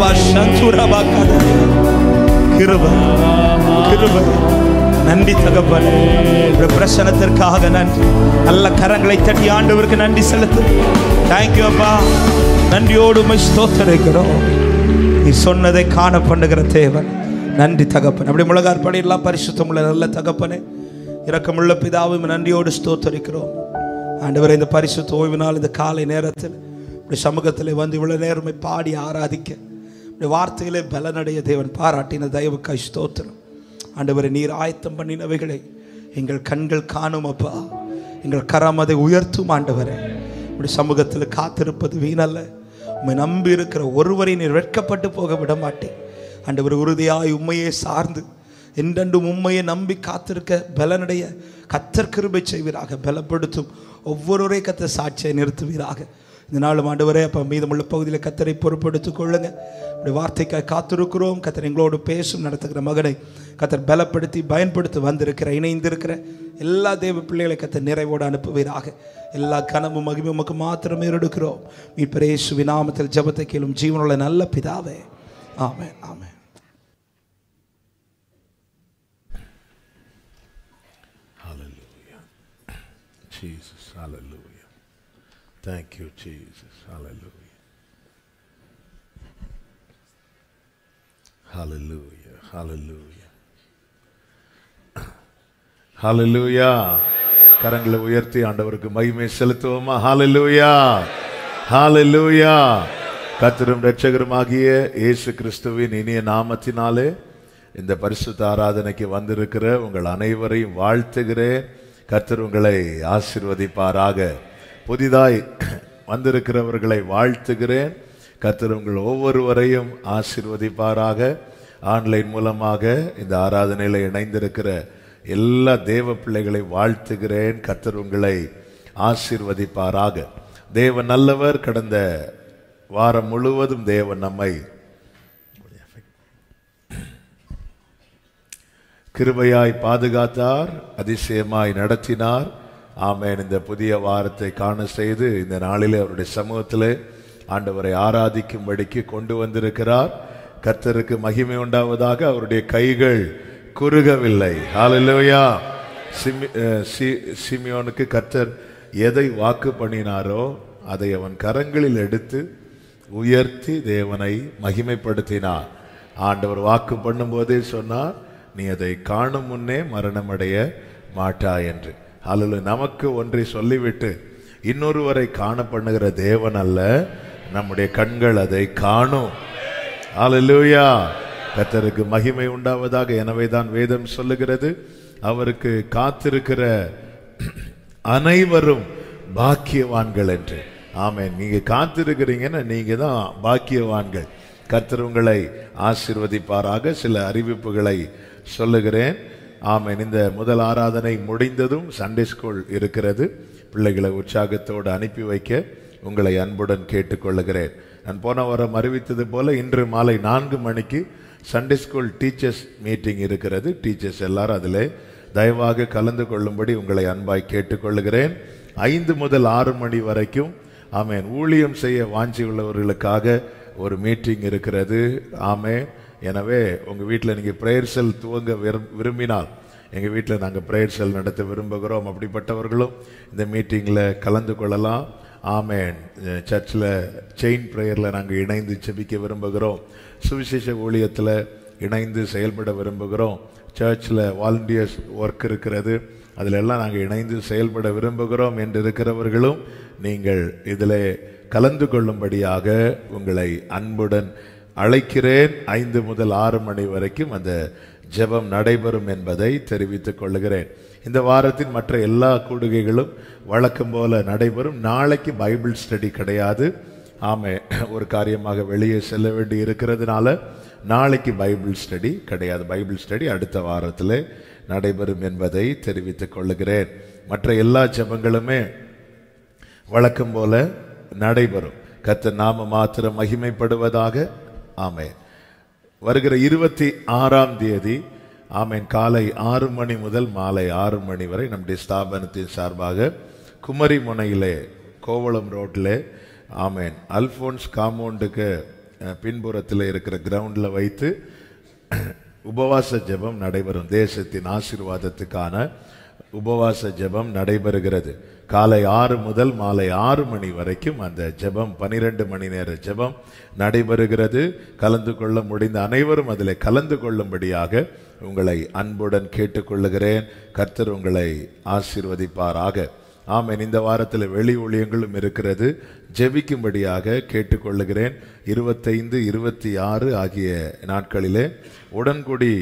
ரபா சந்துரபா கதரி. கிருபை கிருபை. நன்றி தகப்பனே, பிரசனத்திற்காக நன்றி. நல்ல கரங்களை தட்டி ஆண்டவருக்கு நன்றி செலுத்து. தேங்க்யூ அப்பா. நன்றியோடு உம்மை ஸ்தோத்திரிக்கிறோம். நீ சொன்னதை காண பண்ணுகிற தேவன். நன்றி தகப்பன். அப்படி முழங்கார் படியெல்லாம் பரிசுத்தமுள்ள நல்ல தகப்பனே, இரக்கமுள்ள பிதாவும் நன்றியோடு ஸ்தோத்திரிக்கிறோம். ஆண்டவரே, இந்த பரிசுத்த ஓய்வு நாள் இந்த காலை நேரத்தில் இப்படி சமூகத்தில் வந்து இவ்வளவு நேரமே பாடி ஆராதிக்க இப்படி வார்த்தைகளே பலனடைய தேவன் பாராட்டின தயவுக்காய் ஸ்தோத்திரம். ஆண்டவரே, நீர் ஆயத்தம் பண்ணினவைகளை எங்கள் கண்கள் காணும் அப்பா. எங்கள் கரம் அதை உயர்த்தும் ஆண்டவரே. இப்படி சமூகத்தில் காத்திருப்பது வீணல்ல. உம்மை நம்பி இருக்கிற ஒருவரை நீர் வெட்கப்பட்டு போக விட மாட்டேன் ஆண்டவர். உறுதியாய் உண்மையை சார்ந்து என்றென்றும் உண்மையை நம்பி காத்திருக்க பலனடைய கர்த்தர் கிருபை செய்வீராக. பலப்படுத்தும் ஒவ்வொருவரை கர்த்தர் சாட்சியை நிறுத்துவீராக. இந்த நாளும் ஆண்டவரே அப்போ மீதமுள்ள பகுதியில் கர்த்தரை பொறுப்படுத்திக் கொள்ளுங்க. இப்படி வார்த்தைக்காய் காத்திருக்கிறோம். கர்த்தர் எங்களோடு பேசும் நடத்துகிற மகனை கர்த்தர் பலப்படுத்தி பயன்படுத்தி வந்திருக்கிற இணைந்திருக்கிற எல்லா தேவ பிள்ளைகளை கர்த்தர் நிறைவோடு அனுப்புவீராக. எல்லா கனமும் மகிமையும் உமக்கு மாத்திரமே எடுக்கிறோம். மீட்பர் இயேசுவின் நாமத்தில் ஜெபத்தை கேளும் ஜீவனுள்ள நல்ல பிதாவே. ஆமென் ஆமென். Hallelujah. Jesus, hallelujah. Thank you, Jesus. Hallelujah. Hallelujah. Hallelujah. Hallelujah. கரங்களை உயர்த்தி ஆண்டவருக்கு மகிமை செலுத்துவோமா? Hallelujah. Hallelujah. கர்த்தரும் இரட்சகருமாகிய இயேசு கிறிஸ்துவின் இனிய நாமத்தினாலே இந்த பரிசுத்த ஆராதனைக்கு வந்திருக்கிற உங்கள் அனைவரையும் வாழ்த்துகிறேன். கர்த்தர் உங்களை ஆசீர்வதிப்பாராக. புதிதாய் வந்திருக்கிறவர்களை வாழ்த்துகிறேன். கர்த்தர் உங்கள் ஒவ்வொருவரையும் ஆசீர்வதிப்பாராக. ஆன்லைன் மூலமாக இந்த ஆராதனையில் இணைந்திருக்கிற எல்லா தேவ பிள்ளைகளை வாழ்த்துகிறேன். கர்த்தர் உங்களை ஆசீர்வதிப்பாராக. தேவன் நல்லவர். கடந்த வாரம் முழுவதும் தேவன் நம்மை கிருபையாய் பாதுகாத்தார், அதிசயமாய் நடத்தினார். ஆமென். இந்த புதிய வாரத்தை காண செய்து இந்த நாளிலே அவருடைய சமூகத்திலே ஆண்டவரை ஆராதிக்கும்படிக்கு கொண்டு வந்திருக்கிறார். கர்த்தருக்கு மகிமை உண்டாவதாக. அவருடைய கைகள் குறுகவில்லை. ஹல்லேலூயா. சிமியோனுக்கு கர்த்தர் எதை வாக்கு பண்ணினாரோ அதை அவன் கரங்களில் எடுத்து உயர்த்தி தேவனை மகிமைப்படுத்தினார். ஆண்டவர் வாக்கு பண்ணும் போதே சொன்னார், நீ அதை காணும் முன்னே மரணமடைய மாட்டாய் என்று. ஹல்லேலூயா. நமக்கு ஒன்றை சொல்லிவிட்டு இன்னொருவரை காண பண்ணுகிற தேவன் அல்ல, நம்முடைய கண்கள் அதை காணும். ஹல்லேலூயா. கர்த்தருக்கு மகிமை உண்டாவதாக. எனவே தான் வேதம் சொல்லுகிறது, அவருக்கு காத்திருக்கிற அனைவரும் பாக்கியவான்கள் என்று. ஆமென். நீங்க காத்திருக்கிறீங்கன்னா நீங்க தான் பாக்கியவான்கள். கர்த்தர் உங்களை ஆசீர்வதிப்பாராக. சில அறிவிப்புகளை சொல்லுகிறேன். ஆமென். இந்த முதல் ஆராதனை முடிந்ததும் சண்டே ஸ்கூல் இருக்கிறது. பிள்ளைகளை உற்சாகத்தோடு அனுப்பி வைக்க உங்களை அன்புடன் கேட்டுக்கொள்ளுகிறேன். நான் போன வாரம் அறிவித்தது போல இன்று மாலை நான்கு மணிக்கு சண்டே ஸ்கூல் டீச்சர்ஸ் மீட்டிங் இருக்கிறது. டீச்சர்ஸ் எல்லாரும் அதில் தயவாக கலந்து கொள்ளும்படி உங்களை அன்பாய் கேட்டுக்கொள்ளுகிறேன். ஐந்து முதல் ஆறு மணி வரைக்கும் ஆமென் ஊழியம் செய்ய வாஞ்சி உள்ளவர்களுக்காக ஒரு மீட்டிங் இருக்கிறது. ஆமென். எனவே உங்கள் வீட்டில் நீங்கள் ப்ரேயர் செல் துவங்க விரும்பினால், எங்கள் வீட்டில் நாங்கள் ப்ரேயர் செல் நடத்த விரும்புகிறோம், அப்படிப்பட்டவர்களும் இந்த மீட்டிங்கில் கலந்து கொள்ளலாம். ஆமென். சர்ச்சில் செயின் ப்ரேயரில் நாங்கள் இணைந்து செபிக்க விரும்புகிறோம். சுவிசேஷ ஊழியத்தில் இணைந்து செயல்பட விரும்புகிறோம். சர்ச்சில் வாலண்டியர்ஸ் ஒர்க் இருக்கிறது, அதில் எல்லாம் நாங்கள் இணைந்து செயல்பட விரும்புகிறோம் என்று இருக்கிறவர்களும் நீங்கள் இதில் கலந்து கொள்ளும்படியாக உங்களை அன்புடன் அழைக்கிறேன். ஐந்து முதல் ஆறு மணி வரைக்கும் அந்த ஜெபம் நடைபெறும் என்பதை தெரிவித்துக் கொள்ளுகிறேன். இந்த வாரத்தின் மற்ற எல்லா கூடுகைகளும் வழக்கம் போல நடைபெறும். நாளைக்கு பைபிள் ஸ்டடி கிடையாது. ஆமே, ஒரு காரியமாக வெளியே செல்ல வேண்டி இருக்கிறதுனால நாளைக்கு பைபிள் ஸ்டடி கிடையாது. பைபிள் ஸ்டடி அடுத்த வாரத்தில் நடைபெறும் என்பதை தெரிவித்துக் கொள்ளுகிறேன். மற்ற எல்லா ஜெபங்களுமே வழக்கம் போல நடைபெறும். கர்த்தர் நாம மாத்திரம் மகிமைப்படுவதாக. ஆமென். வருகிற இருபத்தி ஆறாம் தேதி ஆமென் காலை ஆறு மணி முதல் மாலை ஆறு மணி வரை நம்முடைய ஸ்தாபனத்தின் சார்பாக குமரி முனையிலே கோவளம் ரோட்டில் ஆமென் அல்போன்ஸ் காம்பவுண்டுக்கு பின்புறத்தில் இருக்கிற கிரவுண்டில் வைத்து உபவாச ஜெபம் நடைபெறும். தேசத்தின் ஆசீர்வாதத்துக்கான உபவாச ஜெபம் நடைபெறுகிறது. காலை ஆறு முதல் மாலை ஆறு மணி வரைக்கும் அந்த ஜெபம் பனிரெண்டு மணி நேர ஜெபம் நடைபெறுகிறது. கலந்து கொள்ள முடிந்த அனைவரும் அதில் கலந்து கொள்ளும்படியாக உங்களை அன்புடன் கேட்டுக்கொள்ளுகிறேன். கர்த்தர் உங்களை ஆசீர்வதிப்பாராக. ஆமென். இந்த வாரத்தில் வெளி ஊழியங்களும் இருக்கிறது. ஜெபிக்கும்படியாக கேட்டுக்கொள்ளுகிறேன். இருபத்தைந்து இருபத்தி ஆறு ஆகிய நாட்களிலே உடன்குடி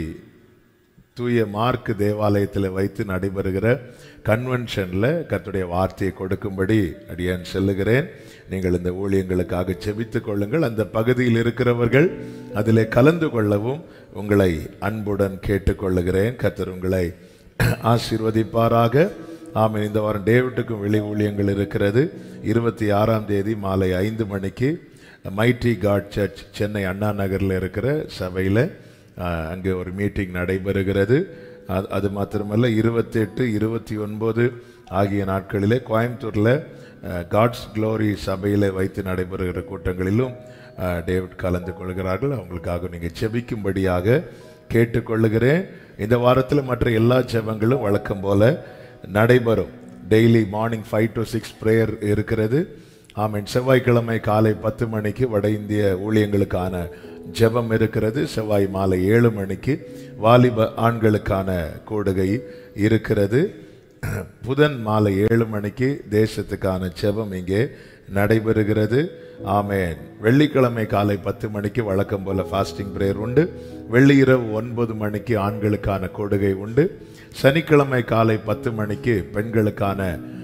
தூய மார்க் தேவாலயத்தில் வைத்து நடைபெறுகிற கன்வென்ஷனில் கர்த்தருடைய வார்த்தையை கொடுக்கும்படி அடியான் செல்லுகிறேன். நீங்கள் இந்த ஊழியங்களுக்காக ஜெபித்துக் கொள்ளுங்கள். அந்த பகுதியில் இருக்கிறவர்கள் அதிலே கலந்து கொள்ளவும் உங்களை அன்புடன் கேட்டுக்கொள்ளுகிறேன். கர்த்தர் உங்களை ஆசீர்வதிப்பாராக. ஆமென். இந்த வாரம் டேவிட்டுக்கும் வெளி ஊழியங்கள் இருக்கிறது. இருபத்தி ஆறாம் தேதி மாலை ஐந்து மணிக்கு mighty god church Chennai Anna Nagar இருக்கிற சபையில் அங்கே ஒரு மீட்டிங் நடைபெறுகிறது. அது மாத்திரமல்ல, இருபத்தி எட்டு இருபத்தி ஒன்பது ஆகிய நாட்களிலே கோயம்புத்தூரில் காட்ஸ் க்ளோரி சபையில் வைத்து நடைபெறுகிற கூட்டங்களிலும் டேவிட் கலந்து கொள்கிறார்கள். அவங்களுக்காக நீங்கள் ஜெபிக்கும்படியாக கேட்டுக்கொள்ளுகிறேன். இந்த வாரத்தில் மற்ற எல்லா ஜெபங்களும் வழக்கம் போல நடைபெறும். Daily morning five to six prayer இருக்கிறது. ஆமென். செவ்வாய்க்கிழமை காலை பத்து மணிக்கு வட இந்திய ஊழியங்களுக்கான ஜெபம் இருக்கிறது. செவ்வாய் மாலை ஏழு மணிக்கு வாலிப ஆண்களுக்கான கூடுகை இருக்கிறது. புதன் மாலை ஏழு மணிக்கு தேசத்துக்கான ஜெபம் இங்கே நடைபெறுகிறது. ஆமென். வெள்ளிக்கிழமை காலை பத்து மணிக்கு வழக்கம் போல ஃபாஸ்டிங் பிரேயர் உண்டு. வெள்ளி இரவு ஒன்பது மணிக்கு ஆண்களுக்கான கூடுகை உண்டு. சனிக்கிழமை காலை பத்து மணிக்கு பெண்களுக்கான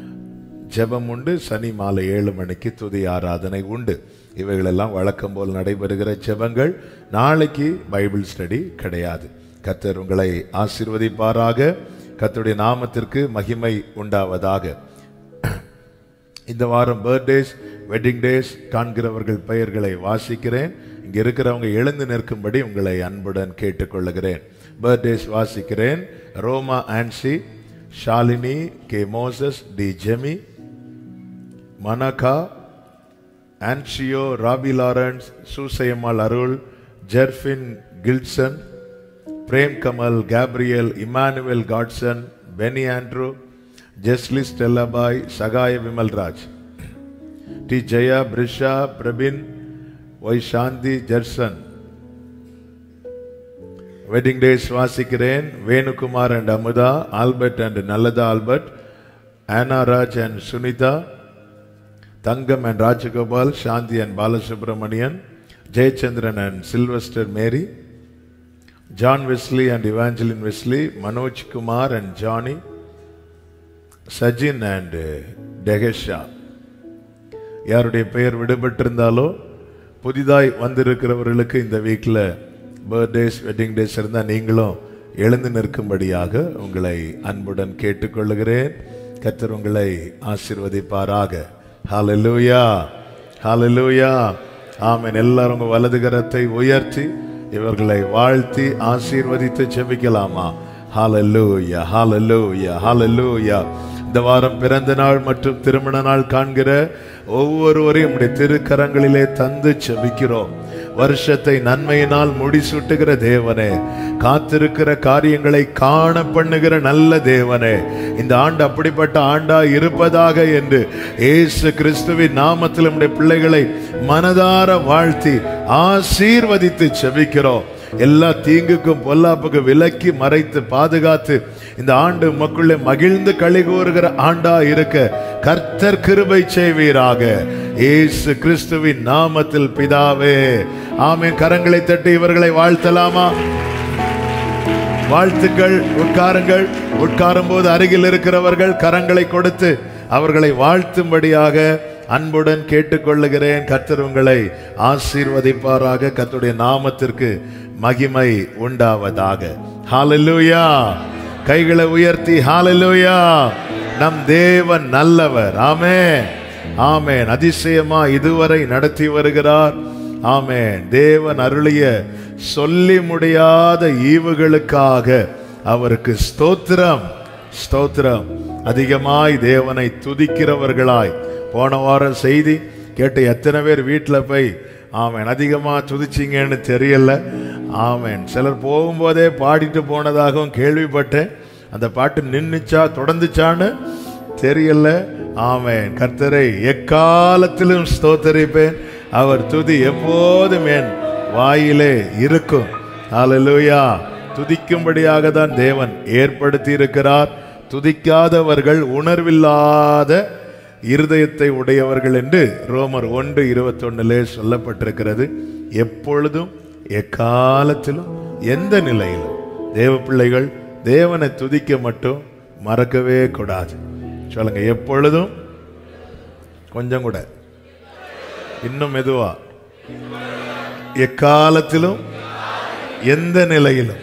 ஜெபம் உண்டு. சனி மாலை ஏழு மணிக்கு துதி ஆராதனை உண்டு. இவைகளெல்லாம் வழக்கம் போல் நடைபெறுகிற ஜெபங்கள். நாளைக்கு பைபிள் ஸ்டடி கிடையாது. கர்த்தர் உங்களை ஆசீர்வதிப்பாராக. கர்த்தருடைய நாமத்திற்கு மகிமை உண்டாவதாக. இந்த வாரம் பர்த்டேஸ் வெட்டிங் டேஸ் காண்கிறவர்கள் பெயர்களை வாசிக்கிறேன். இங்கே இருக்கிறவங்க எழுந்து நிற்கும்படி உங்களை அன்புடன் கேட்டுக்கொள்ளுகிறேன். பர்த்டேஸ் வாசிக்கிறேன். Roma Ancy, Shalini K Moses, D Jemi, Manaka, Ancio, Robby Lawrence, Susaiammal Arul, Jerfin Gilson, Prem Kamal, Gabriel, Emmanuel Godson, Beny Andrew, Jesly Stellabai, Sahaya Vimalraj, D Jaya, Prisha, Prabin, Y Shanthi, Jerson. Wedding days வாசிக்கிறேன். Venukumar and Amutha, Albert and Nallatha Albert, Ana Raj and Sunitha, Thangam and Rajagopal, Shanthi and Balasubramanian, Jayachandran and Sylvester Mary, John Wesley and Evangeline Wesley, Manoj Kumar and Johnny, Sajin and Dekasha. யாருடைய பெயர் விடுபட்டிருந்தாலோ புதிதாய் வந்திருக்கிறவர்களுக்கு இந்த வீக்கில் பர்த்டேஸ் வெட்டிங் டேஸ் இருந்தால் நீங்களும் எழுந்து நிற்கும்படியாக உங்களை அன்புடன் கேட்டுக்கொள்ளுகிறேன். கர்த்தர் உங்களை ஆசீர்வதிப்பாராக. ஹல்லேலூயா, ஹல்லேலூயா. ஆமென். எல்லாரும் உங்க வலது கரத்தை உயர்த்தி இவர்களை வாழ்த்தி ஆசீர்வதித்து ஜெபிக்கலாமா? ஹல்லேலூயா, ஹல்லேலூயா, ஹல்லேலூயா. இந்த வாரம் பிறந்த நாள் மற்றும் திருமண நாள் காண்கிற ஒவ்வொருவரையும் உடைய திருக்கரங்களிலே தந்து ஜெபிக்கிறோம். வருஷத்தை நன்மையினால் முடிசூட்டுகிற தேவனே, காத்திருக்கிற காரியங்களை காண பண்ணுகிற நல்ல தேவனே, இந்த ஆண்டு அப்படிப்பட்ட ஆண்டா இருப்பதாக என்று இயேசு கிறிஸ்துவின் நாமத்தில் நம்முடைய பிள்ளைகளை மனதார வாழ்த்தி ஆசீர்வதித்து ஜெபிக்கிறோம். எல்லா தீங்குக்கும் பொல்லாப்புக்கும் விலக்கி மறைத்து பாதுகாத்து இந்த ஆண்டு மக்களே மகிழ்ந்து களி கூறுகிற ஆண்டா இருக்க கர்த்தர் கிருபை செய்வீராக. இயேசு கிறிஸ்துவின் நாமத்தில் பிதாவே, ஆமென். கரங்களை தட்டி இவர்களை வாழ்த்தலாமா? வாழ்த்துக்கள். உட்காருங்கள். உட்காரும் போது அருகில் இருக்கிறவர்கள் கரங்களை கொடுத்து அவர்களை வாழ்த்தும்படியாக அன்புடன் கேட்டுக்கொள்ளுகிறேன். கர்த்தர் உங்களை ஆசீர்வதிப்பாராக. கர்த்தருடைய நாமத்திற்கு மகிமை உண்டாவதாக. ஹல்லேலூயா. கைகளை உயர்த்தி ஹல்லேலூயா. நம் தேவன் நல்லவர். ஆமென், ஆமென். அதிசயமா இதுவரை நடத்தி வருகிறார். ஆமென். தேவன் அருளிய சொல்லி முடியாத ஈவுகளுக்காக அவருக்கு ஸ்தோத்திரம், ஸ்தோத்திரம். அதிகமாய் தேவனை துதிக்கிறவர்களாய் போன வாரம் செய்தி கேட்ட எத்தனை பேர் வீட்டில் போய் ஆமேன். அதிகமாக துதிச்சிங்கன்னு தெரியல. ஆமேன். சிலர் போகும்போதே பாடிட்டு போனதாகவும் கேள்விப்பட்டேன். அந்த பாட்டு நின்றுச்சா தொடர்ந்துச்சான்னு தெரியல. ஆமேன். கர்த்தரை எக்காலத்திலும் ஸ்தோத்தரிப்பேன், அவர் துதி எப்போதும் என் வாயிலே இருக்கும். ஹல்லேலூயா. துதிக்கும்படியாக தான் தேவன் ஏற்படுத்தி இருக்கிறார். துதிக்காதவர்கள் உணர்வில்லாத இருதயத்தை உடையவர்கள் என்று ரோமர் ஒன்று இருபத்தி ஒன்னுலே சொல்லப்பட்டிருக்கிறது. எப்பொழுதும் எக்காலத்திலும் எந்த நிலையிலும் தேவ பிள்ளைகள் தேவனை துதிக்க மட்டும் மறக்கவே கூடாது. சொல்லுங்க, எப்பொழுதும், கொஞ்சம் கூட, இன்னும் மெதுவா, எக்காலத்திலும் எந்த நிலையிலும்.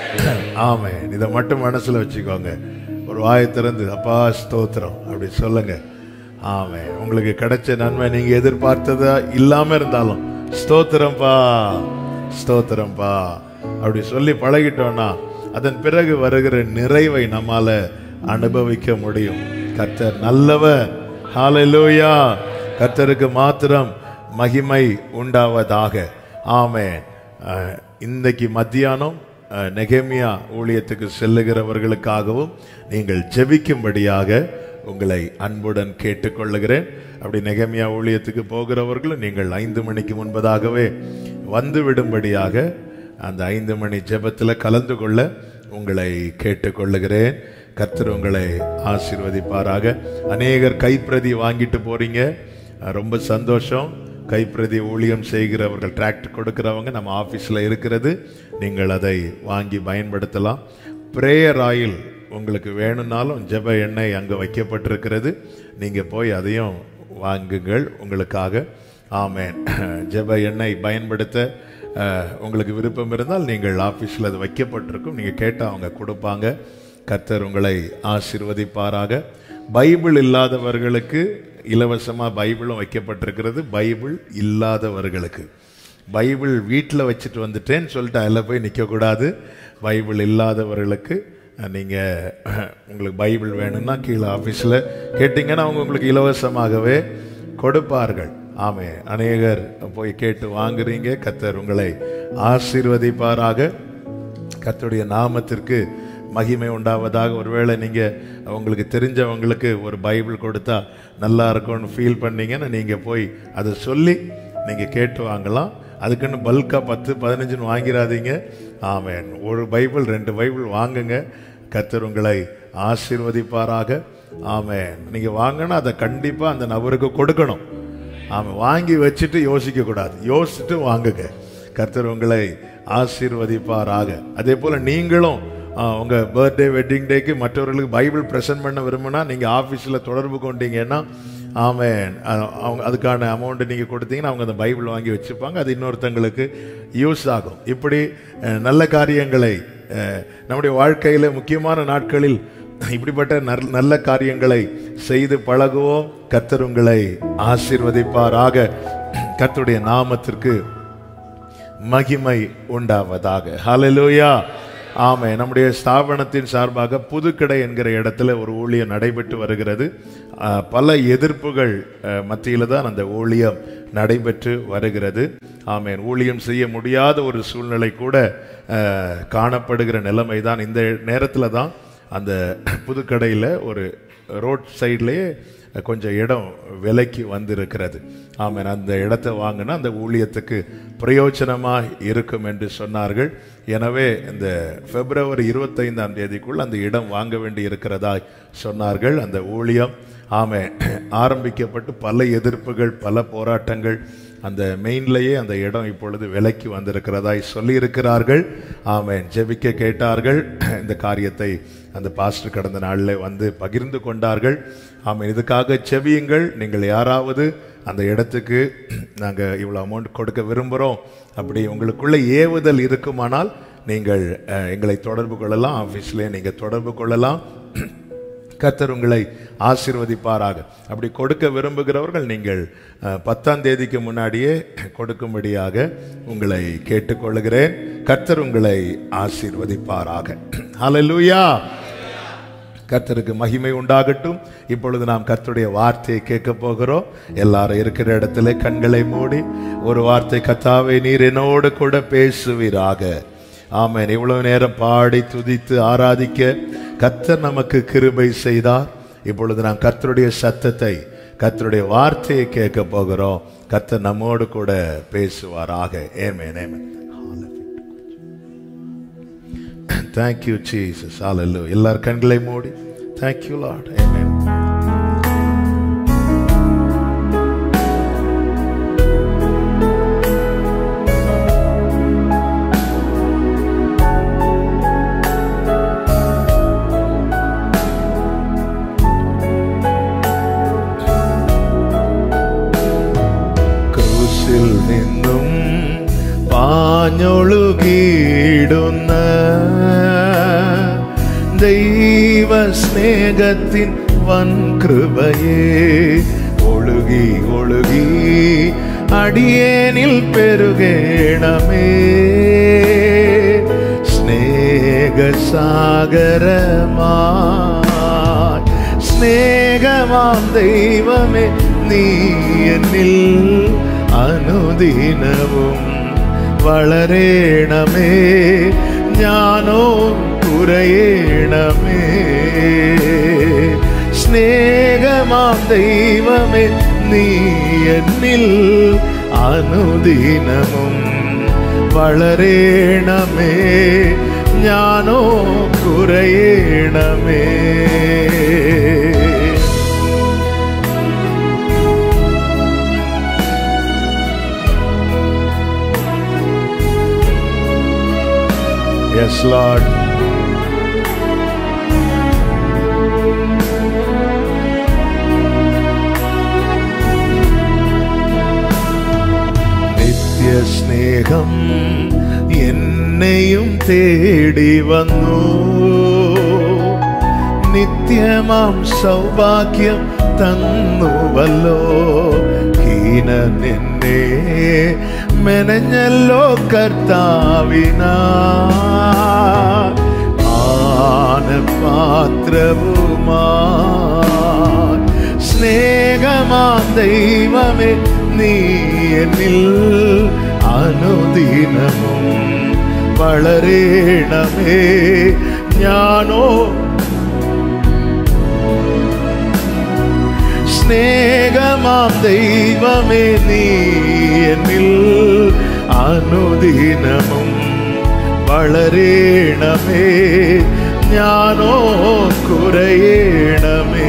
ஆமென். இதை மட்டும் மனசுல வச்சுக்கோங்க. ஒரு வாயை திறந்து அப்பா ஸ்தோத்திரம் அப்படி சொல்லுங்க. ஆமென். உங்களுக்கு கிடைச்ச நன்மை நீங்க எதிர்பார்த்ததா இல்லாம இருந்தாலும் ஸ்தோத்திரம்பா ஸ்தோத்திரம்பா அப்படி சொல்லி பழகிட்டோம்னா அதன் பிறகு வருகிற நிறைவை நம்மால அனுபவிக்க முடியும். கர்த்தர் நல்லவர். ஹல்லேலூயா. கர்த்தருக்கு மாத்திரம் மகிமை உண்டாவதாக. ஆமென். இன்றைக்கு மத்தியானம் நெகேமியா ஊழியத்துக்கு செல்லுகிறவர்களுக்காகவும் நீங்கள் ஜெபிக்கும்படியாக உங்களை அன்புடன் கேட்டுக்கொள்ளுகிறேன். அப்படி நெகேமியா ஊழியத்துக்கு போகிறவர்களும் நீங்கள் ஐந்து மணிக்கு முன்பதாகவே வந்து விடும்படியாக அந்த ஐந்து மணி ஜெபத்தில் கலந்து கொள்ள உங்களை கேட்டுக்கொள்ளுகிறேன். கர்த்தர் உங்களை ஆசீர்வதிப்பாராக. அநேகர் கைப்பிரதி வாங்கிட்டு போறீங்க, ரொம்ப சந்தோஷம். கைப்பிரதி ஊழியம் செய்கிறவர்கள் டிராக்ட் கொடுக்கிறவங்க நம்ம ஆஃபீஸில் இருக்கிறது, நீங்கள் அதை வாங்கி பயன்படுத்தலாம். பிரேயர் ஆயில் உங்களுக்கு வேணும்னாலும் ஜெப எண்ணெய் அங்கே வைக்கப்பட்டிருக்கிறது, நீங்கள் போய் அதையும் வாங்குங்கள் உங்களுக்காக. ஆமென். ஜெப எண்ணெய் பயன்படுத்த உங்களுக்கு விருப்பம் இருந்தால் நீங்கள் ஆஃபீஸில் அது வைக்கப்பட்டிருக்கும், நீங்கள் கேட்டால் அவங்க கொடுப்பாங்க. கர்த்தர் உங்களை ஆசீர்வதிப்பாராக. பைபிள் இல்லாதவர்களுக்கு இலவசமாக பைபிளும் வைக்கப்பட்டிருக்கிறது. பைபிள் இல்லாதவர்களுக்கு, பைபிள் வீட்டில் வச்சுட்டு வந்துட்டேன்னு சொல்லிட்டு அதில் போய் நிற்கக்கூடாது. பைபிள் இல்லாதவர்களுக்கு நீங்கள் உங்களுக்கு பைபிள் வேணும்னா கீழே ஆஃபீஸில் கேட்டிங்கன்னா அவங்க உங்களுக்கு இலவசமாகவே கொடுப்பார்கள். ஆமே, அநேகர் போய் கேட்டு வாங்குறீங்க. கர்த்தர் உங்களை ஆசீர்வதிப்பாராக. கர்த்தருடைய நாமத்திற்கு மகிமை உண்டாவதாக. ஒருவேளை நீங்கள் உங்களுக்கு தெரிஞ்சவங்களுக்கு ஒரு பைபிள் கொடுத்தா நல்லா இருக்கும்னு ஃபீல் பண்ணீங்கன்னா நீங்கள் போய் அதை சொல்லி நீங்கள் கேட்டு வாங்கலாம். அதுக்குன்னு பல்காக பத்து பதினஞ்சுன்னு வாங்கிடாதீங்க. ஆமென். ஒரு பைபிள் ரெண்டு பைபிள் வாங்குங்க. கர்த்தர் உங்களை ஆசீர்வதிப்பாராக. ஆமென். நீங்கள் வாங்கினா அதை கண்டிப்பாக அந்த நபருக்கு கொடுக்கணும். ஆமாம், வாங்கி வச்சுட்டு யோசிக்கக்கூடாது, யோசிச்சுட்டு வாங்குங்க. கர்த்தர் உங்களை ஆசீர்வதிப்பாராக. அதே போல் நீங்களும் உங்கள் பர்த்டே வெட்டிங் டேக்கு மற்றவர்களுக்கு பைபிள் ப்ரெசென்ட் பண்ண விரும்பினா நீங்கள் ஆஃபீஸில் தொடர்பு கொண்டீங்கன்னா ஆமென், அவங்க அதுக்கான அமௌண்ட்டு நீங்கள் கொடுத்தீங்கன்னா அவங்க அந்த பைபிள் வாங்கி வச்சுப்பாங்க, அது இன்னொருத்தங்களுக்கு யூஸ் ஆகும். இப்படி நல்ல காரியங்களை நம்முடைய வாழ்க்கையில் முக்கியமான நாட்களில் இப்படிப்பட்ட நல்ல காரியங்களை செய்து பழகுவோம். கர்த்தர் உங்களை ஆசீர்வதிப்பாராக. கர்த்தருடைய நாமத்திற்கு மகிமை உண்டாவதாக. ஹல்லேலூயா. ஆமே. நம்முடைய ஸ்தாபனத்தின் சார்பாக புதுக்கடை என்கிற இடத்துல ஒரு ஊழியம் நடைபெற்று வருகிறது. பல எதிர்ப்புகள் மத்தியில் தான் அந்த ஊழியம் நடைபெற்று வருகிறது. ஆமேன். ஊழியம் செய்ய முடியாத ஒரு சூழ்நிலை கூட காணப்படுகிற நிலைமை தான். இந்த நேரத்தில் தான் அந்த புதுக்கடையில் ஒரு ரோட் சைட்லேயே கொஞ்சம் இடம் விலைக்கு வந்திருக்கிறது. ஆமாம், அந்த இடத்தை வாங்கினா அந்த ஊழியத்துக்கு பிரயோஜனமாக இருக்கும் என்று சொன்னார்கள். எனவே இந்த பிப்ரவரி இருபத்தைந்தாம் தேதிக்குள் அந்த இடம் வாங்க வேண்டி இருக்கிறதா சொன்னார்கள். அந்த ஊழியம் ஆமே ஆரம்பிக்கப்பட்டு பல எதிர்ப்புகள், பல போராட்டங்கள், அந்த மெயின்லேயே அந்த இடம் இப்பொழுது விலைக்கு வந்திருக்கிறதாய் சொல்லியிருக்கிறார்கள். ஆமென். ஜெபிக்க கேட்டார்கள். இந்த காரியத்தை அந்த பாஸ்டர் கடந்த நாளில் வந்து பகிர்ந்து கொண்டார்கள். ஆமென். இதுக்காக செபியுங்கள். நீங்கள் யாராவது அந்த இடத்துக்கு நாங்கள் இவ்வளோ அமௌண்ட் கொடுக்க விரும்புகிறோம் அப்படி உங்களுக்குள்ள ஏவுதல் இருக்குமானால் நீங்கள் எங்களை தொடர்பு கொள்ளலாம். ஆஃபீஸ்லேயே நீங்கள் தொடர்பு கொள்ளலாம். கர்த்தர் உங்களை ஆசீர்வதிப்பாராக. அப்படி கொடுக்க விரும்புகிறவர்கள் நீங்கள் பத்தாம் தேதிக்கு முன்னாடியே கொடுக்கும்படியாக உங்களை கேட்டுக்கொள்கிறேன். கர்த்தர் உங்களை ஆசீர்வதிப்பாராக. ஹல்லேலூயா. கர்த்தருக்கு மகிமை உண்டாகட்டும். இப்பொழுது நாம் கர்த்தருடைய வார்த்தையை கேட்க போகிறோம். எல்லாரும் இருக்கிற இடத்துல கண்களை மூடி ஒரு வார்த்தை, கர்த்தாவே நீர் என்னோடு கூட பேசுவீராக. ஆமென். இவ்வளவு நேரம் பாடி துதித்து ஆராதிக்க கர்த்தர் நமக்கு கிருபை செய்தார். இப்பொழுது நாம் கர்த்தருடைய சத்தத்தை, கர்த்தருடைய வார்த்தையை கேட்க போகிறோம். கர்த்தர் நம்மோடு கூட பேசுவாராக. ஆமென், ஆமென். Thank you Jesus. Hallelujah. எல்லாரும் கண்களை மூடி. Thank you Lord. Amen. ക്രൂശിൽ നിന്നും പാഞ്ഞൊഴുകിയിടുന്ന ദൈവ സ്നേഹത്തിൻ വൻ കൃപയെ ഒഴുകി ഒഴുകി അടിയേനിൽ പെരുകേണമേ. സ്നേഹസാഗരമായി സ്നേഹമാം ദൈവമേ നീ എന്നിൽ അനുദിനവും വളരേണമേ. ഞാനോ കുറയേണമേ. സ്നേഹമാം ദൈവമേ നീ എന്നിൽ അനുദിനവും വളരേണമേ. ഞാനോ കുറയേണമേ. Yes Lord. സ്നേഹം എന്നെയും തേടി വന്നു. നിത്യമാം സൗഭാഗ്യം തന്നുവല്ലോ. ഹീനൻ എന്നെ മെനഞ്ഞല്ലോ കർത്താവിനാൽ. പാനപാത്രവുമായി സ്നേഹമാം ദൈവമേ നീ എന്നിൽ അനുദിനവും വളരേണമേ. ഞാനോ സ്നേഹമാം ദൈവമേ നീ എന്നിൽ അനുദിനവും വളരേണമേ. ഞാനോ കുറയേണമേ.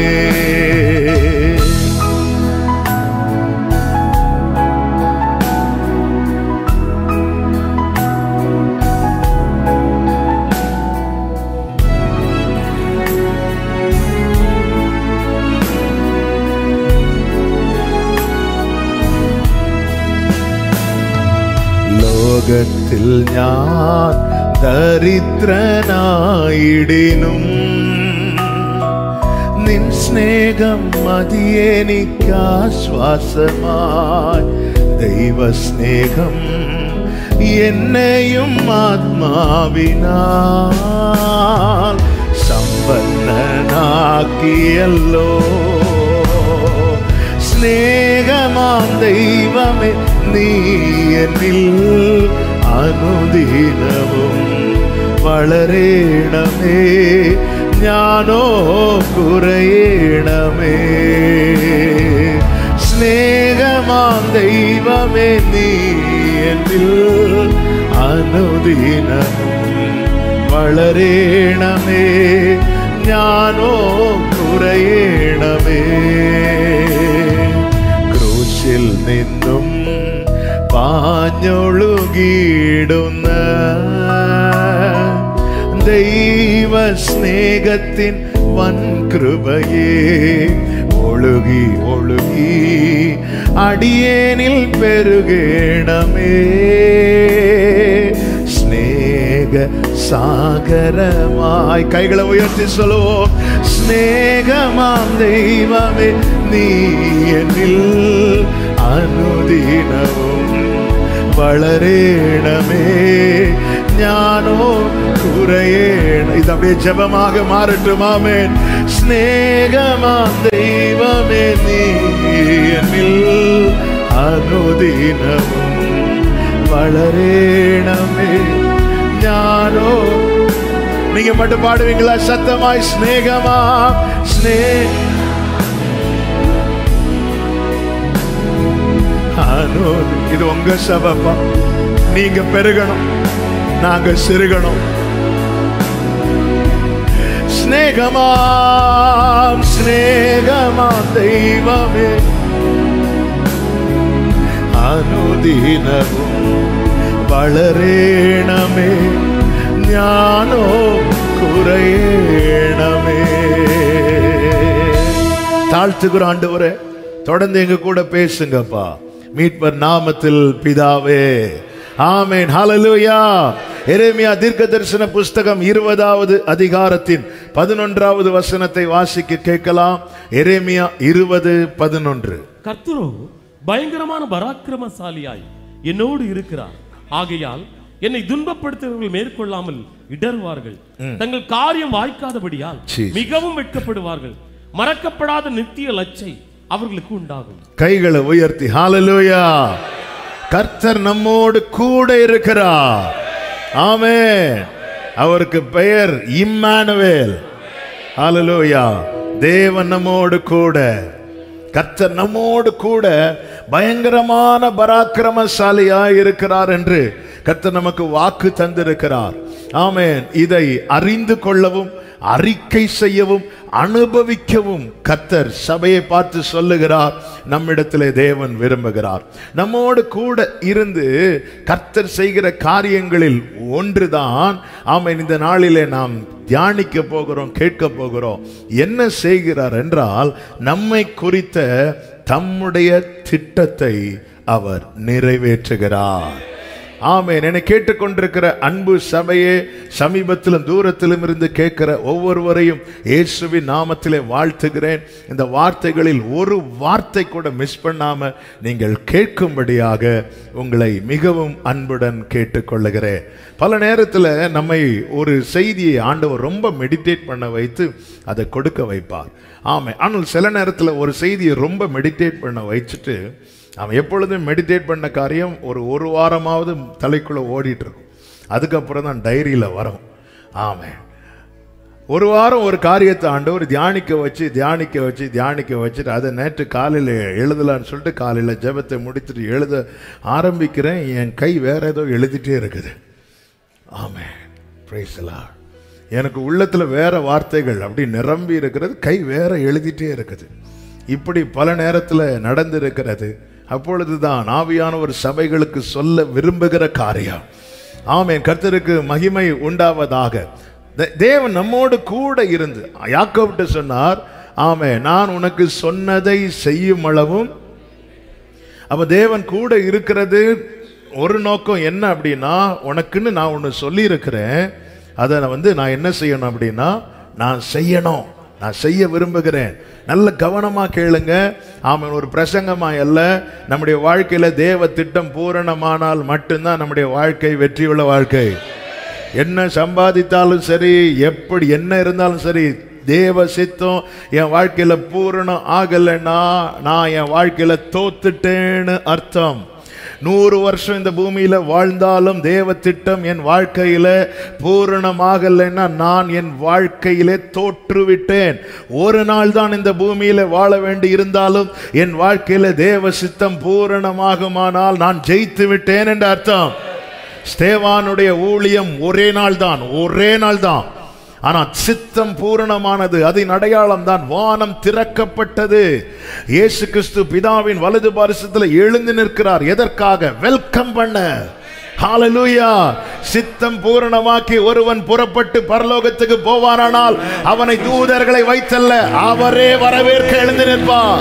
ലോകത്തിൽ ഞാൻ ദരിദ്രനായിടിനും നിൻ സ്നേഹം മതിയെനിക്കാശ്വാസമായി. ദൈവസ്നേഹം എന്നെയും ആത്മാവിനാൽ സമ്പന്നനാക്കിയല്ലോ. സ്നേഹമാം ദൈവമേ നീ എന്നിൽ അനുദിനവും വളരേണമേ. ഞാനോ കുറയേണമേ. സ്നേഹമാം ദൈവമേ നീ എന്നിൽ അനുദിനവും വളരേണമേ. ഞാനോ കുറയേണമേ. ക്രൂശിൽ നിന്നും പാഞ്ഞൊഴുകിയിടുന്ന ദൈവ സ്നേഹത്തിൻ വൻ കൃപയെ ഒഴുകി ഒഴുകി അടിയേനിൽ പെരുകേണമേ. സ്നേഹ സാഗരമായി കൈകളെ ഉയർത്തി சொல்லுவோம். സ്നേഹമാം ദൈവമേ നീ എന്നിൽ അനുദിനവും വളരേണമേ. ഞാനോ കുറയേണ. இது அப்படியே ஜெபமாக மாறட்டும். ஆமென். ஸ்நேகமா தெய்வமே நீ என்னில் அனுதினமும் வளரேணமே ஞானோ. நீங்க மட்டும் பாடுவீங்களா சத்தமாய்? ஸ்நேகமா ஸ்னே அனு. இது உங்க சபப்பா. நீங்க பெருகணும், நாங்க சிறுகணும். ஸ்நேகமாம் ஸ்நேகமா தெய்வமே அனுதினமும் வளரேணமே ஞானோ குறையேணமே. தாழ்த்துகிற ஆண்டவரே, தொடர்ந்து எங்க கூட பேசுங்கப்பா. மீட்பர் நாமத்தில் பிதாவே, ஆமென். ஹல்லேலூயா. எரேமியா தீர்க்கதரிசன புஸ்தகம் இருபதாவது அதிகாரத்தின் பதினொன்றாவது வசனத்தை வாசிக்க கேட்கலாம். எரேமியா இருபது பதினொன்று. கர்த்தரோ பயங்கரமான பராக்கிரமசாலியாய் என்னோடு இருக்கிறார். ஆகையால் என்னை துன்பப்படுத்துவர்கள் மேற்கொள்ளாமல் இடர்வார்கள். தங்கள் காரியம் வாய்க்காதபடியால் மிகவும் வெட்கப்படுவார்கள். மறக்கப்படாத நித்திய லட்சை அவர்களுக்கு உண்டாகும். கைகளை உயர்த்தி ஹல்லேலூயா. கர்த்தர் நம்மோடு கூட இருக்கிறார். ஆமென். அவருக்கு பெயர் இம்மானுவேல். ஹல்லேலூயா. தேவன் நம்மோடு கூட, கர்த்தர் நம்மோடு கூட பயங்கரமான பராக்கிரமசாலியாய் இருக்கிறார் என்று கர்த்தர் நமக்கு வாக்கு தந்திருக்கிறார். ஆமென். இதை அறிந்து கொள்ளவும் அறிக்கை செய்யவும் அனுபவிக்கவும் கர்த்தர் சபையை பார்த்து சொல்லுகிறார். நம்மிடத்திலே தேவன் விரும்புகிறார். நம்மோடு கூட இருந்து கர்த்தர் செய்கிற காரியங்களில் ஒன்றுதான் ஆமென் இந்த நாளிலே நாம் தியானிக்க போகிறோம், கேட்க போகிறோம். என்ன செய்கிறார் என்றால், நம்மை குறித்த தம்முடைய திட்டத்தை அவர் நிறைவேற்றுகிறார். ஆமென். என்னை கேட்டுக்கொண்டிருக்கிற அன்பு சபையே, சமீபத்திலும் தூரத்திலும் இருந்து கேட்கிற ஒவ்வொருவரையும் இயேசுவின் நாமத்திலே வாழ்த்துகிறேன். இந்த வார்த்தைகளில் ஒரு வார்த்தை கூட மிஸ் பண்ணாம நீங்கள் கேட்கும்படியாக உங்களை மிகவும் அன்புடன் கேட்டுக்கொள்ளுகிறேன். பல நேரத்தில் நம்மை ஒரு செய்தியை ஆண்டவர் ரொம்ப மெடிடேட் பண்ண வைத்து அதை கொடுக்க வைப்பார். ஆமாம். ஆனால் சில நேரத்தில் ஒரு செய்தியை ரொம்ப மெடிடேட் பண்ண வச்சுட்டு அவன் எப்பொழுதும் மெடிடேட் பண்ண காரியம் ஒரு ஒரு வாரமாவது தலைக்குள்ளே ஓடிட்டு இருக்கும். அதுக்கப்புறம் தான் டைரியில் வரும். ஆமாம். ஒரு வாரம் ஒரு காரியத்தை ஆண்டவர் தியானிக்க வச்சு தியானிக்க வச்சு தியானிக்க வச்சுட்டு அதை நேற்று காலையில் எழுதலான்னு சொல்லிட்டு காலையில் ஜெபத்தை முடித்துட்டு எழுத ஆரம்பிக்கிறேன். என் கை வேற ஏதோ எழுதிட்டே இருக்குது. ஆமாம். Praise the lord. எனக்கு உள்ளத்தில் வேற வார்த்தைகள் அப்படி நிரம்பி இருக்கிறது, கை வேற எழுதிட்டே இருக்குது. இப்படி பல நேரத்தில் நடந்திருக்கிறது. அப்பொழுதுதான் ஆவியானவர் சபைகளுக்கு சொல்ல விரும்புகிற காரியம். ஆமென். கர்த்தருக்கு மகிமை உண்டாவதாக. தேவன் நம்மோடு கூட இருந்து யாக்கோபிட்ட சொன்னார், ஆமென், நான் உனக்கு சொன்னதை செய்யும் அளவும். அப்ப தேவன் கூட இருக்கிறது ஒரு நோக்கம் என்ன அப்படின்னா, உனக்குன்னு நான் ஒன்று சொல்லி இருக்கிறேன், அதை வந்து நான் என்ன செய்யணும் அப்படின்னா நான் செய்யணும், நான் செய்ய விரும்புகிறேன். நல்ல கவனமா கேளுங்க. ஆமாம். ஒரு பிரசங்கமா அல்ல. நம்முடைய வாழ்க்கையில தேவ திட்டம் பூரணமானால் மட்டும்தான் நம்முடைய வாழ்க்கை வெற்றியுள்ள வாழ்க்கை. என்ன சம்பாதித்தாலும் சரி, எப்படி என்ன இருந்தாலும் சரி, தேவ சித்தம் என் வாழ்க்கையில பூரணம் ஆகலைன்னா நான் என் வாழ்க்கையில தோத்துட்டேன்னு அர்த்தம். நூறு வருஷம் இந்த பூமியில வாழ்ந்தாலும் தேவ திட்டம் என் வாழ்க்கையில பூரணமாகலைன்னா நான் என் வாழ்க்கையிலே தோற்றுவிட்டேன். ஒரு நாள் தான் இந்த பூமியில வாழ வேண்டி இருந்தாலும் என் வாழ்க்கையில தேவ சித்தம் பூரணமாகுமானால் நான் ஜெயித்து விட்டேன் என்று அர்த்தம். ஸ்தேவானுடைய ஊழியம் ஒரே நாள் தான், ஒரே நாள் தான். ஆனால் சித்தம் பூரணமானது. அதன் அடையாளம் தான் வானம் திறக்கப்பட்டது. இயேசு கிறிஸ்து பிதாவின் வலது பாரிசத்தில் எழுந்து நிற்கிறார். எதற்காக? வெல்கம் பண்ண. ஹல்லேலூயா. சித்தம் பூரணமாக்கி ஒருவன் புறப்பட்டு பரலோகத்துக்கு போவானானால் அவனை தூதர்களை வைத்தல்ல, அவரே வரவேற்க எழுந்து நிற்பார்.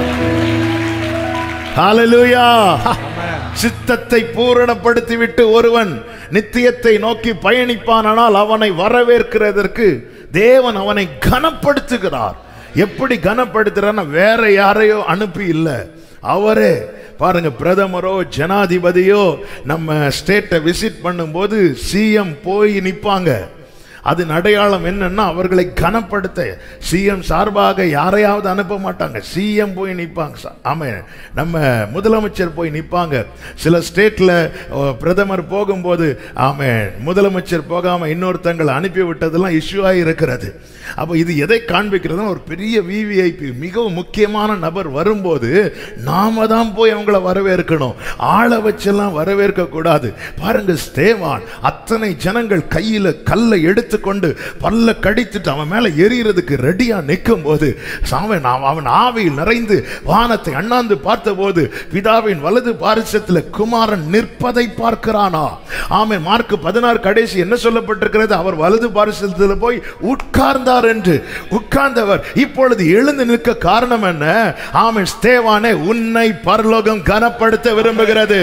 ஹல்லேலூயா. சித்தத்தை பூரணப்படுத்திவிட்டு ஒருவன் நித்தியத்தை நோக்கி பயணிப்பானால் அவனை வரவேற்கிறதற்கு தேவன் அவனை கனப்படுத்துகிறார். எப்படி கனப்படுத்துறார்? வேற யாரையோ அனுப்பி இல்லை, அவரே. பாருங்க, பிரதமரோ ஜனாதிபதியோ நம்ம ஸ்டேட்டை விசிட் பண்ணும்போது சிஎம் போய் நிற்பாங்க. அதன் அடையாளம் என்னன்னா அவர்களை கனப்படுத்த சிஎம் சார்பாக யாரையாவது அனுப்ப மாட்டாங்க, சிஎம் போய் நிற்பாங்க. ஆமா, நம்ம முதலமைச்சர் போய் நிற்பாங்க. சில ஸ்டேட்ல பிரதமர் போகும்போது ஆமா முதலமைச்சர் போகாம இன்னொருத்தங்களை அனுப்பி விட்டதெல்லாம் இஷ்யூ ஆகி இருக்கிறது. அப்போ இது எதை காண்பிக்கிறது? ஒரு பெரிய விவிஐபி மிகவும் முக்கியமான நபர் வரும்போது நாம தான் போய் அவங்கள வரவேற்கணும், ஆளை வச்செல்லாம் வரவேற்க கூடாது. பாருங்க, ஸ்தேவான் அத்தனை ஜனங்கள் கையில கல்லை எடுத்துக்கொண்டு பல்ல கடித்துட்டு அவன் மேல எரியறதுக்கு ரெடியா நிற்கும் போது அவன் ஆவியில் நிறைந்து வானத்தை அண்ணாந்து பார்த்த போது பிதாவின் வலது பாரிசத்தில் குமாரன் நிற்பதை பார்க்கிறானா? ஆமென். மார்க் பதினாறு கடைசி என்ன சொல்லப்பட்டிருக்கிறது? அவர் வலது பாரிசத்தில் போய் உட்கார்ந்தார் என்று. உட்கார்ந்தவர் இப்பொழுது எழுந்து நிற்க காரணம் என்ன? ஆமென். ஸ்தேவானே, உன்னை பரலோகம் கனப்படுத்த விரும்புகிறது.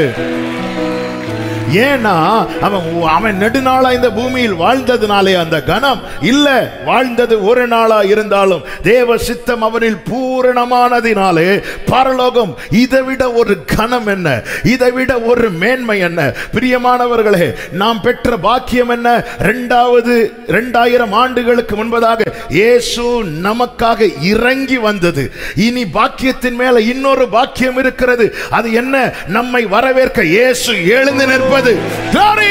ஏன்னா அவன் அவன் நெடுநாளா இந்த பூமியில் வாழ்ந்ததுனாலே அந்த கனம் இல்ல, வாழ்ந்தது ஒரு நாளா இருந்தாலும் தேவ சித்தம் அவனில் பூரணமானதினாலே பரலோகம் இதைவிட ஒரு கனம் என்ன, இதைவிட ஒரு மேன்மை என்ன? பிரியமானவர்களே, நாம் பெற்ற பாக்கியம் என்ன? இரண்டாவது இரண்டாயிரம் ஆண்டுகளுக்கு முன்பதாக இயேசு நமக்காக இறங்கி வந்தது. இனி பாக்கியத்தின் மேல இன்னொரு பாக்கியம் இருக்கிறது. அது என்ன? நம்மை வரவேற்க இயேசு எழுந்து நிற்பது. Glory!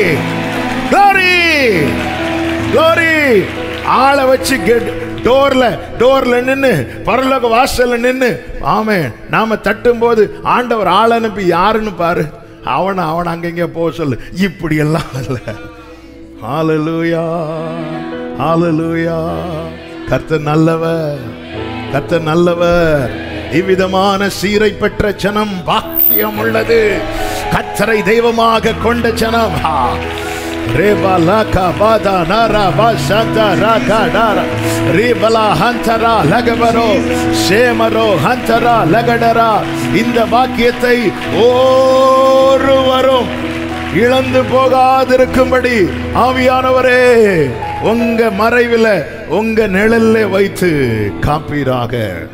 Glory! Glory! ஆளை வச்சு டோர்ல டோர்ல நின்னு பரலோக வாசல்ல நின்னு ஆமே நாம தட்டும் போது ஆண்டவர் ஆள் அனுப்பி யாருன்னு பாரு, அவனை அவன் அங்கங்க போக சொல்லு. இப்படி எல்லாம் இல்ல. ஹalleluya, ஹalleluya. கர்த்தர் நல்லவர், கர்த்தர் நல்லவர். இவ்விதமான சீரை பெற்ற ஜனம் பாக்கியம் உள்ளது. கர்த்தரை தெய்வமாக கொண்ட ஜனம். ரேபலக பதனர பசதரகடர ரேபலா ஹந்தரா லகவரோ சேமரோ ஹந்தரா லகடரா. இந்த பாக்கியத்தை ஒருவரும் இழந்து போகாதிருக்கும்படி ஆவியானவரே உங்க மறைவில் உங்க நிழல்ல வைத்து காப்பீராக.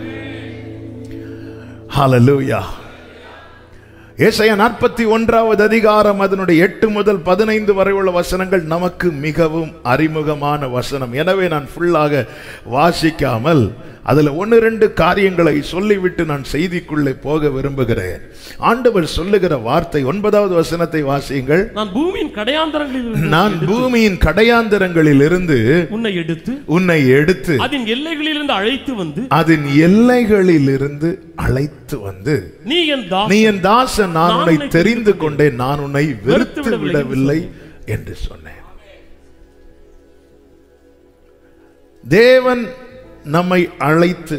ஹalleluya. ஏசாயா நாற்பத்தி ஒன்றாவது அதிகாரம் அதனுடைய எட்டு முதல் பதினைந்து வரை உள்ள வசனங்கள் நமக்கு மிகவும் அறிமுகமான வசனம். எனவே நான் ஃபுல்லாக வாசிக்காமல் அதுல ஒன்னு ரெண்டு காரியங்களை சொல்லிவிட்டு நான் செய்திக்குள்ளே போக விரும்புகிறேன். ஆண்டவர் சொல்லுகிற வார்த்தை ஒன்பதாவது வசனத்தை வாசியுங்கள். நான் பூமியின் கடையாந்தரங்களில் நான் பூமியின் கடையாந்தரங்களில் இருந்து உன்னை எடுத்து உன்னை எடுத்து அதன் எல்லைகளிலிருந்து அழைத்து வந்து அதன் எல்லைகளிலிருந்து அழைத்து வந்து நீ என் தாசன், நீ என் தாசன், நான் உன்னை தெரிந்து கொண்டேன், நான் உன்னை வெறுத்து விடவில்லை என்று சொன்னேன். தேவன் நம்மை அழைத்து,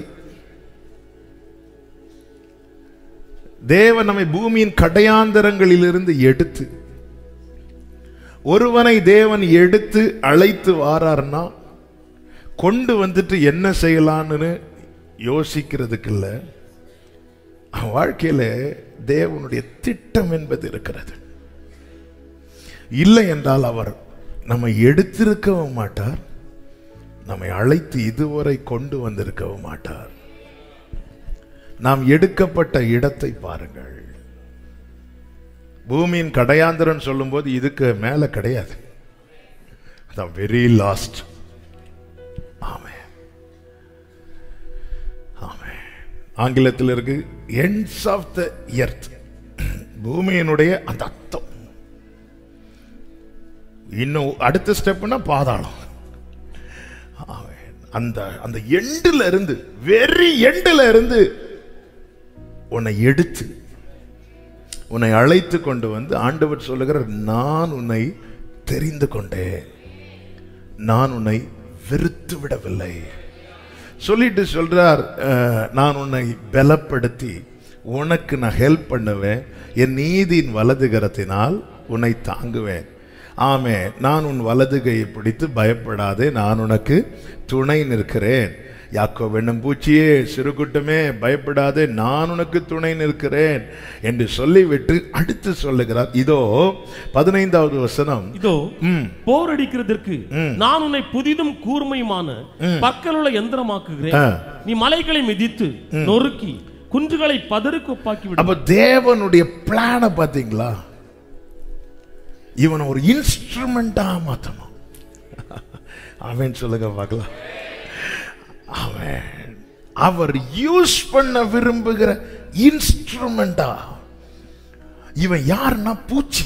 தேவன் நம்மை பூமியின் கடையாந்தரங்களிலிருந்து எடுத்து, ஒருவனை தேவன் எடுத்து அழைத்து வாரார்னா கொண்டு வந்துட்டு என்ன செய்யலான்னு யோசிக்கிறதுக்கு இல்ல, வாழ்க்கையில தேவனுடைய திட்டம் என்பது இருக்கிறது. இல்லை என்றால் அவர் நம்மை எடுத்திருக்கவும் மாட்டார், நம்மை அழைத்து இதுவரை கொண்டு வந்திருக்கவும் மாட்டார். நாம் எடுக்கப்பட்ட இடத்தை பாருங்கள். பூமியின் கடையாந்தரம் சொல்லும் போது இதுக்கு மேல கிடையாது. Very last. Amen, amen. ஆங்கிலத்தில் இருக்கு எண்ட்ஸ் ஆஃப் த எர்த். பூமியினுடைய அந்த அர்த்தம். இன்னும் அடுத்த ஸ்டெப்னா பாதாளம். அந்த அந்த எண்டுல இருந்து, வெரி எண்டுல இருந்து உன்னை எடுத்து உன்னை அழைத்து கொண்டு வந்து ஆண்டவர் சொல்லுகிறார், நான் உன்னை தெரிந்து கொண்டேன், நான் உன்னை வெறுத்து விடவில்லை சொல்லிட்டு சொல்றார். நான் உன்னை பலப்படுத்தி உனக்கு நான் ஹெல்ப் பண்ணுவேன், என் நீதியின் வலது கரத்தினால் உன்னை தாங்குவேன். ஆமே, நான் உன் வலது கையை பிடித்து பயப்படாதே, நான் உனக்கு துணை நிற்கிறேன். யாக்கோபு என்னும் பூச்சியே, சிறுகுட்டமே, பயப்படாதே, நான் உனக்கு துணை நிற்கிறேன் என்று சொல்லிவிட்டு அடுத்து சொல்லுகிறார். இதோ பதினைந்தாவது வசனம். இதோ போர் அடிக்கிறதற்கு நான் உன்னை புதிதும் கூர்மையுமான பற்களுள்ள யந்திரமாக்குகிறேன். நீ மலைகளை மிதித்து நொறுக்கி குன்றுகளை பதருக்கு ஒப்பாக்கி விடு. அப்ப தேவனுடைய பிளான பாத்தீங்களா? இவனை ஒரு இன்ஸ்ட்ருமெண்டா மாத்தணும். ஆமென் சொல்லுங்க பார்க்கலாம். ஆமென். அவர் யூஸ் பண்ண விரும்புகிற இன்ஸ்ட்ருமெண்டா இவன் யாருன்னா பூச்சி.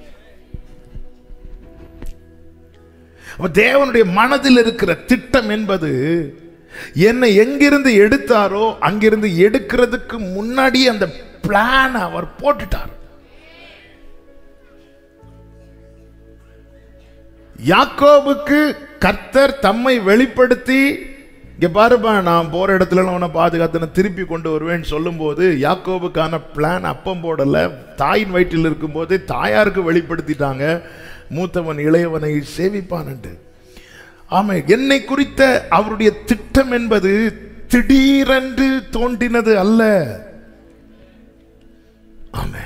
தேவனுடைய மனதில் இருக்கிற திட்டம் என்பது என்னை எங்கிருந்து எடுத்தாரோ அங்கிருந்து எடுக்கிறதுக்கு முன்னாடி அந்த பிளான் அவர் போட்டுட்டார். யாக்கோபுக்கு கர்த்தர் தம்மை வெளிப்படுத்தி, இங்க பாருப்பா நான் போற இடத்துல உன்னை பாதுகாத்து திருப்பி கொண்டு வருவேன்னு சொல்லும் போது யாக்கோபுக்கான பிளான் அப்பம் போடல. தாயின் வயிற்றில் இருக்கும் போது தாயாருக்கு வெளிப்படுத்திட்டாங்க, மூத்தவன் இளையவனை சேவிப்பான் என்று. ஆமா, என்னை குறித்த அவருடைய திட்டம் என்பது திடீரென்று தோன்றினது அல்ல. ஆமா,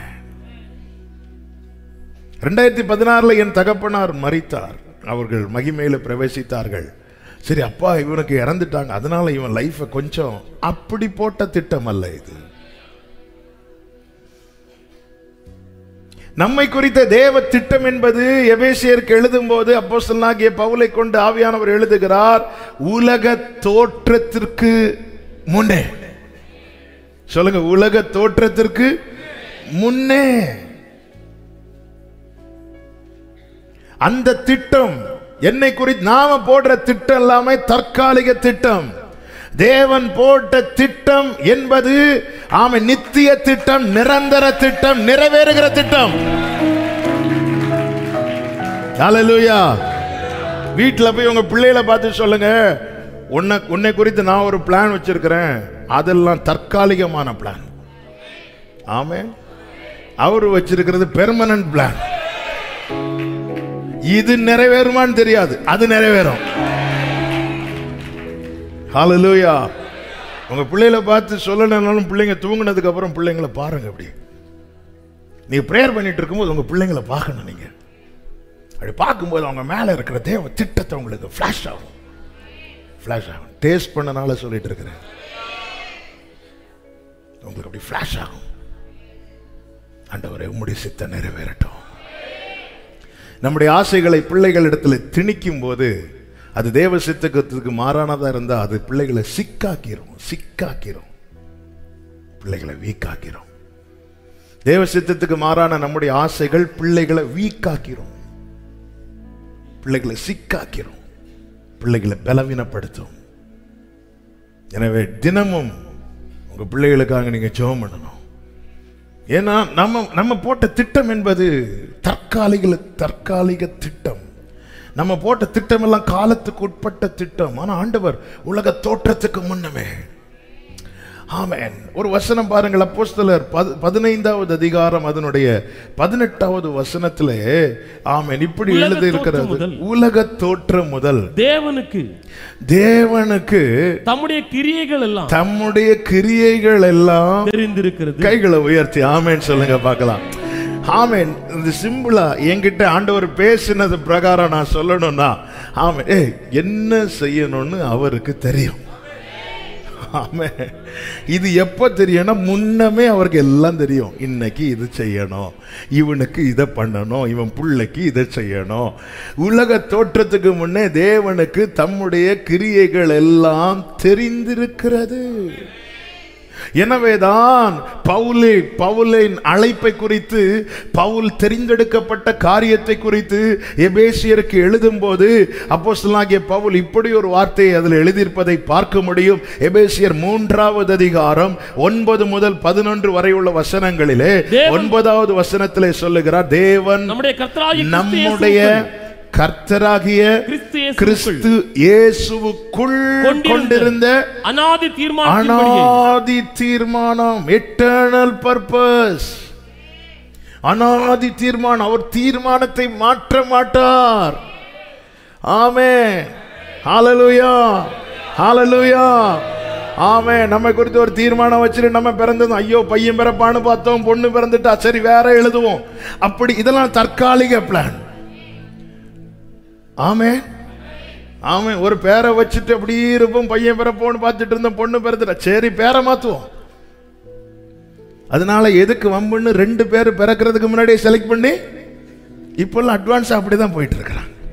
ரெண்டாயிரத்தி பதினாறுல என் தகப்பனார் மரித்தார், அவர்கள் மகிமையில பிரவேசித்தார்கள். சரி, அப்பா இவனுக்கு இறந்துட்டாங்க, அதனால இவன் லைஃப கொஞ்சம் அப்படி போட்ட திட்டம் அல்ல இது. நம்மை குறித்த தேவ திட்டம் என்பது எபேசியருக்கு எழுதும் போது அப்போஸ்தலனாகிய பவுலை கொண்டு ஆவியானவர் எழுதுகிறார், உலக தோற்றத்திற்கு முன்னே. சொல்லுங்க, உலக தோற்றத்திற்கு முன்னே. அந்த திட்டம் என்னை குறித்து நாம போடுற திட்டம் எல்லாமே தற்காலிக திட்டம். தேவன் போட்ட திட்டம் என்பது ஆமை நித்திய திட்டம், நிரந்தர திட்டம், நிறைவேறுகிற திட்டம். ஹல்லேலூயா. வீட்டில் போய் உங்க பிள்ளைகளை பார்த்து சொல்லுங்க, உன்னை உன்னை குறித்து நான் ஒரு பிளான் வச்சிருக்கிறேன், அதெல்லாம் தற்காலிகமான பிளான். ஆமே, அவரு வச்சிருக்கிறது பெர்மனன்ட் பிளான். இது நிறைவேறுமான்னு தெரியாது, அது நிறைவேறும். ஹல்லேலூயா. உங்க பிள்ளைகளை பார்த்து சொல்லணும்னாலும் பிள்ளைங்க தூங்கினதுக்கு அப்புறம் பிள்ளைங்களை பாருங்க. அப்படி நீங்க பிரேயர் பண்ணிட்டு இருக்கும்போது உங்க பிள்ளைங்களை பார்க்கணும். நீங்க அப்படி பார்க்கும்போது அவங்க மேல இருக்கிற தேவ திட்டத்தை உங்களுக்கு ஃபிளாஷ் ஆகும். ஃபிளாஷ் ஆகும். டேஸ்ட் பண்ணனால சொல்லிட்டு இருக்கிறேன், உங்களுக்கு அப்படி ஃபிளாஷ் ஆகும். ஆண்டவரே உம்முடைய சித்தம் நிறைவேறட்டும். நம்முடைய ஆசைகளை பிள்ளைகளிடத்தில் திணிக்கும் போது அது தேவ சித்தத்துக்கு மாறானதா இருந்தா அது பிள்ளைகளை சிக்காக்கிறோம் சிக்காக்கிறோம் பிள்ளைகளை வீக்காக்கிறோம். தேவ சித்தத்துக்கு மாறான நம்முடைய ஆசைகள் பிள்ளைகளை வீக்காக்கிறோம், பிள்ளைகளை சிக்காக்கிறோம், பிள்ளைகளை பலவீனப்படுத்தும். எனவே தினமும் உங்க பிள்ளைகளுக்காக நீங்க ஜெபம் பண்ணணும். ஏன்னா நம்ம நம்ம போட்ட திட்டம் என்பது தற்காலிக தற்காலிக திட்டம். நம்ம போட்ட திட்டம் எல்லாம் காலத்துக்கு உட்பட்ட திட்டம். ஆனா ஆண்டவர் உலக தோற்றத்துக்கு முன்னமே. ஆமென். ஒரு வசனம் பாருங்கள், அப்போஸ்தலர் பதினைந்தாவது அதிகாரம் அதனுடைய பதினெட்டாவது வசனத்திலே ஆமென் இப்படி எழுதி இருக்கிறது, உலக தோற்றம் முதல் தேவனுக்கு தேவனுக்கு தம்முடைய கிரியைகள் எல்லாம் தம்முடைய கிரியைகள் எல்லாம் தெரிந்திருக்கிறது. கைகளை உயர்த்தி ஆமென் சொல்லுங்க பார்க்கலாம். ஆமென். இந்த சிம்பிளா என்கிட்ட ஆண்டவர் பேசினது பிரகாரம் நான் சொல்லணும்னா, ஆமென், ஏ என்ன செய்யணும்னு அவருக்கு தெரியும். ஆமென். இது எப்ப தெரியும்னா முன்னமே அவருக்கு எல்லாம் தெரியும். இன்னைக்கு இது செய்யணும், இவனுக்கு இதை பண்ணணும், இவன் பிள்ளைக்கு இதை செய்யணும். உலக தோற்றத்துக்கு முன்னே தேவனுக்கு தம்முடைய கிரியைகள் எல்லாம் தெரிந்திருக்கிறது. எனவேதான் பவுலே பவுலின் அழைப்பை குறித்து, பவுல் தெரிந்தெடுக்கப்பட்ட காரியத்தை குறித்து எபேசியருக்கு எழுதும் போது அப்போஸ்தலனாகிய பவுல் இப்படி ஒரு வார்த்தையை அதில் எழுதியிருப்பதை பார்க்க முடியும். எபேசியர் மூன்றாவது அதிகாரம் ஒன்பது முதல் பதினொன்று வரை உள்ள வசனங்களிலே ஒன்பதாவது வசனத்திலே சொல்லுகிறார், தேவன் நம்முடைய கர்த்தராகிய கிறிஸ்து இயேசுவுக்குள் கொண்டிருந்த அநாதி தீர்மானம் அநாதி தீர்மானம் எட்டர்னல் பர்பஸ், அநாதி தீர்மானம். அவர் தீர்மானத்தை மாற்ற மாட்டார். ஆமென். ஹல்லேலூயா, ஹல்லேலூயா. ஆமென். நம்ம குறித்து ஒரு தீர்மானம் வச்சுட்டு நம்ம பிறந்ததும் ஐயோ பையன் பிறப்பான்னு பார்த்தோம், பொண்ணு பிறந்துட்டா சரி வேற எழுதுவோம், அப்படி இதெல்லாம் தற்காலிக பிளான். ஆமென், ஆமென். ஒரு பேரை வச்சுட்டு அப்படி இருப்போம், பையன் பிறப்போன்னு பார்த்துட்டு இருந்தோம், பொண்ணு பிறந்துட்டா சரி பேரை மாத்துவோம். அதனால எதுக்கு வம்புன்னு ரெண்டு பேர் பிறக்கிறதுக்கு முன்னாடியே செலக்ட் பண்ணி இப்பெல்லாம் அட்வான்ஸ் அப்படிதான் போயிட்டு இருக்கிறாங்க.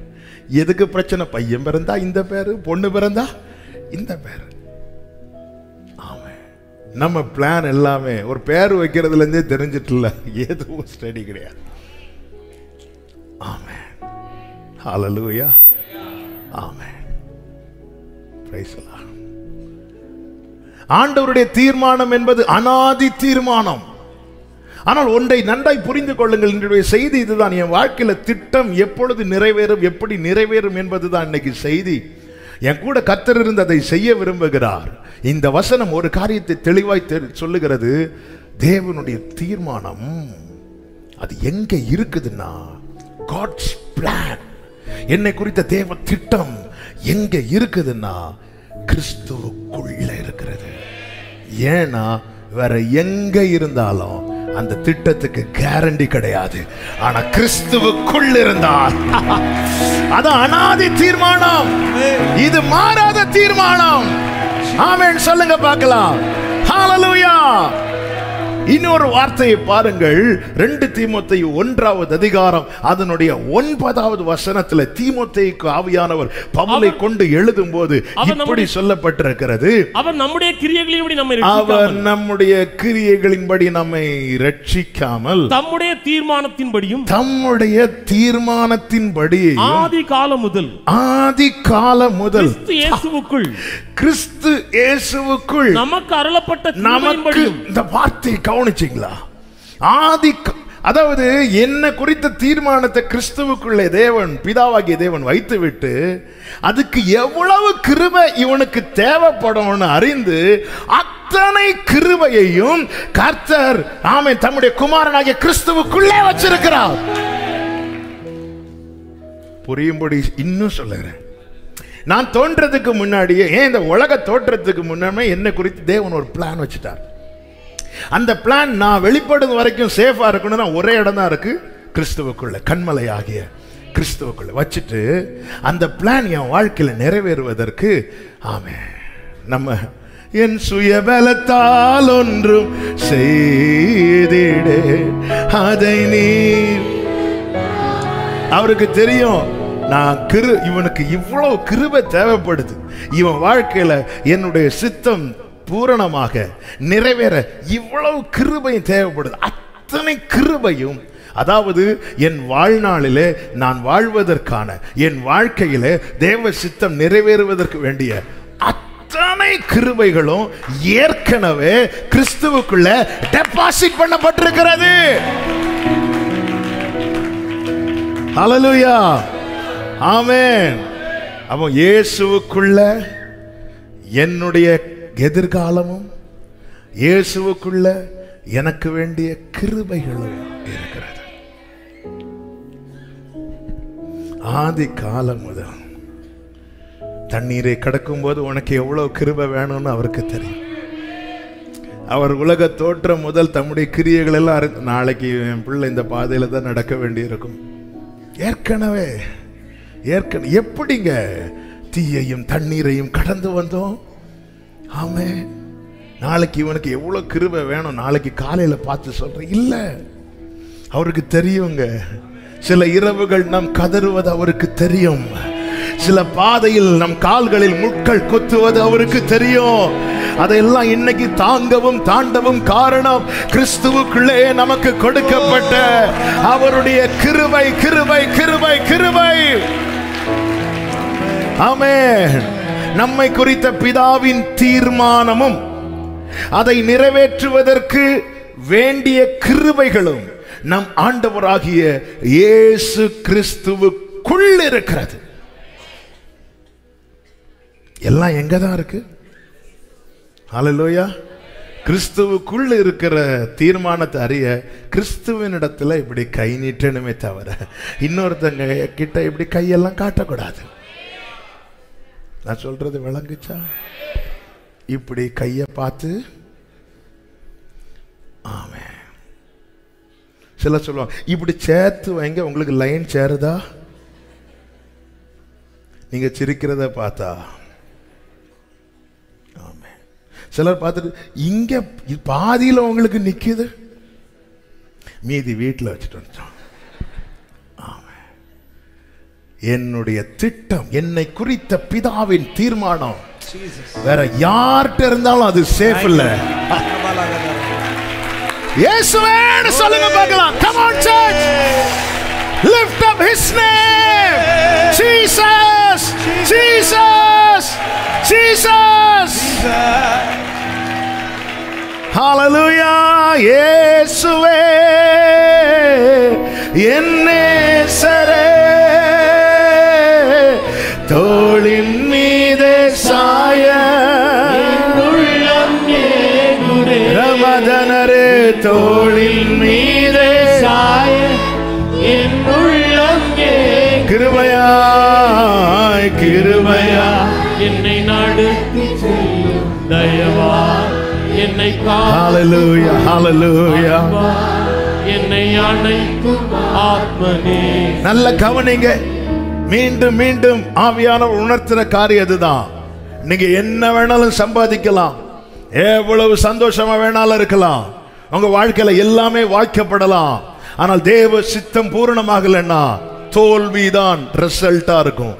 எதுக்கு பிரச்சனை? பையன் பிறந்தா இந்த பேரு, பொண்ணு பிறந்தா இந்த பேரு. ஆமென். நம்ம பிளான் எல்லாமே ஒரு பேர் வைக்கிறதுல இருந்தே தெரிஞ்சிட்டுல, எதுவும் ஸ்டடி கிடையாது. Amen. Hallelujah. Amen. Praise the lord. ஆண்டவருடைய தீர்மானம் என்பது அனாதி தீர்மானம். ஆனால் ஒன்றை நன்றாய் புரிந்து கொள்ளுங்கள், என்னுடைய செய்தி இதுதான். என் வாழ்க்கையில திட்டம் எப்பொழுது நிறைவேறும், எப்படி நிறைவேறும் என்பதுதான் இன்னைக்கு செய்தி. என் கூட கர்த்தர் இருந்து அதை செய்ய விரும்புகிறார். இந்த வசனம் ஒரு காரியத்தை தெளிவாய் சொல்லுகிறது. தேவனுடைய தீர்மானம் அது எங்க இருக்குதுன்னா, God's plan, என்னை குறித்த தேவ திட்டம் எங்க இருக்குதுன்னா கிறிஸ்துவுக்குள்ள இருக்கிறது. ஏன்னா வேற எங்க இருந்தாலும் அந்த திட்டத்துக்கு கேரண்டி கிடையாது. ஆனா கிறிஸ்துவுக்குள் இருந்தால் அது அனாதி தீர்மானம், இது மாறாத தீர்மானம். ஆமென் சொல்லுங்க பார்க்கலாம். ஹல்லேலூயா. இன்னொரு வார்த்தையை பாருங்கள். ரெண்டு தீமோத்தேயு ஒன்றாவது அதிகாரம் அதனுடைய ஒன்பதாவது வசனத்துல தீமோத்தேயுக்கு ஆவியானவர் பவுலை கொண்டு எழுதும் போது இப்படி சொல்லப்பட்டிருக்கிறது. அவர் நம்முடைய கிரியைகளின்படி நம்மை அவர் நம்முடைய கிரியைகளின்படி நம்மை ரட்சிக்காமல் தம்முடைய தீர்மானத்தின்படியும் தம்முடைய தீர்மானத்தின்படி ஆதி காலம் முதல் ஆதி காலம் முதல் கிறிஸ்து இயேசுவுக்குள் கிறிஸ்து இயேசுவுக்குள் நமக்கு அருளப்பட்ட நமக்கு, இந்த வார்த்தையை கவனிச்சீங்களா? ஆதி, அதாவது என்ன குறித்த தீர்மானத்தை கிறிஸ்துவுக்குள்ளே தேவன், பிதாவாகிய தேவன் வைத்துவிட்டு அதுக்கு எவ்வளவு கிருபை இவனுக்கு தேவைப்படும்னு அறிந்து அத்தனை கிருபையையும் கர்த்தர் ஆமென் தம்முடைய குமாரனாகிய கிறிஸ்துவுக்குள்ளே வச்சிருக்கிறார். புரியும்படி இன்னும் சொல்லுகிறேன். நான் தோன்றதுக்கு முன்னாடியே, ஏன் இந்த உலக தோற்றத்துக்கு முன்னாடி என்ன குறித்து தேவன் ஒரு பிளான் வச்சுட்டார். அந்த பிளான் நான் வெளிப்படும் வரைக்கும் சேஃபா இருக்கணும்னா ஒரே இடம் தான் இருக்கு, கிறிஸ்துவுக்குள்ள, கண்மலை ஆகிய கிறிஸ்துவுக்குள்ள வச்சுட்டு அந்த பிளான் என் வாழ்க்கையில நிறைவேறுவதற்கு ஆமென் நம்ம என் சுயபலத்தால் ஒன்றும் செய்திடே அதை நீ, அவருக்கு தெரியும் நான் கிரு இவனுக்கு இவ்வளவு கிருபை தேவைப்படுது, இவன் வாழ்க்கையில என்னுடைய சித்தம் பூரணமாக நிறைவேற இவ்வளவு கிருபையும் தேவைப்படுது. அத்தனை கிருபையும், அதாவது என் வாழ்நாளிலே நான் வாழ்வதற்கான, என் வாழ்க்கையிலே தேவ சித்தம் நிறைவேறுவதற்கு வேண்டிய அத்தனை கிருபைகளும் ஏற்கனவே கிறிஸ்துவுக்குள்ள டெபாசிட் பண்ணப்பட்டிருக்கிறது. ஹல்லேலூயா. ஆமென். அப்போ இயேசுவுக்குள்ள என்னுடைய எதிர்காலமும், இயேசுவுக்குள்ள எனக்கு வேண்டிய கிருபைகளும் இருக்கிறது. ஆதி காலம் முதல் தண்ணீரை கடக்கும் போது உனக்கு எவ்வளவு கிருபை வேணும்னு அவருக்கு தெரியும். அவர் உலக தோற்றம் முதல் தம்முடைய கிரியைகள் எல்லாம், நாளைக்கு என் பிள்ளை இந்த பாதையில தான் நடக்க வேண்டி இருக்கும். ஏற்கனவே ஏற்கனவே எப்படிங்க தீயையும் தண்ணீரையும் கடந்து வந்தோம். ஆமே, நாளைக்கு இவனுக்கு எவ்வளவு கிருபை வேணும் நாளைக்கு காலையில பார்த்து சொல்றேன் இல்ல, அவருக்கு தெரியுங்க. சில இரவுகள் நாம் கதறுவது அவருக்கு தெரியும். சில பாதையில் நம் கால்களில் முட்கள் குத்துவது அவருக்கு தெரியும். அதையெல்லாம் இன்னைக்கு தாங்கவும் தாண்டவும் காரணம் கிறிஸ்துவுக்குள்ளே நமக்கு கொடுக்கப்பட்ட அவருடைய கிருபை, கிருபை, கிருபை, கிருபை. ஆமென். நம்மை குறித்த பிதாவின் தீர்மானமும் அதை நிறைவேற்றுவதற்கு வேண்டிய கிருபைகளும் நம் ஆண்டவராகிய இயேசு கிறிஸ்துவுக்குள் இருக்கிறது. எல்லாம் எங்கதான் இருக்கு? ஹல்லேலூயா. கிறிஸ்துவுக்குள் இருக்கிற தீர்மானத்தை அறிய கிறிஸ்துவின் இடத்துல இப்படி கை நீட்டணுமே தவிர இன்னொருத்தங்க கிட்ட இப்படி கையெல்லாம் காட்டக்கூடாது. நான் சொல்றது விளங்குச்சா? இப்படி கைய பார்த்து ஆமென். சில சொல்லுவாங்க இப்படி சேர்த்து வைங்க, உங்களுக்கு லைன் சேருதா? நீங்க சிரிக்கிறத பார்த்தா. ஆமென். சிலர் பார்த்துட்டு இங்க பாதியில உங்களுக்கு நிக்குது, மீதி வீட்டில் வச்சுட்டு வந்துட்டோம். என்னுடைய திட்டம், என்னை குறித்த பிதாவின் தீர்மானம் வேற யார்கிட்ட இருந்தாலும் அது சேஃப் இல்ல. இயேசுவே சொல்லுங்க பார்க்கலாம். Come on church, lift up his name. Jesus, Jesus, Jesus. Hallelujah. இயேசுவே என் நேசரே, தோளின் மீதே சாய உள்ளம் ஏங்குதே. ரமதனரே, தோளின் மீதே சாய என் உள்ளம் ஏங்குதே. கிருபையாய் கிருபையா என்னை நடத்தி செல்லும் தயவா, என்னை ஹalleluya ஹalleluya. என்னை அணைக்கும் ஆத்மனே. நல்ல கவனிங்க. மீண்டும் மீண்டும் ஆவியானவர் உணர்த்துற காரியம் அதுதான். நீங்க என்ன வேணாலும் சம்பாதிக்கலாம், எவ்வளவு சந்தோஷமா வேணாலும் இருக்கலாம், உங்க வாழ்க்கையில எல்லாமே வாய்க்கப்படலாம். ஆனால் தேவ சித்தம் பூரணமாகலன்னா தோல்விதான் ரிசல்ட்டா இருக்கும்.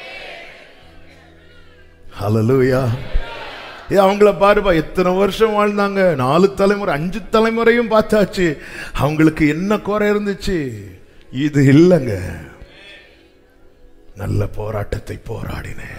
ஹalleluya. ஏ அவங்கள பாருப்பா, எத்தனை வருஷம் வாழ்ந்தாங்க, நாலு தலைமுறை அஞ்சு தலைமுறையும் பார்த்தாச்சு, அவங்களுக்கு என்ன குறை இருந்துச்சு? இது இல்லைங்க. நல்ல போராட்டத்தை போராடினேன்.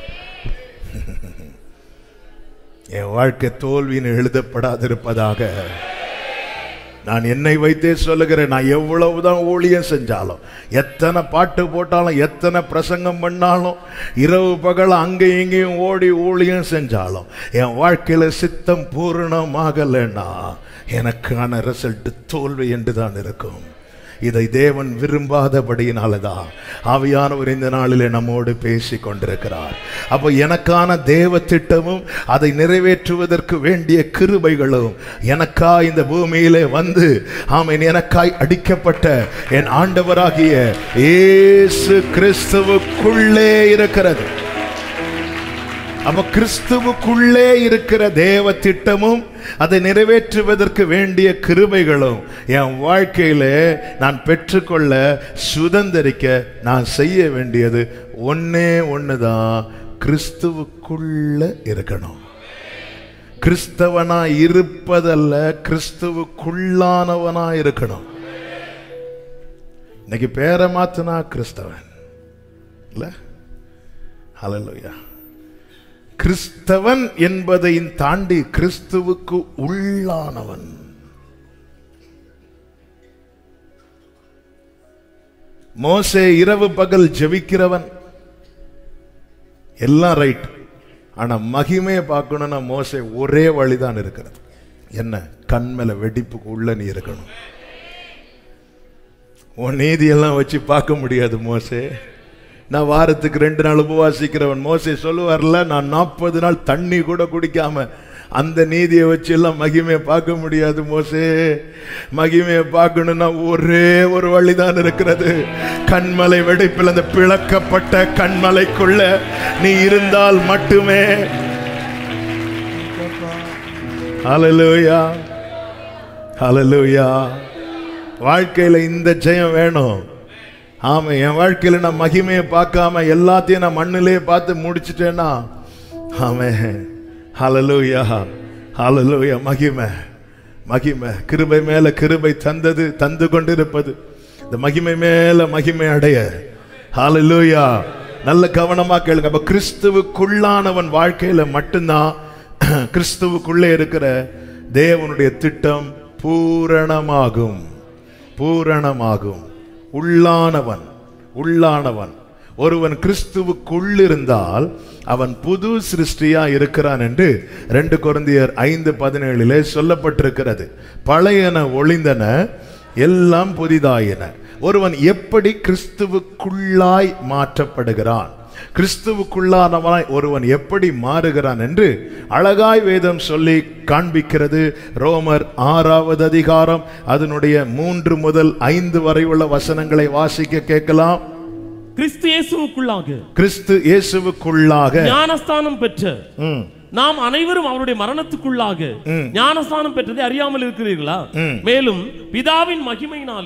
என் வாழ்க்கை தோல்வின்னு எழுதப்படாதிருப்பதாக. நான் என்னை வைத்தே சொல்லுகிறேன். நான் எவ்வளவுதான் ஊழியம் செஞ்சாலும், எத்தனை பாட்டு போட்டாலும், எத்தனை பிரசங்கம் பண்ணாலும், இரவு பகல் அங்கே இங்கேயும் ஓடி ஊழியம் செஞ்சாலும், என் வாழ்க்கையில சித்தம் பூரணமாகலைன்னா எனக்கான ரிசல்ட் தோல்வி என்று தான் இருக்கும். இதை தேவன் விரும்பாதபடியினாலதான் ஆவியானவர் இந்த நாளிலே நம்மோடு பேசி கொண்டிருக்கிறார். அப்போ எனக்கான தேவ திட்டமும் அதை நிறைவேற்றுவதற்கு வேண்டிய கிருபைகளும் எனக்காய் இந்த பூமியிலே வந்து ஆமென் எனக்காய் அடிக்கப்பட்ட என் ஆண்டவராகிய இயேசு கிறிஸ்துவுக்குள்ளே இருக்கிறது. அப்ப கிறிஸ்துவுக்குள்ளே இருக்கிற தேவ திட்டமும் அதை நிறைவேற்றுவதற்கு வேண்டிய கிருபைகளும் என் வாழ்க்கையில நான் பெற்றுக்கொள்ள சுதந்திரிக்க நான் செய்ய வேண்டியது ஒன்னே ஒண்ணுதான், கிறிஸ்துவுக்குள்ள இருக்கணும். கிறிஸ்தவனா இருப்பதல்ல, கிறிஸ்துவுக்குள்ளானவனா இருக்கணும். இன்னைக்கு பேரை மாத்தினா கிறிஸ்தவன் இல்ல. ஹல்லேலூயா. கிறிஸ்தவன் என்பதை தாண்டி கிறிஸ்துவுக்கு உள்ளானவன். மோசே இரவு பகல் ஜெபிக்கிறவன், எல்லாம் ரைட். ஆனா மகிமையை பார்க்கணும்னா மோசே ஒரே வழிதான் இருக்கிறது. என்ன? கண்மேல வெடிப்புக்கு உள்ள நீ இருக்கணும். உன் நீதியெல்லாம் வச்சு பார்க்க முடியாது மோசே. நான் வாரத்துக்கு ரெண்டு நாள் உபவாசிக்கிறவன். மோசே சொல்லுவார்ல, நான் நாற்பது நாள் தண்ணி கூட குடிக்காம, அந்த நீதியை வச்சு எல்லாம் மகிமையை பார்க்க முடியாது மோசே. மகிமையை பார்க்கணும்னா ஒரே ஒரு வழிதான் இருக்கிறது. கண்மலை வெடிப்பில் அந்த பிளக்கப்பட்ட கண்மலைக்குள்ள நீ இருந்தால் மட்டுமே. ஹல்லேலூயா ஹல்லேலூயா. வாழ்க்கையில இந்த ஜெயம் வேணும். ஆமா, என் வாழ்க்கையில நான் மகிமையை பார்க்காம எல்லாத்தையும் நான் மண்ணிலே பார்த்து முடிச்சிட்டேன்னா, ஆமே ஹல்லேலூயா ஹல்லேலூயா. மகிமை மகிமை, கிருபை மேல கிருபை தந்தது தந்து கொண்டிருப்பது, இந்த மகிமை மேல மகிமை அடைய. ஹல்லேலூயா. நல்ல கவனமா கேளுங்க. அப்ப கிறிஸ்துவுக்குள்ளானவன் வாழ்க்கையில மட்டும்தான் கிறிஸ்துவுக்குள்ளே இருக்கிற தேவனுடைய திட்டம் பூரணமாகும். பூரணமாகும். உள்ளானவன் உள்ளானவன் ஒருவன் கிறிஸ்துவுக்குள்ளிருந்தால் அவன் புது சிருஷ்டியா இருக்கிறான் என்று ரெண்டு கொரிந்தியர் ஐந்து பதினேழிலே சொல்லப்பட்டிருக்கிறது. பழையன ஒளிந்தன, எல்லாம் புதிதாயின. ஒருவன் எப்படி கிறிஸ்துவுக்குள்ளாய் மாற்றப்படுகிறான், கிறிஸ்துவுக்குள்ளானவனாய் ஒருவன் எப்படி மாறுகிறான் என்று அழகாய் வேதம் சொல்லி காண்பிக்கிறது. ரோமர் ஆறாவது அதிகாரம் அதனுடைய மூன்று முதல் ஐந்து வரை உள்ள வசனங்களை வாசிக்க கேட்கலாம். கிறிஸ்து இயேசுவுக்குள்ளாக கிறிஸ்து இயேசுவுக்குள்ளாக ஞானஸ்தானம் பெற்ற நாம் அனைவரும் அவருடைய மரணத்துக்குள்ளாக ஞானஸ்தானம் பெற்றதை அறியாமல் இருக்கிறீர்களா? மேலும் பிதாவின் மகிமையினாலே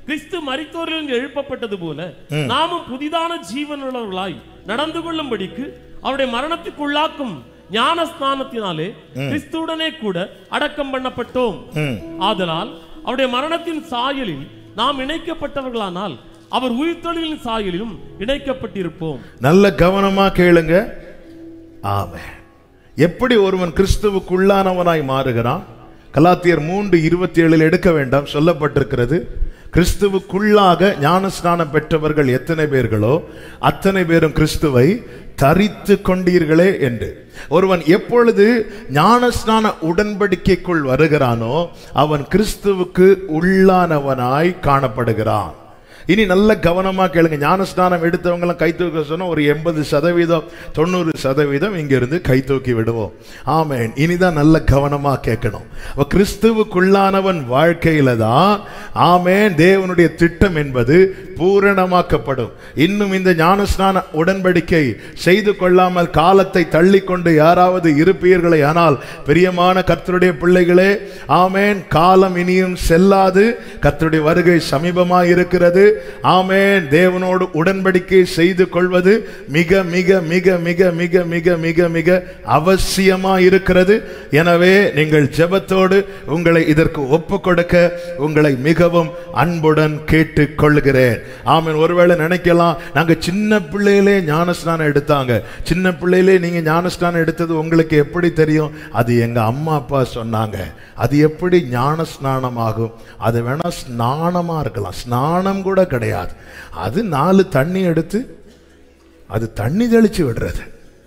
கிறிஸ்து மரித்தோரிலிருந்து எழுப்பப்பட்டது போல நாமும் புதிதான ஜீவனுள்ளவர்களாய் நடந்து கொள்ளும்படிக்கு அவருடைய மரணத்துக்குள்ளாக்கும் ஞான ஸ்நானத்தினாலே கிறிஸ்துவுடனே கூட அடக்கம் பண்ணப்பட்டோம். ஆதலால் அவருடைய மரணத்தின் சாயலில் நாம் இணைக்கப்பட்டவர்களானால் அவர் உயிர்த்தெழுதலின் சாயலிலும் இணைக்கப்பட்டிருப்போம். நல்ல கவனமா கேளுங்க. ஆமென். எப்படி ஒருவன் கிறிஸ்துவுக்குள்ளானவனாய் மாறுகிறான்? கலாத்தியர் மூன்று இருபத்தி ஏழில் எடுக்க வேண்டாம், சொல்லப்பட்டிருக்கிறது. கிறிஸ்துவுக்குள்ளாக ஞானஸ்நானம் பெற்றவர்கள் எத்தனை பேர்களோ அத்தனை பேரும் கிறிஸ்துவை தரித்து கொண்டீர்களே என்று. ஒருவன் எப்பொழுது ஞானஸ்நான உடன்படிக்கைக்குள் வருகிறானோ அவன் கிறிஸ்துவுக்கு உள்ளானவனாய் காணப்படுகிறான். இனி நல்ல கவனமா கேளுங்க. ஞானஸ்நானம் எடுத்தவங்க எல்லாம் கை தூக்க சொன்னா ஒரு எண்பது சதவீதம் தொண்ணூறு சதவீதம் இங்கிருந்து கை தூக்கி விடுவோம். ஆமென். இனிதான் நல்ல கவனமா கேட்கணும். கிறிஸ்துவுக்குள்ளானவன் வாழ்க்கையில தான் ஆமென் தேவனுடைய திட்டம் என்பது பூரணமாக்கப்படும். இன்னும் இந்த ஞானஸ்நான உடன்படிக்கை செய்து கொள்ளாமல் காலத்தை தள்ளி கொண்டு யாராவது இருப்பீர்களே ஆனால் பிரியமான கர்த்தருடைய பிள்ளைகளே, ஆமென், காலம் இனியும் செல்லாது. கர்த்தருடைய வருகை சமீபமாக இருக்கிறது. ஆமென். தேவனோடு உடன்படிக்கை செய்து கொள்வது மிக மிக மிக மிக மிக மிக மிக மிக அவசியமா இருக்கிறது. எனவே நீங்கள் ஜெபத்தோடு உங்களை இதற்கு ஒப்பு கொடுக்க உங்களை மிகவும் அன்புடன் கேட்டுக் கொள்கிறேன். ஆமென். ஒருவேளை நினைக்கலாம், நாங்க சின்ன பிள்ளையிலே ஞானஸ்நானம் எடுத்தாங்க. சின்ன பிள்ளையிலே நீங்க ஞானஸ்நானம் எடுத்தது உங்களுக்கு எப்படி தெரியும்? அது எங்க அம்மா அப்பா சொன்னாங்க. அது எப்படி ஞான ஸ்நானம் ஆகும்? அது வேணா ஸ்நானமா இருக்கலாம், ஸ்நானம் கூட கிடையாது. அது நாலு தண்ணி எடுத்து அது தண்ணி தெளிச்சு விடுறது.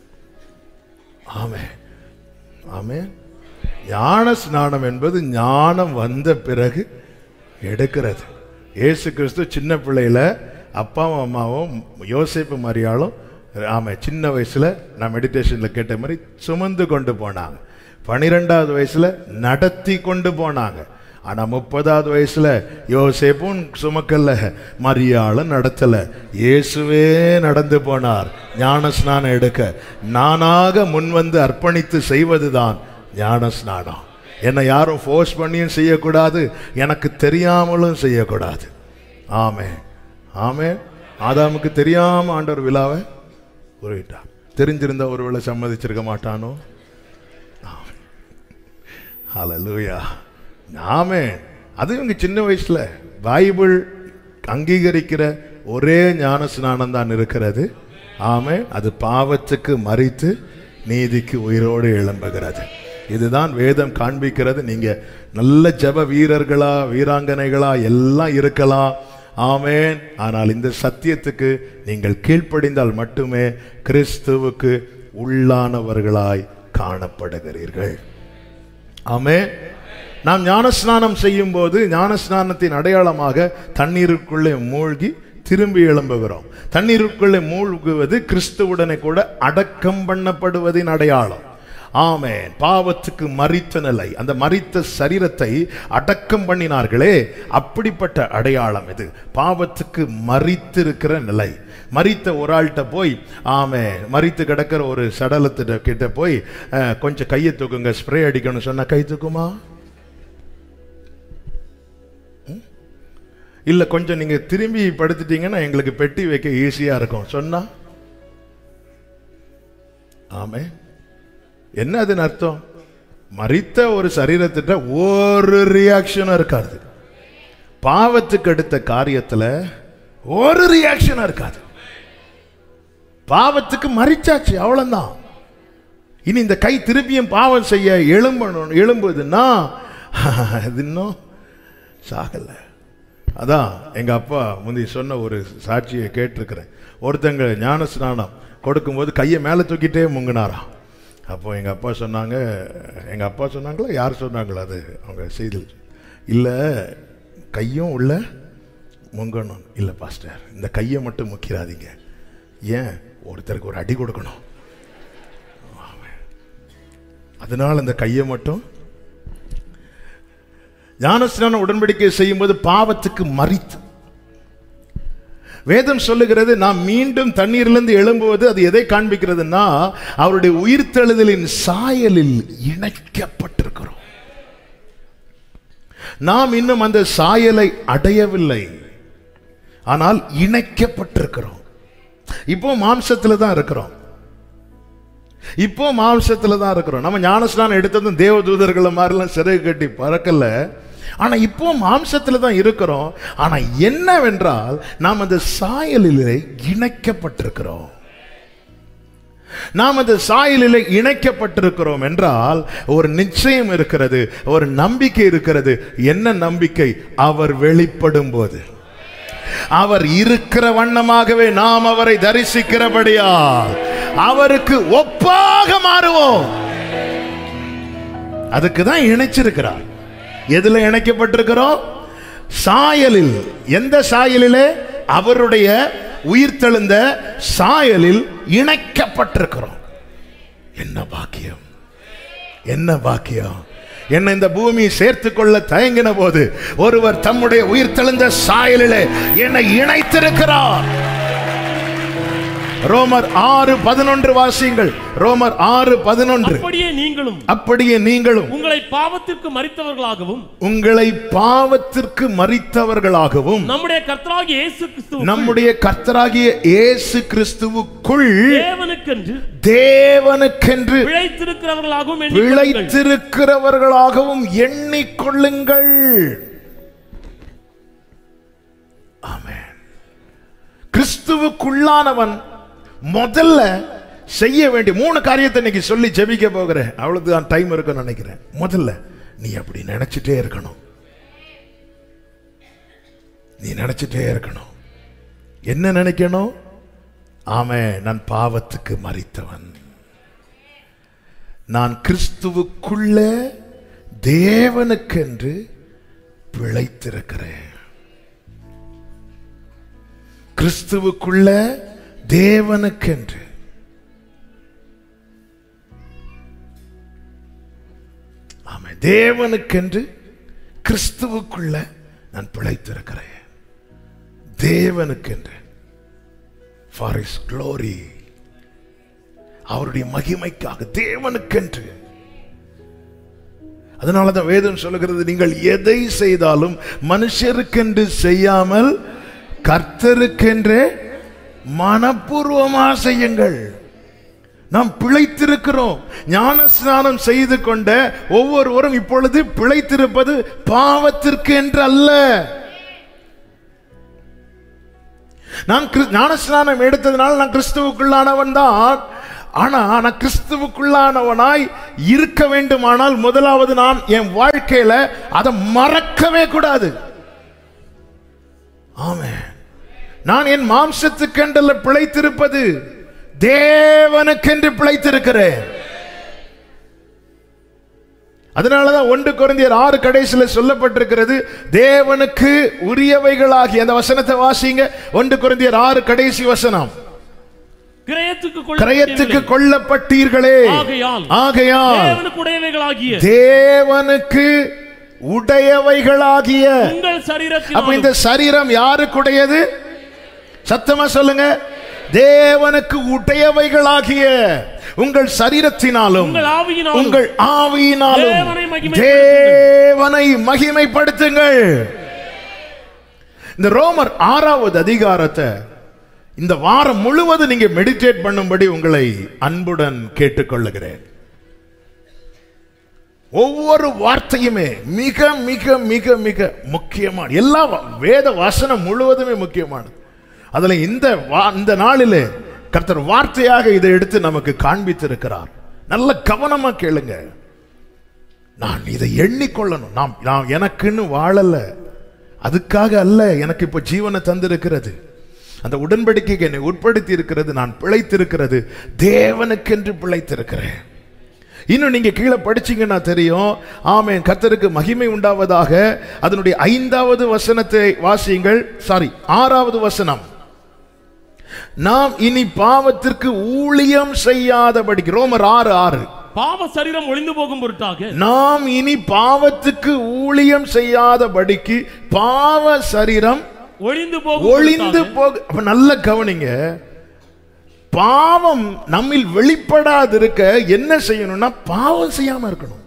ஆமே ஆமே. ஞான ஸ்நானம் என்பது ஞானம் வந்த பிறகு எடுக்கிறது. இயேசு கிறிஸ்து சின்ன பிள்ளையில அப்பாவும் அம்மாவும் யோசேப்பு மரியாளும் ஆமே சின்ன வயசுல நான் மெடிடேஷன்ல கேட்ட மாதிரி சுமந்து கொண்டு போனாங்க. பனிரெண்டாவது வயசுல நடத்தி கொண்டு போனாங்க. ஆனா முப்பதாவது வயசுல யோசேப்பும் சுமக்கல்ல, மரியாளும் நடத்தல, இயேசுவே நடந்து போனார் ஞான ஸ்நானம் எடுக்க. நானாக முன்வந்து அர்ப்பணித்து செய்வதுதான் ஞான ஸ்நானம். என்னை யாரும் ஃபோர்ஸ் பண்ணியும் செய்யக்கூடாது, எனக்கு தெரியாமலும் செய்யக்கூடாது. ஆமே ஆமே. ஆதாமுக்கு தெரியாம ஆண்டவர் விழாவை உருவிட்டார். தெரிஞ்சிருந்தா ஒருவேளை சம்மதிச்சிருக்க மாட்டானோ? ஹல்லேலூயா. ஆமென். அது இவங்க சின்ன வயசுல பைபிள் அங்கீகரிக்கிற ஒரே ஞான ஸ்நானம் தான் இருக்கிறது. ஆமென். அது பாவத்துக்கு மரித்து நீதிக்கு உயிரோடு எழும்புகிறது. இதுதான் வேதம் காண்பிக்கிறது. நீங்க நல்ல ஜெப வீரர்களா வீராங்கனைகளா எல்லாம் இருக்கலாம். ஆமென். ஆனால் இந்த சத்தியத்துக்கு நீங்கள் கீழ்ப்படிந்தால் மட்டுமே கிறிஸ்துவுக்கு உள்ளானவர்களாய் காணப்படுகிறீர்கள். ஆமென். நாம் ஞானஸ்நானம் செய்யும் போது ஞானஸ்நானத்தின் அடையாளமாக தண்ணீருக்குள்ளே மூழ்கி திரும்பி எழும்புகிறோம். தண்ணீருக்குள்ளே மூழ்குவது கிறிஸ்துவுடனே கூட அடக்கம் பண்ணப்படுவதின் அடையாளம். ஆமென். பாவத்துக்கு மரித்த நிலை, அந்த மரித்த சரீரத்தை அடக்கம் பண்ணினார்களே, அப்படிப்பட்ட அடையாளம் இது. பாவத்துக்கு மரித்திருக்கிற நிலை. மரித்த ஒரு ஆள்கிட்ட போய் ஆமே மரித்து கிடக்கிற ஒரு சடலத்திட்ட கிட்ட போய் கொஞ்சம் கையை தூக்குங்க, ஸ்ப்ரே அடிக்கணும் சொன்னா கை தூக்குமா? இல்ல கொஞ்சம் நீங்க திரும்பி படுத்துட்டீங்கன்னா எங்களுக்கு பெட்டி வைக்க ஈஸியா இருக்கும் சொன்னா? ஆமே. என்ன அதன் அர்த்தம்? மரித்த ஒரு சரீரத்திட்ட ஒரு ரியாக்ஷனும் இருக்காது. பாவத்துக்கு அடுத்த காரியத்துல ஒரு ரியாக்ஷனும் இருக்காது. பாவத்துக்கு மரிச்சாச்சு, அவ்வளவுதான். இனி இந்த கை திருப்பியும் பாவம் செய்ய எழும்பணும் எழும்புதுன்னா இது இன்னும் சாகல. அதான் எங்க அப்பா முந்தி சொன்ன ஒரு சாட்சியை கேட்டிருக்கிறேன். ஒருத்தங்க ஞான ஸ்நானம் கொடுக்கும்போது கையை மேலே தூக்கிட்டே முங்கினாராம். அப்போ எங்கள் அப்பா சொன்னாங்க, எங்கள் அப்பா சொன்னாங்களா யார் சொன்னாங்களா அது அவங்க செய்தி இல்லை, கையும் உள்ள முங்கணும். இல்லை பாஸ்டர், இந்த கையை மட்டும் முக்கிறாதீங்க. ஏன்? ஒருத்தருக்கு ஒரு அடி கொடுக்கணும், அதனால இந்த கையை மட்டும். ஞானஸ்நான உடன்படிக்கை செய்யும் போது பாவத்துக்கு மரித்து வேதம் சொல்லுகிறது நாம் மீண்டும் தண்ணீரிலிருந்து எழும்புவது அது எதை காண்பிக்கிறதுனா அவருடைய உயிர்த்தெழுதலின் சாயலில் இணைக்கப்பட்டிருக்கிறோம். நாம் இன்னும் அந்த சாயலை அடையவில்லை. ஆனால் இணைக்கப்பட்டிருக்கிறோம். இப்போ மாம்சத்துல தான் இருக்கிறோம். இப்போ மாம்சத்துல தான் இருக்கிறோம். நம்ம ஞானஸ்நானம் எடுத்ததும் தேவதூதர்களை மாதிரிலாம் சிறை கட்டி பறக்கல. ஆனா இப்போ மாம்சத்துல தான் இருக்கிறோம். ஆனா என்னவென்றால் நாம் அந்த சாயலிலே இணைக்கப்பட்டிருக்கிறோம். நாம் அந்த சாயலிலே இணைக்கப்பட்டிருக்கிறோம் என்றால் ஒரு நிச்சயம் இருக்கிறது, ஒரு நம்பிக்கை இருக்கிறது. என்ன நம்பிக்கை? அவர் வெளிப்படும் போது அவர் இருக்கிற வண்ணமாகவே நாம் அவரை தரிசிக்கிறபடியால் அவருக்கு ஒப்பாக மாறுவோம். அதுக்கு தான் இணைச்சிருக்கிறார். எதுல இணைக்கப்பட்டிருக்கிறோம்? சாயலில். எந்த சாயலிலே? அவருடைய உயிர்த்தெழுந்த சாயலில் இணைக்கப்பட்டிருக்கிறோம். என்ன பாக்கியம், என்ன பாக்கியம்! என்ன இந்த பூமியை சேர்த்து கொள்ள தயங்கின போது ஒருவர் தம்முடைய உயிர்த்தெழுந்த சாயலிலே என்னை இணைத்திருக்கிறார். ரோமர் ஆறு பதினொன்று வாசியுங்கள். ரோமர் ஆறு பதினொன்று. அப்படியே நீங்களும் அப்படியே நீங்களும் உங்களை பாவத்திற்கு மரித்தவர்களாகவும் உங்களை பாவத்திற்கு மரித்தவர்களாகவும் நம்முடைய கர்த்தராகிய இயேசு கிறிஸ்து நம்முடைய கர்த்தராகிய இயேசு கிறிஸ்துவுக்குள் தேவனுக்கென்று தேவனுக்கென்று பிழைத்திருக்கிறவர்களாகவும் பிழைத்திருக்கிறவர்களாகவும் எண்ணிக்கொள்ளுங்கள். ஆமென். கிறிஸ்துவுக்குள்ளானவன் முதல்ல செய்ய வேண்டிய மூணு காரியத்தை இன்னைக்கு சொல்லி ஜெபிக்க போகிறேன். அவ்வளவுதான் டைம் இருக்குன்னு நினைக்கிறேன். முதல்ல நீ அப்படி நினைச்சிட்டே இருக்கணும். நீ நினைச்சிட்டே இருக்கணும். என்ன நினைக்கணும்? ஆமென், நான் பாவத்துக்கு மரித்தவன், நான் கிறிஸ்துவுக்குள்ள தேவனுக்கென்று பிழைத்திருக்கிறேன். கிறிஸ்துவுக்குள்ள தேவனுக்கென்று. ஆமா, தேவனுக்கென்று கிறிஸ்துவுக்குள்ள நான் பிழைத்திருக்கிறேன். தேவனுக்கென்று, ஃபார் ஹிஸ் க்ளோரி, அவருடைய மகிமைக்காக தேவனுக்கென்று. அதனாலதான் வேதம் சொல்லுகிறது, நீங்கள் எதை செய்தாலும் மனுஷருக்கென்று செய்யாமல் கர்த்தருக்கென்றே மனப்பூர்வமாக செய்யுங்கள். நாம் பிழைத்திருக்கிறோம். ஞான ஸ்நானம் செய்து கொண்ட ஒவ்வொருவரும் இப்பொழுது பிழைத்திருப்பது பாவத்திற்கு என்று அல்ல. நான் ஞான ஸ்நானம் எடுத்ததுனால நான் கிறிஸ்துவுக்குள்ளானவன் தான். ஆனா நான் கிறிஸ்துவுக்குள்ளானவனாய் இருக்க வேண்டுமானால் முதலாவது நான் என் வாழ்க்கையில அதை மறக்கவே கூடாது. ஆமென். நான் என் மாம்சத்துக்கென்றல்ல பிழைத்திருப்பது, தேவனுக்கென்று பிழைத்திருக்கிறேன். அதனாலதான் ஒன்று கொரிந்தியர் ஆறு கடைசியில் சொல்லப்பட்டிருக்கிறது, தேவனுக்கு உரியவைகளாகி. அந்த வசனத்தை வாசிங்க. ஒன்று கொரிந்தியர் ஆறு கடைசி வசனம். கிரயத்துக்கு கொல்லப்பட்டீர்களே, ஆகையால் தேவனுக்கு உடையவைகளாகிய உங்கள் சரீரத்தில். அப்ப இந்த சரீரம் யாருக்குடையது? சத்தமா சொல்லுங்க. தேவனுக்கு உடையவைகளாகிய உங்கள் சரீரத்தினாலும் உங்கள் ஆவியினாலும் தேவனை மகிமைப்படுத்துங்கள். இந்த ரோமர் ஆறாவது அதிகாரத்தை இந்த வாரம் முழுவதும் நீங்க மெடிடேட் பண்ணும்படி உங்களை அன்புடன் கேட்டுக்கொள்ளுகிறேன். ஒவ்வொரு வார்த்தையுமே மிக மிக மிக மிக முக்கியமான, எல்லா வேத வசனம் முழுவதுமே முக்கியமானது. அதுல இந்த இந்த நாளிலே கர்த்தர் வார்த்தையாக இதை எடுத்து நமக்கு காண்பித்திருக்கிறார். நல்ல கவனமா கேளுங்க. நான் இதை எண்ணிக்கொள்ளணும். நாம் நான் எனக்குன்னு வாழல, அதுக்காக அல்ல எனக்கு இப்ப ஜீவனை தந்திருக்கிறது. அந்த உடன்படிக்கைக்கு என்னை உட்படுத்தி இருக்கிறது. நான் பிழைத்திருக்கிறது தேவனுக்கென்று பிழைத்திருக்கிறேன். இன்னும் நீங்க கீழே படிச்சீங்கன்னா தெரியும். ஆமென், கர்த்தருக்கு மகிமை உண்டாவதாக. அதனுடைய ஐந்தாவது வசனத்தை வாசியுங்கள். சாரி, ஆறாவது வசனம். நாம் இனி பாவத்திற்கு ஊழியம் செய்யாதபடிக்கு. ரோமர் ஆறு ஆறு. பாவ சரீரம் ஒளிந்து போகும் பொருட்டாக நாம் இனி பாவத்துக்கு ஊழியம் செய்யாதபடிக்கு பாவ சரீரம் ஒளிந்து போகும் ஒளிந்து போக. அப்ப நல்ல கவனிங்க. பாவம் நம்மில் வெளிப்படாது இருக்க என்ன செய்யணும்னா பாவம் செய்யாம இருக்கணும்.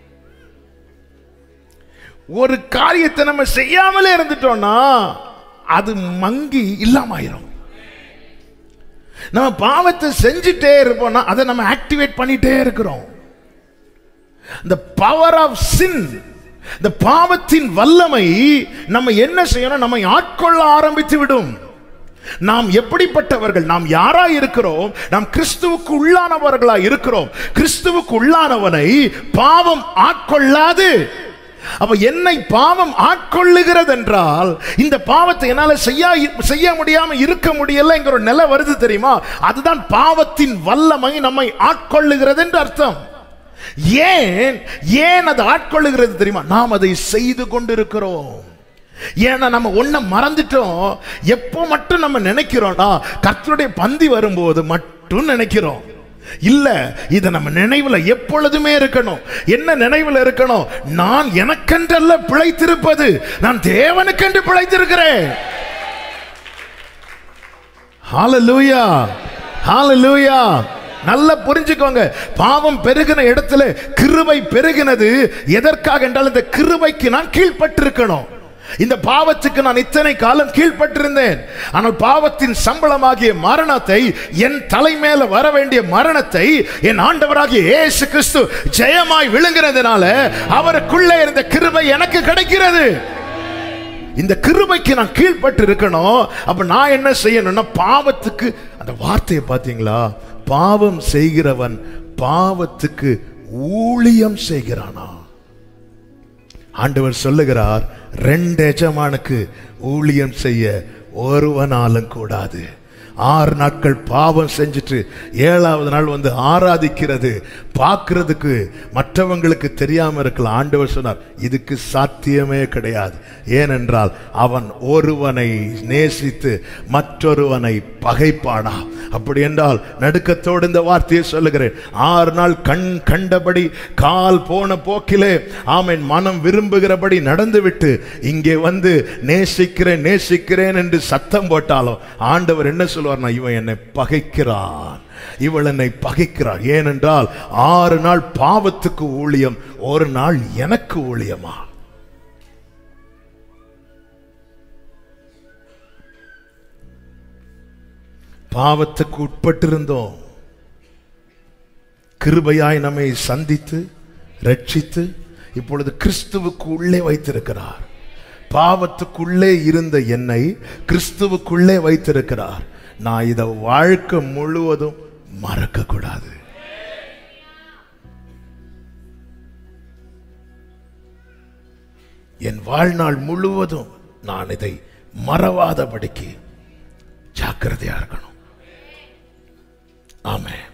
ஒரு காரியத்தை நம்ம செய்யாமலே இருந்துட்டோம்னா அது மங்கி இல்லாமாயிரும். நம்ம பாவத்தை செஞ்சுட்டே இருப்போம்னா அதை நம்ம ஆக்டிவேட் பண்ணிட்டே இருக்கிறோம். the power of sin, இந்த பாவத்தின் வல்லமை நம்ம என்ன செய்யணும், நம்மை ஆட்கொள்ள ஆரம்பித்து விடும். நாம் எப்படிப்பட்டவர்கள், நாம் யாரா இருக்கிறோம், நாம் கிறிஸ்துவுக்கு உள்ளானவர்களா இருக்கிறோம். கிறிஸ்துவுக்கு உள்ளானவனை பாவம் ஆட்கொள்ளாது. அப்ப என்னை பாவம் ஆட்கொள்ளுகிறது என்றால் இந்த பாவத்தை என்னால செய்ய செய்ய முடியாம இருக்க முடியல என்கிற நிலை வருது தெரியுமா? அதுதான் பாவத்தின் வல்லமை நம்மை ஆட்கொள்ளுகிறது என்று அர்த்தம். ஏன் ஏன் அது ஆட்கொள்ளுகிறது தெரியுமா? நாம் அதை செய்து கொண்டிருக்கிறோம். ஏன்னா நம்ம ஒன்ன மறந்துட்டோம். எப்போ மட்டும் நம்ம நினைக்கிறோம்னா கர்த்தருடைய பந்தி வரும்போது மட்டும் நினைக்கிறோம். இல்ல, இத நம்ம நினைவுல எப்பொழுதுமே இருக்கணும். என்ன நினைவுல இருக்கணும்? நான் எனக்கென்றல்ல பிழைத்திருப்பது, நான் தேவனுக்கென்று பிழைத்திருக்கிறேன். ஹalleluya, ஹalleluya. நல்லா புரிஞ்சுக்கோங்க. பாவம் பெருகின இடத்துல கிருபை பெருகினது எதற்காக என்றால் இந்த கிருபைக்கு நான் கீழ்ப்பட்டிருக்கணும். இந்த பாவத்துக்கு நான் இத்தனை காலம் கீழ்ப்பட்டிருந்தேன். ஆனால் பாவத்தின் சம்பளமாகிய மரணத்தை, என் தலைமையில வர வேண்டிய மரணத்தை என் ஆண்டவராகிய இயேசு கிறிஸ்து ஜெயமாய் விழுங்குறதுனால அவருக்குள்ளே இருந்த கிருபை எனக்கு கிடைக்கிறது. இந்த கிருபைக்கு நான் கீழ்ப்பட்டு இருக்கணும். அப்ப நான் என்ன செய்யணும்னா பாவத்துக்கு, அந்த வார்த்தையை பார்த்தீங்களா, பாவம் செய்கிறவன் பாவத்துக்கு ஊழியம் செய்கிறானா? ஆண்டவர் சொல்லுகிறார், ரெண்டு எஜமானுக்கு ஊழியம் செய்ய ஒருவனாலும் கூடாது. ஆறு நாட்கள் பாவம் செஞ்சுட்டு ஏழாவது நாள் வந்து ஆராதிக்கிறது பார்க்கிறதுக்கு மற்றவங்களுக்கு தெரியாம இருக்கலாம். ஆண்டவர் சொன்னார், இதுக்கு சாத்தியமே கிடையாது. ஏனென்றால் அவன் ஒருவனை நேசித்து மற்றொருவனை பகைப்பானா? அப்படி என்றால் நடுக்கத்தோடு இந்த வார்த்தையை சொல்லுகிறேன். ஆறு நாள் கண் கண்டபடி கால் போன போக்கிலே ஆமென் மனம் விரும்புகிறபடி நடந்துவிட்டு இங்கே வந்து நேசிக்கிறேன் நேசிக்கிறேன் என்று சத்தம் போட்டாலும் ஆண்டவர் என்ன சொல்வார்னா, இவன் என்னை பகைக்கிறான், இவள் என்னை பகைக்கிறார். ஏனென்றால் ஆறு நாள் பாவத்துக்கு ஊழியம், ஒரு நாள் எனக்கு ஊழியமா? பாவத்துக்கு உட்பட்டிருந்தோம். கிருபையாய் நம்மை சந்தித்து ரட்சித்து இப்பொழுது கிறிஸ்துவுக்கு உள்ளே வைத்திருக்கிறார். பாவத்துக்குள்ளே இருந்த என்னை கிறிஸ்துவுக்குள்ளே வைத்திருக்கிறார். நான் இதை வாழ்க்கை முழுவதும் மறக்க கூடாது. என் வாழ்நாள் முழுவதும் நான் இதை மறவாதபடிக்கு ஜாக்கிரதையா இருக்கணும். ஆமென்.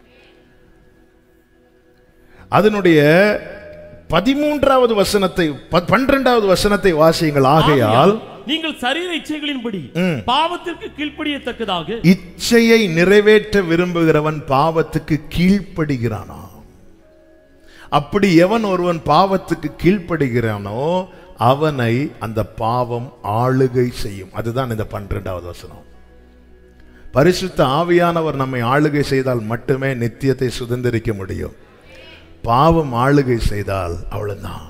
அதனுடைய பதிமூன்றாவது வசனத்தை பன்னிரண்டாவது வசனத்தை வாசியுங்கள். ஆகையால் நீங்கள் சரீர இச்சைகளின்படி பாவத்திற்கு கீழ்ப்படியத்தக்கதாக, இச்சையை நிறைவேற்ற விரும்புகிறவன் பாவத்துக்கு கீழ்ப்படுகிறானோ, அப்படி எவன் ஒருவன் பாவத்துக்கு கீழ்ப்படுகிறானோ அவனை அந்த பாவம் ஆளுகை செய்யும். அதுதான் இந்த பன்னிரண்டாவது வசனம். பரிசுத்த ஆவியானவர் நம்மை ஆளுகை செய்தால் மட்டுமே நித்தியத்தை சுதந்திரிக்க முடியும். பாவம் ஆளுகை செய்தால் அவ்வளவுதான்.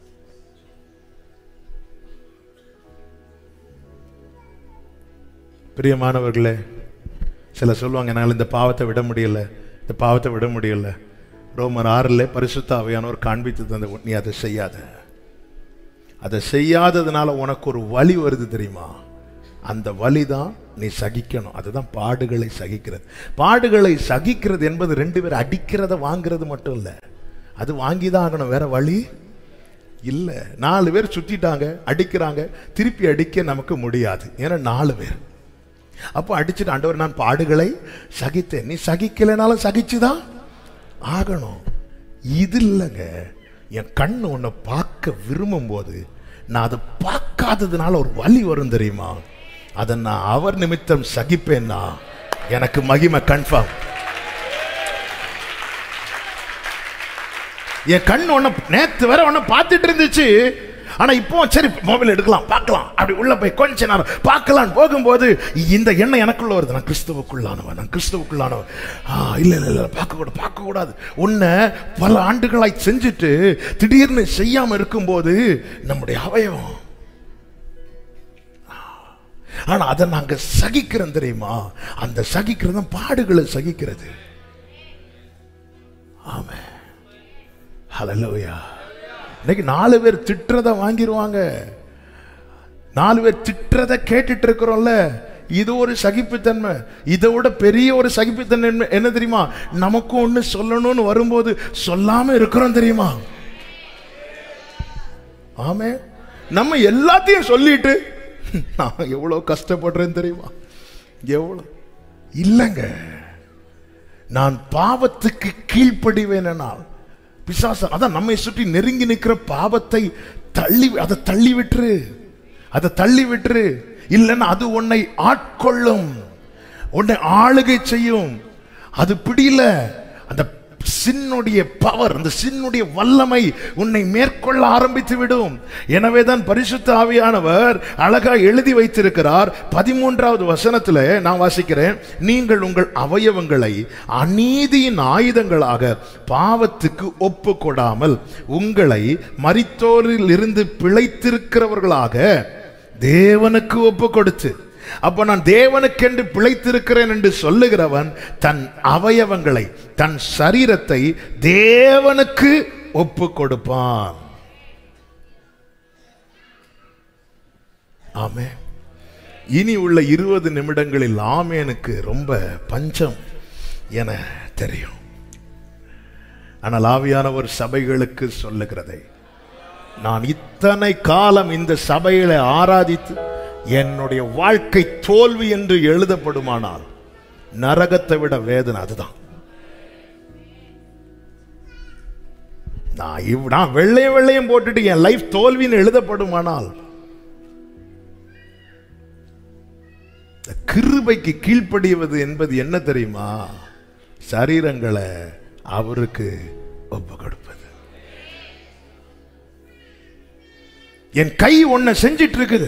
பிரியமானவர்களே, சில சொல்லுவாங்க, என்னால் இந்த பாவத்தை விட முடியல, இந்த பாவத்தை விட முடியல. ரோமர் ஆறுல பரிசுத்த ஆவியானவர் காண்பித்து தந்த, நீ அதை செய்யாத. அதை செய்யாததுனால உனக்கு ஒரு வலி வருது தெரியுமா? அந்த வலி தான் நீ சகிக்கணும். அதுதான் பாடுகளை சகிக்கிறது. பாடுகளை சகிக்கிறது என்பது ரெண்டு பேர் அடிக்கிறத வாங்கிறது மட்டும் இல்லை, அது வாங்கிதான் ஆகணும், வேற வழி இல்லை. நாலு பேர் சுத்திட்டாங்க, அடிக்கிறாங்க, திருப்பி அடிக்க நமக்கு முடியாது, ஏன்னா நாலு பேர். அப்போ அடிச்சுட்டு, ஆண்டவர் நான் பாடுகளை சகித்தேன். நீ சகிக்கலைனாலும் சகிச்சுதான் ஆகணும். இது இல்லைங்க, என் கண்ணு உன்னை பார்க்க விரும்பும் போது நான் அதை பார்க்காததுனால ஒரு வலி வரும் தெரியுமா? அதை நான் அவர் நிமித்தம் சகிப்பேன்னா எனக்கு மகிமை கன்ஃபார்ம். என் கண் ஒன்ன நேத்து வர ஒன்ன பார்த்துட்டு இருந்துச்சு, ஆனா இப்போ சரி மொபைல் எடுக்கலாம் பார்க்கலாம், அப்படி உள்ள போய் கொஞ்ச நேரம் பார்க்கலாம் போகும்போது இந்த எண்ணம் எனக்குள்ள வருது, நான் கிறிஸ்துவுக்குள்ளானவன், நான் கிறிஸ்துவுக்குள்ளானவன். இல்ல இல்ல இல்ல பார்க்க கூட பார்க்க கூடாது. உன்னை பல ஆண்டுகளாய் செஞ்சுட்டு திடீர்னு செய்யாம இருக்கும்போது நம்முடைய அவயவம் ஆனா அதை நாங்க சகிக்கிறோம் தெரியுமா? அந்த சகிக்கிறது பாடுகளை சகிக்கிறது. ஆமென். ஹல்லேலூயா. இன்னைக்கு நாலு பேர் திட்டுறத வாங்கிடுவாங்க. நாலு பேர் திட்டுறத கேட்டுட்டு இருக்கிறோம்ல, இது ஒரு சகிப்புத்தன்மை. இதை விட பெரிய ஒரு சகிப்புத்தன்மை என்ன தெரியுமா? நமக்கும் ஒண்ணு சொல்லணும்னு வரும்போது சொல்லாம இருக்கிறோம் தெரியுமா? ஆமே. நம்ம எல்லாத்தையும் சொல்லிட்டு நான் எவ்வளவு கஷ்டப்படுறேன் தெரியுமா? எவ்வளவு இல்லைங்க. நான் பாவத்துக்கு கீழ்ப்படிவேனால் பிசாசு அதான் நம்மை சுற்றி நெருங்கி நிற்கிற பாவத்தை தள்ளி அதை தள்ளி விட்டுரு, அதை தள்ளி விட்டுரு. இல்லைன்னா அது உன்னை ஆட்கொள்ளும், உன்னை ஆளுகை செய்யும். அது பிடியில அந்த சின்னுடைய பவர், அந்த சின்னுடைய வல்லமை உன்னை மேற்கொள்ள ஆரம்பித்து விடும். எனவேதான் பரிசுத்த ஆவியானவர் அழகா எழுதி வைத்திருக்கிறார். பதிமூன்றாவது வசனத்தில் நான் வாசிக்கிறேன். நீங்கள் உங்கள் அவயவங்களை அநீதியின் ஆயுதங்களாக பாவத்துக்கு ஒப்பு கொடாமல் உங்களை மரித்தோரில் இருந்து பிழைத்திருக்கிறவர்களாக தேவனுக்கு ஒப்பு கொடுத்து. அப்ப நான் தேவனுக்கென்று பிழைத்திருக்கிறேன் என்று சொல்லுகிறவன் தன் அவயவங்களை, தன் சரீரத்தை தேவனுக்கு ஒப்பு கொடுப்பான். ஆமே. இனி உள்ள இருபது நிமிடங்களில் ஆமேனுக்கு ரொம்ப பஞ்சம் என தெரியும். ஆனால் ஆவியானவர் சபைகளுக்கு சொல்லுகிறதை நான் இத்தனை காலம் இந்த சபையில ஆராதித்து என்னுடைய வாழ்க்கை தோல்வி என்று எழுதப்படுமானால் நரகத்தை விட வேதனை அதுதான். நான் வெள்ளையும் வெள்ளையும் போட்டுட்டு என் லைஃப் தோல்வின்னு எழுதப்படுமானால் கிருபைக்கு கீழ்ப்படிவது என்பது என்ன தெரியுமா? சரீரங்களை அவருக்கு ஒப்பு கொடுப்பது. என் கை ஒன்ன செஞ்சிட்டு இருக்குது,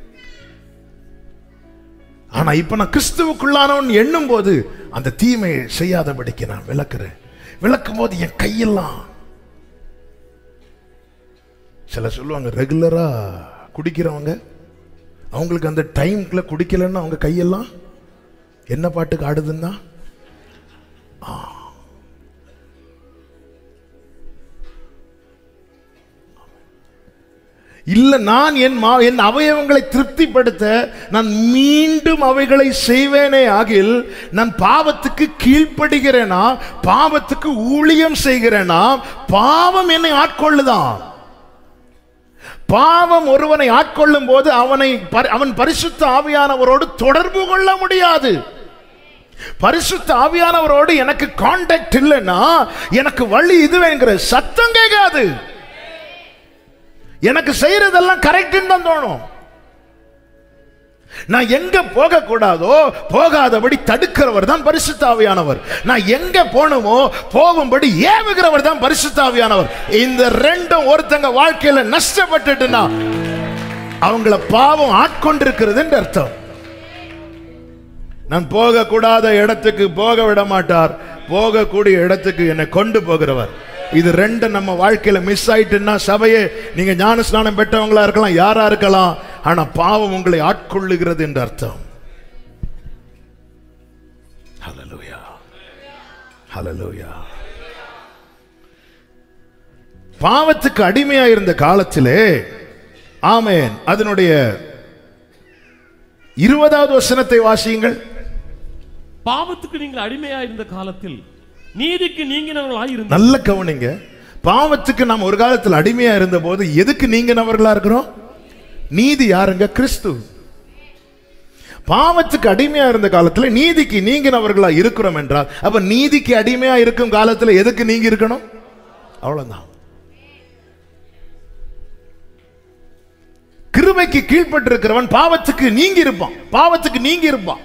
ஆனா இப்ப நான் கிறிஸ்துவுக்குள்ளானவன் எண்ணும் போது அந்த தீமையை செய்யாதபடிக்கு நான் விளக்குறேன். விளக்கும் போது என் கையெல்லாம், சில சொல்லுவாங்க ரெகுலரா குடிக்கிறவங்க, அவங்களுக்கு அந்த டைம்ல குடிக்கலன்னா அவங்க கையெல்லாம் என்ன பாட்டுக்கு ஆடுதுன்னா, இல்ல நான் என் என் அவயவங்களை திருப்திப்படுத்த நான் மீண்டும் அவைகளை செய்வேனே ஆகில் நான் பாவத்துக்கு கீழ்ப்படுகிறேனா, பாவத்துக்கு ஊழியம் செய்கிறேனா, பாவம் என்னை ஆட்கொள்ளுதான். பாவம் ஒருவனை ஆட்கொள்ளும் போது அவனை அவன் பரிசுத்த ஆவியானவரோடு தொடர்பு கொள்ள முடியாது. பரிசுத்த ஆவியானவரோடு எனக்கு கான்டாக்ட் இல்லைன்னா எனக்கு வழி இதுவேங்கிற சத்தம் கேட்காது. எனக்கு செய்யறதெல்லாம் கரெக்ட் தான் தோணும். நான் எங்க போக கூடாதோ போகாதபடி தடுக்கிறவர் தான் பரிசுத்த ஆவியானவர். நான் எங்க போகணுமோ போகும்படி ஏவுகிறவர் தான் பரிசுத்த ஆவியானவர். இந்த ரெண்டும் ஒருத்தங்க வாழ்க்கையில நஷ்டப்பட்டுட்டுனா அவங்கள பாவம் ஆட்கொண்டிருக்கிறது என்று அர்த்தம். நான் போக கூடாத இடத்துக்கு போக விட மாட்டார், போகக்கூடிய இடத்துக்கு என்னை கொண்டு போகிறவர். இது ரெண்டு நம்ம வாழ்க்கையில மிஸ் ஆயிட்டுன்னா சபையே, நீங்க ஞான ஸ்நானம் பெற்றவங்களா இருக்கலாம், யாரா இருக்கலாம், ஆனா பாவம் உங்களை ஆட்கொள்ளுகிறது என்று அர்த்தம். ஹல்லேலூயா, ஹல்லேலூயா. பாவத்துக்கு அடிமையா இருந்த காலத்திலே, ஆமென், அதனுடைய இருபதாவது வசனத்தை வாசியுங்கள். பாவத்துக்கு நீங்கள் அடிமையா இருந்த காலத்தில் நீதிக்கு நீங்கினவர்களாய் இருந்த. நல்ல கவனிங்க. பாவத்துக்கு நாம் ஒரு காலத்தில் அடிமையா இருந்த போது எதுக்கு நீங்கினவர்களா இருக்கிறோம்? நீதி யாருங்க? கிறிஸ்து. பாவத்துக்கு அடிமையா இருந்த காலத்துல நீதிக்கு நீங்கினவர்களா இருக்கிறோம் என்றால், அப்ப நீதிக்கு அடிமையா இருக்கும் காலத்துல எதுக்கு நீங்கி இருக்கணும்? அவ்வளவுதான். கிருபைக்கு கீழ்பட்டு இருக்கிறவன் பாவத்துக்கு நீங்கி இருப்பான், பாவத்துக்கு நீங்கி இருப்பான்.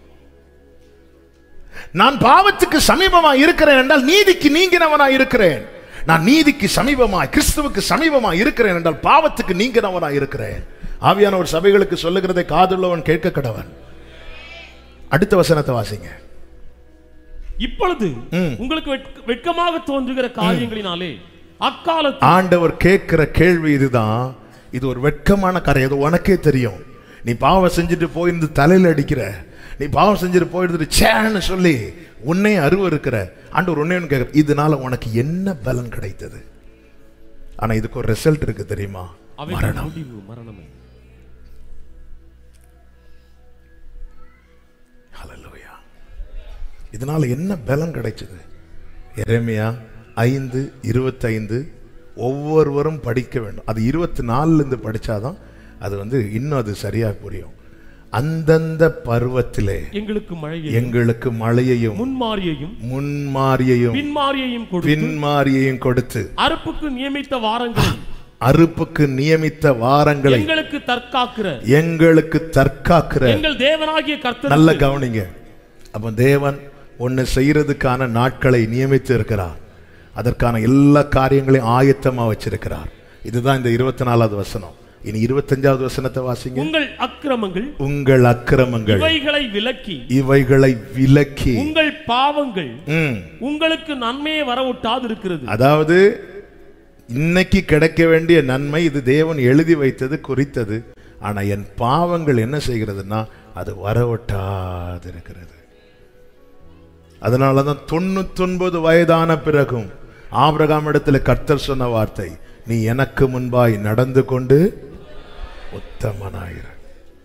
நான் பாவத்துக்கு சமீபமா இருக்கிறேன் என்றால் நீதிக்கு நீங்கினவனா இருக்கிறேன். நான் நீதிக்கு சமீபமா கிறிஸ்துவுக்கு சமீபமா இருக்கிறேன் என்றால் பாவத்துக்கு நீங்கினவனா இருக்கிறேன். ஆவியானவர் சபைகளுக்கு சொல்லுகிறதை காதுள்ளவன் கேட்க கடவன். அடுத்த வசனத்தை வாசிங்க. இப்பொழுது உங்களுக்கு வெட்கமாக தோன்றுகிற காரியங்களினாலே அக்காலத்தில். ஆண்டவர் கேட்கிற கேள்வி இதுதான். இது ஒரு வெட்கமான காரியம், இது உனக்கே தெரியும். நீ பாவம் செஞ்சுட்டு போயிருந்து தலையில் அடிக்கிற, நீ பாவம் செஞ்சுட்டு போயிட்டு சேன்னு சொல்லி உன்னை அருவ இருக்கிற ஆண்டவர் உன்னை கேட்கிற, இதனால உனக்கு என்ன பலன் கிடைத்தது? ஆனா இதுக்கு ஒரு ரிசல்ட் இருக்கு தெரியுமா? மரணம். மரணமே. ஹல்லேலூயா. இதனால என்ன பலன் கிடைச்சது? எரேமியா ஐந்து இருபத்தி ஐந்து ஒவ்வொருவரும் படிக்க வேண்டும். அது இருபத்தி நாலுல இருந்து படிச்சாதான் அது வந்து இன்னும் அது சரியா புரியும். அந்தந்த பருவத்திலே எங்களுக்கு மழையையும் எங்களுக்கு மழையையும் முன்மாரியையும் முன்மாரியையும் பின்மாரியையும் கொடுத்து பின்மாரியையும் கொடுத்து அறுப்புக்கு நியமித்த வாரங்களை அறுப்புக்கு நியமித்த வாரங்களை எங்களுக்கு தற்காக்கிற எங்களுக்கு தற்காக்கிற எங்கள் தேவனாகிய கர்த்தர். நல்ல கவனிங்க. அப்ப தேவன் ஒன்னு செய்யறதுக்கான நாட்களை நியமித்து இருக்கிறார். அதற்கான எல்லா காரியங்களையும் ஆயத்தமா வச்சிருக்கிறார். இதுதான் இந்த இருபத்தி நாலாவது வசனம். இனி இருபத்தஞ்சாவது வசனத்தை வாசிங்க. உங்கள் அக்கிரமங்கள் உங்கள் அக்கிரமங்கள் இவைகளை விலக்கி இவைகளை விலக்கி உங்கள் பாவங்கள் உங்களுக்கு நன்மையை வரவிட்டாது இருக்கிறது. அதாவது இன்னைக்கு கிடைக்க வேண்டிய நன்மை இது தேவன் எழுதி வைத்தது, குறித்தது. ஆனா என் பாவங்கள் என்ன செய்கிறதுனா அது வரவிட்டாது இருக்கிறது. அதனாலதான் தொண்ணூத்தி ஒன்பது வயதான பிறகும் ஆபிரகாம் இடத்துல கர்த்தர் சொன்ன வார்த்தை, நீ எனக்கு முன்பாய் நடந்து கொண்டு உத்தமனாயிரு.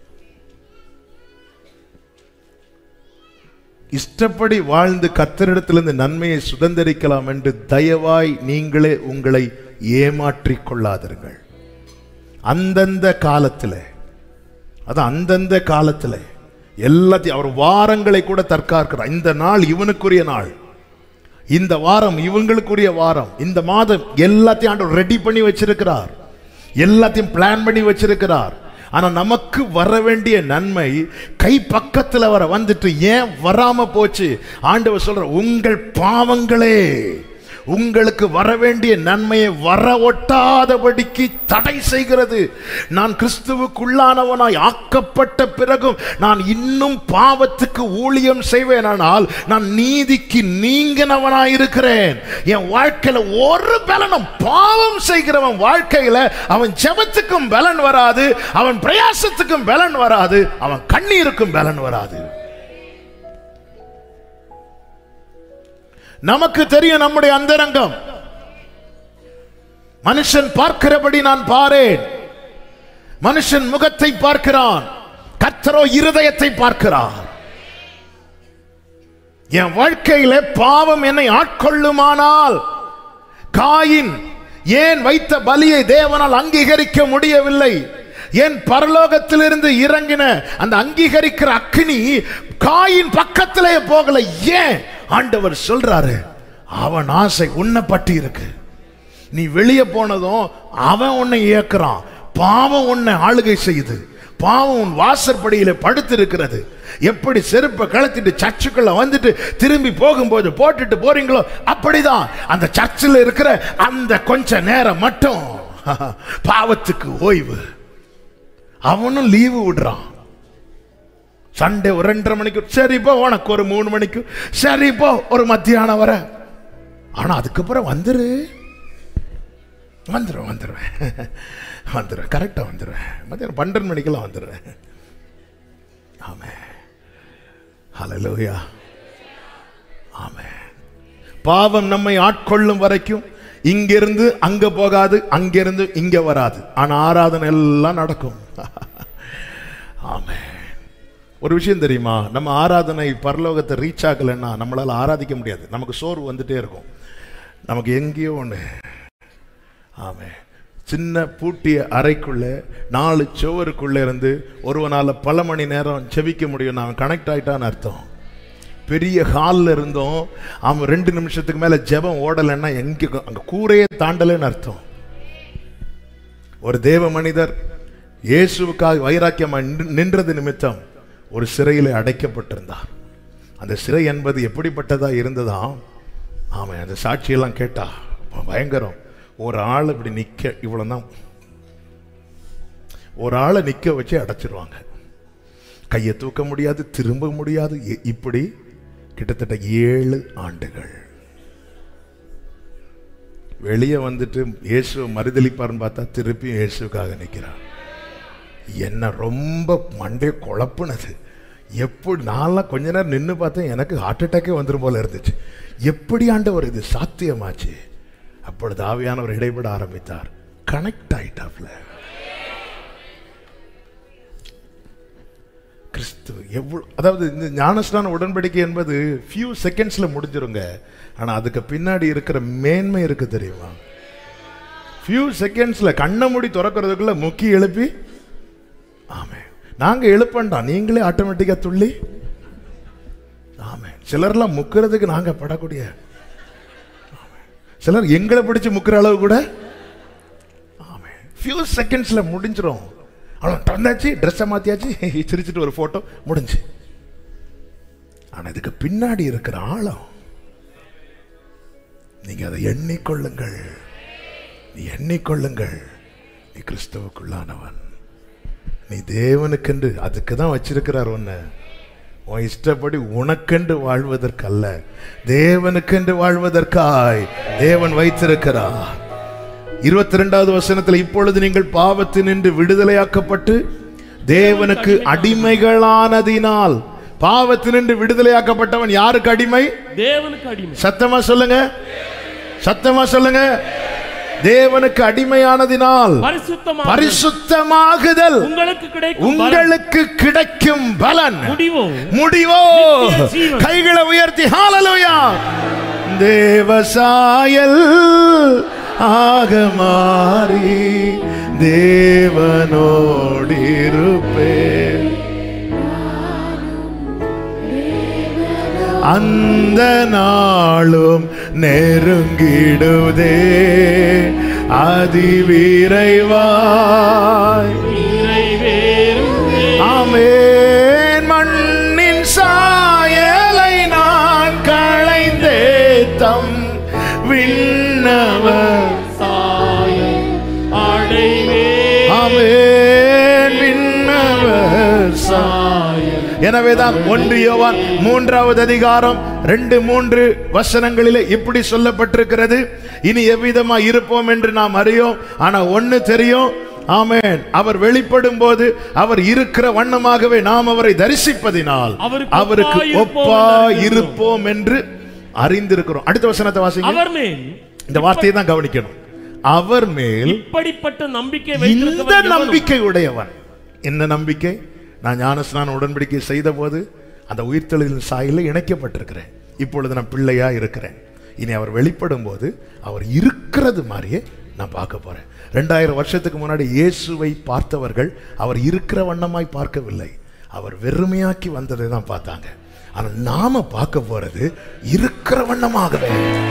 இஷ்டப்படி வாழ்ந்து கர்த்தரிடத்திலிருந்து நன்மையை சுதந்திரிக்கலாம் என்று தயவாய் நீங்களே உங்களை ஏமாற்றிக் கொள்ளாதீர்கள். அந்தந்த காலத்தில், அது அந்தந்த காலத்தில் எல்லாத்தையும் அவர் வாரங்களை கூட தற்காக்கிறார். இந்த நாள் இவனுக்குரிய நாள், இந்த வாரம் இவங்களுக்குரிய வாரம், இந்த மாதம் எல்லாத்தையும் ஆண்டவர் ரெடி பண்ணி வச்சிருக்கிறார், எல்லாத்தையும் பிளான் பண்ணி வச்சிருக்கிறார். ஆனா நமக்கு வர வேண்டிய நன்மை கை பக்கத்தில் வர வந்துட்டு ஏன் வராம போச்சு? ஆண்டவர் சொல்ற, உங்கள் பாவங்களே உங்களுக்கு வர வேண்டிய நன்மையை வர ஒட்டாதபடிக்கு தடை செய்கிறது. நான் கிறிஸ்துவுக்குள்ளானவனாய் ஆக்கப்பட்ட பிறகும் நான் இன்னும் பாவத்துக்கு ஊழியம் செய்வேனால் நான் நீதிக்கு நீங்கினவனாய் இருக்கிறேன். என் வாழ்க்கையில ஒரு பலனும், பாவம் செய்கிறவன் வாழ்க்கையில அவன் ஜெபத்துக்கும் பலன் வராது, அவன் பிரயாசத்துக்கும் பலன் வராது, அவன் கண்ணீருக்கும் பலன் வராது. நமக்கு தெரியும் நம்முடைய அந்தரங்கம். மனுஷன் பார்க்கிறபடி நான் பாரேன். மனுஷன் முகத்தை பார்க்கிறான், கர்த்தரோ இருதயத்தை பார்க்கிறார். என் வாழ்க்கையில பாவம் என்னை ஆட்கொள்ளுமானால் காயின் ஏன் வைத்த பலியை தேவனால் அங்கீகரிக்க முடியவில்லை? ஏன் பரலோகத்திலிருந்து இறங்கின அந்த அங்கீகரிக்கிற அக்கினி காயின் பக்கத்திலே போகல? ஏன்? ஆண்டவர் சொல்றாரு, அவன் ஆசை உன்னை பற்றி இருக்கு. நீ வெளியே போனதும் அவன் உன்னை இயக்குறான். பாவம் உன்னை ஆளுகை செய்யுது. பாவம் உன் வாசற்படியில படுத்து இருக்கிறது. எப்படி செருப்பை கழட்டிட்டு சர்ச்சுக்குள்ள வந்துட்டு திரும்பி போகும்போது போட்டுட்டு போறீங்களோ அப்படிதான் அந்த சர்ச்சில் இருக்கிற அந்த கொஞ்ச நேரம் மட்டும் பாவத்துக்கு ஓய்வு. அவனும் லீவு விடுறான். சண்டே ஒரு ரெண்டரை மணிக்கு சரி போ, உனக்கு ஒரு மூணு மணிக்கு சரி போ, ஒரு மத்தியானம் வர. ஆனா அதுக்கப்புறம் வந்துரு வந்துருவேன் வந்துருவேன் வந்துடுவேன் கரெக்டா வந்துடுவேன். மத்தியானம் பன்னெண்டு மணிக்கெல்லாம் வந்துடுவேன். ஆமென், ஹல்லேலூயா, ஆமென். பாவம் நம்மை ஆட்கொள்ளும் வரைக்கும் இங்கிருந்து அங்க போகாது, அங்கிருந்து இங்க வராது. ஆனா ஆராதனை எல்லாம் நடக்கும். ஆமென். ஒரு விஷயம் தெரியுமா? நம்ம ஆராதனை பரலோகத்தை ரீச் ஆகலைன்னா நம்மளால ஆராதிக்க முடியாது. நமக்கு சோர்வு வந்துட்டே இருக்கும். நமக்கு எங்கேயோ ஒன்று. ஆமே, சின்ன பூட்டிய அறைக்குள்ள நாலு சுவருக்குள்ள இருந்து ஒருவனால பல மணி நேரம் செபிக்க முடியும். அவன் கனெக்ட் ஆயிட்டான்னு அர்த்தம். பெரிய ஹாலில் இருந்தோம் அவன் ரெண்டு நிமிஷத்துக்கு மேல ஜெபம் ஓடலைன்னா எங்க அங்க கூரையே தாண்டலைன்னு அர்த்தம். ஒரு தேவ மனிதர் இயேசுவுக்காக வைராக்கியமா நின்றது நிமித்தம் ஒரு சிறையில அடைக்கப்பட்டிருந்தார். அந்த சிறை என்பது எப்படிப்பட்டதா இருந்ததா? ஆமா, அந்த சாட்சியெல்லாம் கேட்டா பயங்கரம். ஒரு ஆள் இப்படி நிக்க, இவ்வளவுதான், ஒரு ஆளை நிக்க வச்சு அடைச்சிருவாங்க. கையை தூக்க முடியாது, திரும்ப முடியாது. இப்படி கிட்டத்தட்ட ஏழு ஆண்டுகள். வெளியே வந்துட்டு இயேசுவை மறுதளிப்பார்னு பார்த்தா திருப்பியும் இயேசுக்காக நிற்கிறார். என்ன ரொம்ப மண்டே குழப்புனது. எப்படி நான்லாம் கொஞ்ச நேரம் நின்று பார்த்தேன், எனக்கு ஹார்ட் அட்டாக்கே வந்துடும் போல இருந்துச்சு. எப்படி ஆண்டவர் இது சாத்தியமாச்சு? அப்பொழுது ஆவியானவர் இடைபட ஆரம்பித்தார். கனெக்ட் ஆயிட்டாப்ல. கிறிஸ்து எவ்வளவு, அதாவது இந்த ஞானஸ்நான உடன்படிக்கை என்பது ஃபியூ செகண்ட்ஸ்ல முடிஞ்சிருங்க. ஆனா அதுக்கு பின்னாடி இருக்கிற மேன்மை இருக்கு தெரியுமா? ஃபியூ செகண்ட்ஸ்ல கண்ணை மூடி திறக்கிறதுக்குள்ள முக்கி எழுப்பி, ஆமே நாங்க எழுப்பண்டோம், நீங்களே ஆட்டோமேட்டிக்கா துள்ளி, ஆமே சிலர்லாம் முக்கிறதுக்கு நாங்க படக்கூடிய, சிலர் எங்களை பிடிச்சு முக்கிற அளவு கூட, ஆமே ஃபியூ செகண்ட்ஸ்ல முடிஞ்சிரும். அவன் தந்தாச்சு, ட்ரெஸ்ஸை மாத்தியாச்சு, சிரிச்சுட்டு ஒரு போட்டோ முடிஞ்சு. ஆனா இதுக்கு பின்னாடி இருக்கிற ஆழம் நீங்க அதை எண்ணிக்கொள்ளுங்கள். நீ எண்ணிக்கொள்ளுங்கள். நீ கிறிஸ்துவுக்குள்ளானவன், நீ தேவனுக்கென்று, அதுக்கு தான் வச்சிருக்கிறார் உன்னை. உன் இஷ்டப்படி உனக்கென்று வாழ்வதற்கல்ல, தேவனுக்கென்று வாழ்வதற்காய் தேவன் வைத்திருக்கிறார். இருபத்தி ரெண்டாவது வசனத்தில், இப்பொழுது நீங்கள் பாவத்தினின்று விடுதலையாக்கப்பட்டு தேவனுக்கு அடிமைகளானதினால். பாவத்தினின்று விடுதலையாக்கப்பட்டவன் யாருக்கு அடிமை? தேவனுக்கு அடிமை. சத்தமா சொல்லுங்க, சத்தமா சொல்லுங்க. தேவனுக்கு அடிமையானதினால் பரிசுத்தமாகுதல் உங்களுக்கு கிடைக்கும் பலன் முடிவோ. கைகளை உயர்த்தி ஹல்லேலூயா. தேவசாயல் ஆக மாறி தேவனோடிருப்பேன், அந்த நாளும் நெருங்கிடுதே அதிவிரைவாய். ஆமென். மண்ணின் சாயலை நான் களைந்தே தம் விண்ணவர் சாயல் அடைவேன். ஆமென். விண்ணவர் சாயல். எனவேதான் ஒன்று யோவான் மூன்றாவது அதிகாரம் ரெண்டு மூன்று வசனங்களிலே இப்படி சொல்லப்பட்டிருக்கிறது, இனி எவ்விதமா இருப்போம் என்று நாம் அறியோம், ஆனா ஒன்னு தெரியும், ஆமென், அவர் வெளிப்படும் போது அவர் இருக்கிற வண்ணமாகவே நாம் அவரை தரிசிப்பதினால் அவருக்கு ஒப்பா இருப்போம் என்று அறிந்திருக்கிறோம். அடுத்த வசனத்தை வாசிங்க. அவர் மேல், இந்த வார்த்தையை தான் கவனிக்கணும், அவர் மேல் இப்படிப்பட்ட நம்பிக்கை, இந்த நம்பிக்கை உடையவன். என்ன நம்பிக்கை? நான் ஞானஸ்நான உடன்படிக்கை செய்த போது அந்த உயிர்த்தெழுதலின் சாயலில் இணைக்கப்பட்டிருக்கிறேன். இப்பொழுது நான் பிள்ளையா இருக்கிறேன். இனி அவர் வெளிப்படும் போது அவர் இருக்கிறது மாதிரியே நான் பார்க்க போறேன். ரெண்டாயிரம் வருஷத்துக்கு முன்னாடி இயேசுவை பார்த்தவர்கள் அவர் இருக்கிற வண்ணமாய் பார்க்கவில்லை, அவர் வெறுமையாக்கி வந்ததை தான் பார்த்தாங்க. ஆனா நாம பார்க்க போறது இருக்கிற வண்ணமாகவே.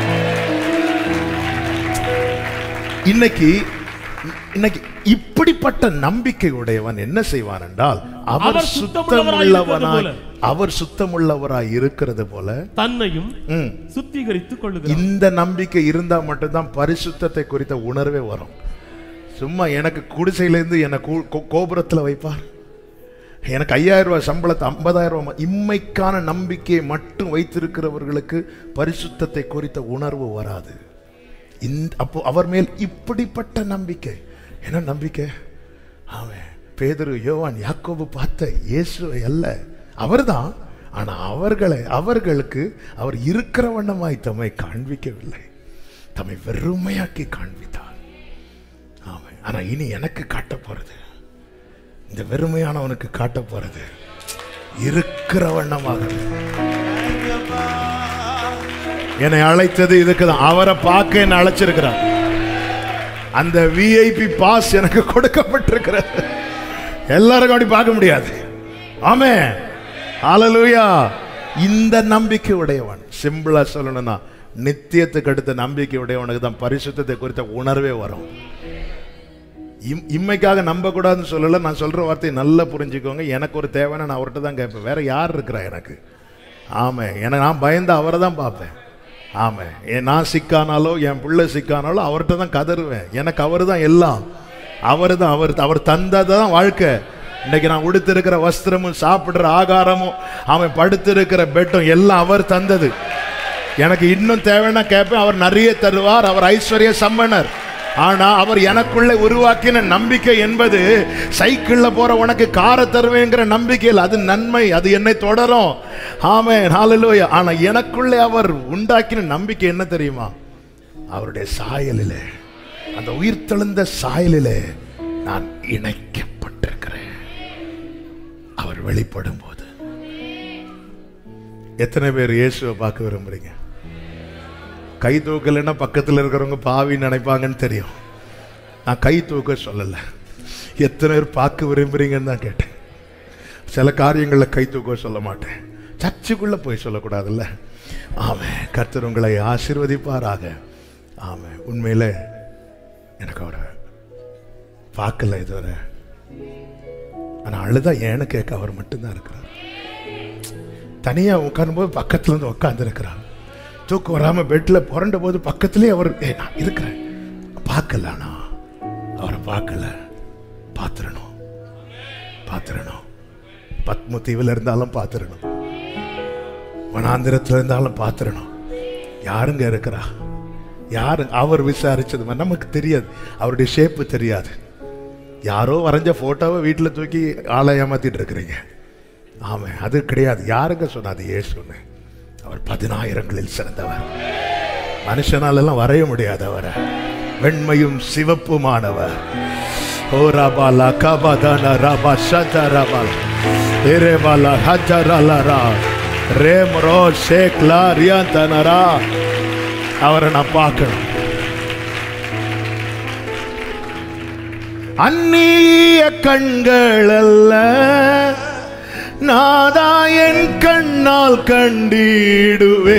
இன்னைக்கு இன்னைக்கு இப்படிப்பட்ட நம்பிக்கை உடையவன் என்ன செய்வான் என்றால், அவர் சுத்தமுள்ளவனாய், அவர் சுத்தமுள்ளவராய் இருக்கிறது போல தன்னையும் சுத்திகரித்துக் கொள்ளுகிறார். இந்த நம்பிக்கை இருந்தா மட்டும்தான் பரிசுத்தத்தை குறித்த உணர்வே வரும். சும்மா எனக்கு குடிசையிலிருந்து என்ன கோபுரத்துல வைப்பார், எனக்கு ஐயாயிரம் ரூபாய் சம்பளத்தை ஐம்பதாயிரம் ரூபாய், இம்மைக்கான நம்பிக்கையை மட்டும் வைத்திருக்கிறவர்களுக்கு பரிசுத்தத்தை குறித்த உணர்வு வராது. அப்போ அவர் மேல் இப்படிப்பட்ட நம்பிக்கை. என்ன நம்பிக்கை? அவன் பேதுரு, யோவான், யாக்கோபு பார்த்த இயேசுவை அல்ல, அவர்தான். ஆனா அவர்களை அவர்களுக்கு அவர் இருக்கிற வண்ணமாய் தம்மை காண்பிக்கவில்லை, தம்மை வெறுமையாக்கி காண்பித்தார். ஆமாம். ஆனா இனி எனக்கு காட்ட போறது, இந்த வெறுமையானவனுக்கு காட்ட போறது இருக்கிற வண்ணமாக. என்னை அழைத்தது இதுக்குதான், அவரை பார்க்க என்னை அழைச்சிருக்கிறார். அந்த விஐபி பாஸ் எனக்கு கொடுக்கப்பட்டிருக்கிறது. எல்லாருக்கும் அப்படி பார்க்க முடியாது. ஆமென், ஹல்லேலூயா. இந்த நம்பிக்கை உடையவன், சிம்பிளா சொல்லணும்னா நித்தியத்துக்கு அடுத்த நம்பிக்கை உடையவனுக்கு தான் பரிசுத்தத்தை குறித்த உணர்வே வரும். இம்மைக்காக நம்ப கூடாதுன்னு சொல்லல, நான் சொல்ற வார்த்தையை நல்லா புரிஞ்சுக்கோங்க. எனக்கு ஒரு தேவைன்னா நான் அவர்கிட்ட தான் கேட்பேன், வேற யார் இருக்கிறா எனக்கு? ஆமே, எனக்கு நான் பயந்து அவரை தான் பார்ப்பேன். ஆமே, நான் சிக்கானாலோ என் பிள்ளை சிக்கானாலோ அவர்கிட்ட தான் கதறுவேன். எனக்கு அவர் தான் எல்லாம், அவர் தான், அவர் அவர் தந்ததான் வாழ்க்கை. இன்னைக்கு நான் உடுத்திருக்கிற வஸ்திரமும் சாப்பிடுற ஆகாரமும் அவன் படுத்திருக்கிற பெட்டும் எல்லாம் அவர் தந்தது. எனக்கு இன்னும் தேவைன்னா கேட்பேன், அவர் நிறைய தருவார், அவர் ஐஸ்வர்ய சம்பனர். ஆனா அவர் எனக்குள்ள உருவாக்கின நம்பிக்கை என்பது சைக்கிள்ல போற உனக்கு காரை தருவேங்கிற நம்பிக்கையில் அது நன்மை, அது என்னை தொடரும். ஆமென், ஹல்லேலூயா. ஆனா எனக்குள்ளே அவர் உண்டாக்கின நம்பிக்கை என்ன தெரியுமா? அவருடைய சாயலிலே, அந்த உயிர்த்தெழுந்த சாயலிலே நான் இணைக்கப்பட்டிருக்கிறேன். அவர் வெளிப்படும் போது எத்தனை பேர் இயேசுவை பார்க்க விரும்புறீங்க? கை தூக்கலைன்னா பக்கத்தில் இருக்கிறவங்க பாவி நினைப்பாங்கன்னு தெரியும். நான் கை தூக்க சொல்லலை, எத்தனை பேர் பார்க்க விரும்புறீங்கன்னு தான் கேட்டேன். சில காரியங்களில் கை தூக்க சொல்ல மாட்டேன், சர்ச்சுக்குள்ள போய் சொல்லக்கூடாதுல்ல. ஆமென். கர்த்தர் உங்களை ஆசீர்வதிப்பாராக. ஆமென். உண்மையில எனக்கு அவரை பார்க்கல இதுவரை, ஆனால் அழுதா ஏன்னு கேட்க அவர் மட்டும்தான் இருக்கிறார். தனியாக உட்காரும்போது பக்கத்துல இருந்து உட்கார்ந்து இருக்கிறார். தூக்கம் வராம பெட்ல புரண்ட போது பக்கத்திலே அவர் நான் இருக்கிறேன். பார்க்கலனா அவரை பார்க்கல, பார்த்துடணும் பார்த்துடணும். பத்ம தீவில் இருந்தாலும் பார்த்துடணும், வனாந்திரத்தில் இருந்தாலும் பார்த்துடணும். யாருங்க இருக்கிறா? யாரு? அவர் விசாரிச்சது நமக்கு தெரியாது, அவருடைய ஷேப்பு தெரியாது. யாரோ வரைஞ்ச போட்டோவை வீட்டில் தூக்கி ஆளை ஏமாத்திட்டு இருக்கிறீங்க. ஆமா, அது கிடையாது. யாருங்க சொன்னாது? இயேசுன்னு. அவர் பதினாயிரங்களில் சிறந்தவர். மனுஷனால எல்லாம் வரைய முடியாது அவரை. வெண்மையும் சிவப்புமானவர். ஓ ரபாலா கபதான ரபா ஷதரபால் இரேபாலா ஹஜரலரா ரேம்ரோ ஷேக்லா ரியாந்தனரா. அவரை நான் பார்க்கணும். அந்நிய கண்கள் அல்ல நாதா என் கண்ணால் கண்டிடுவே.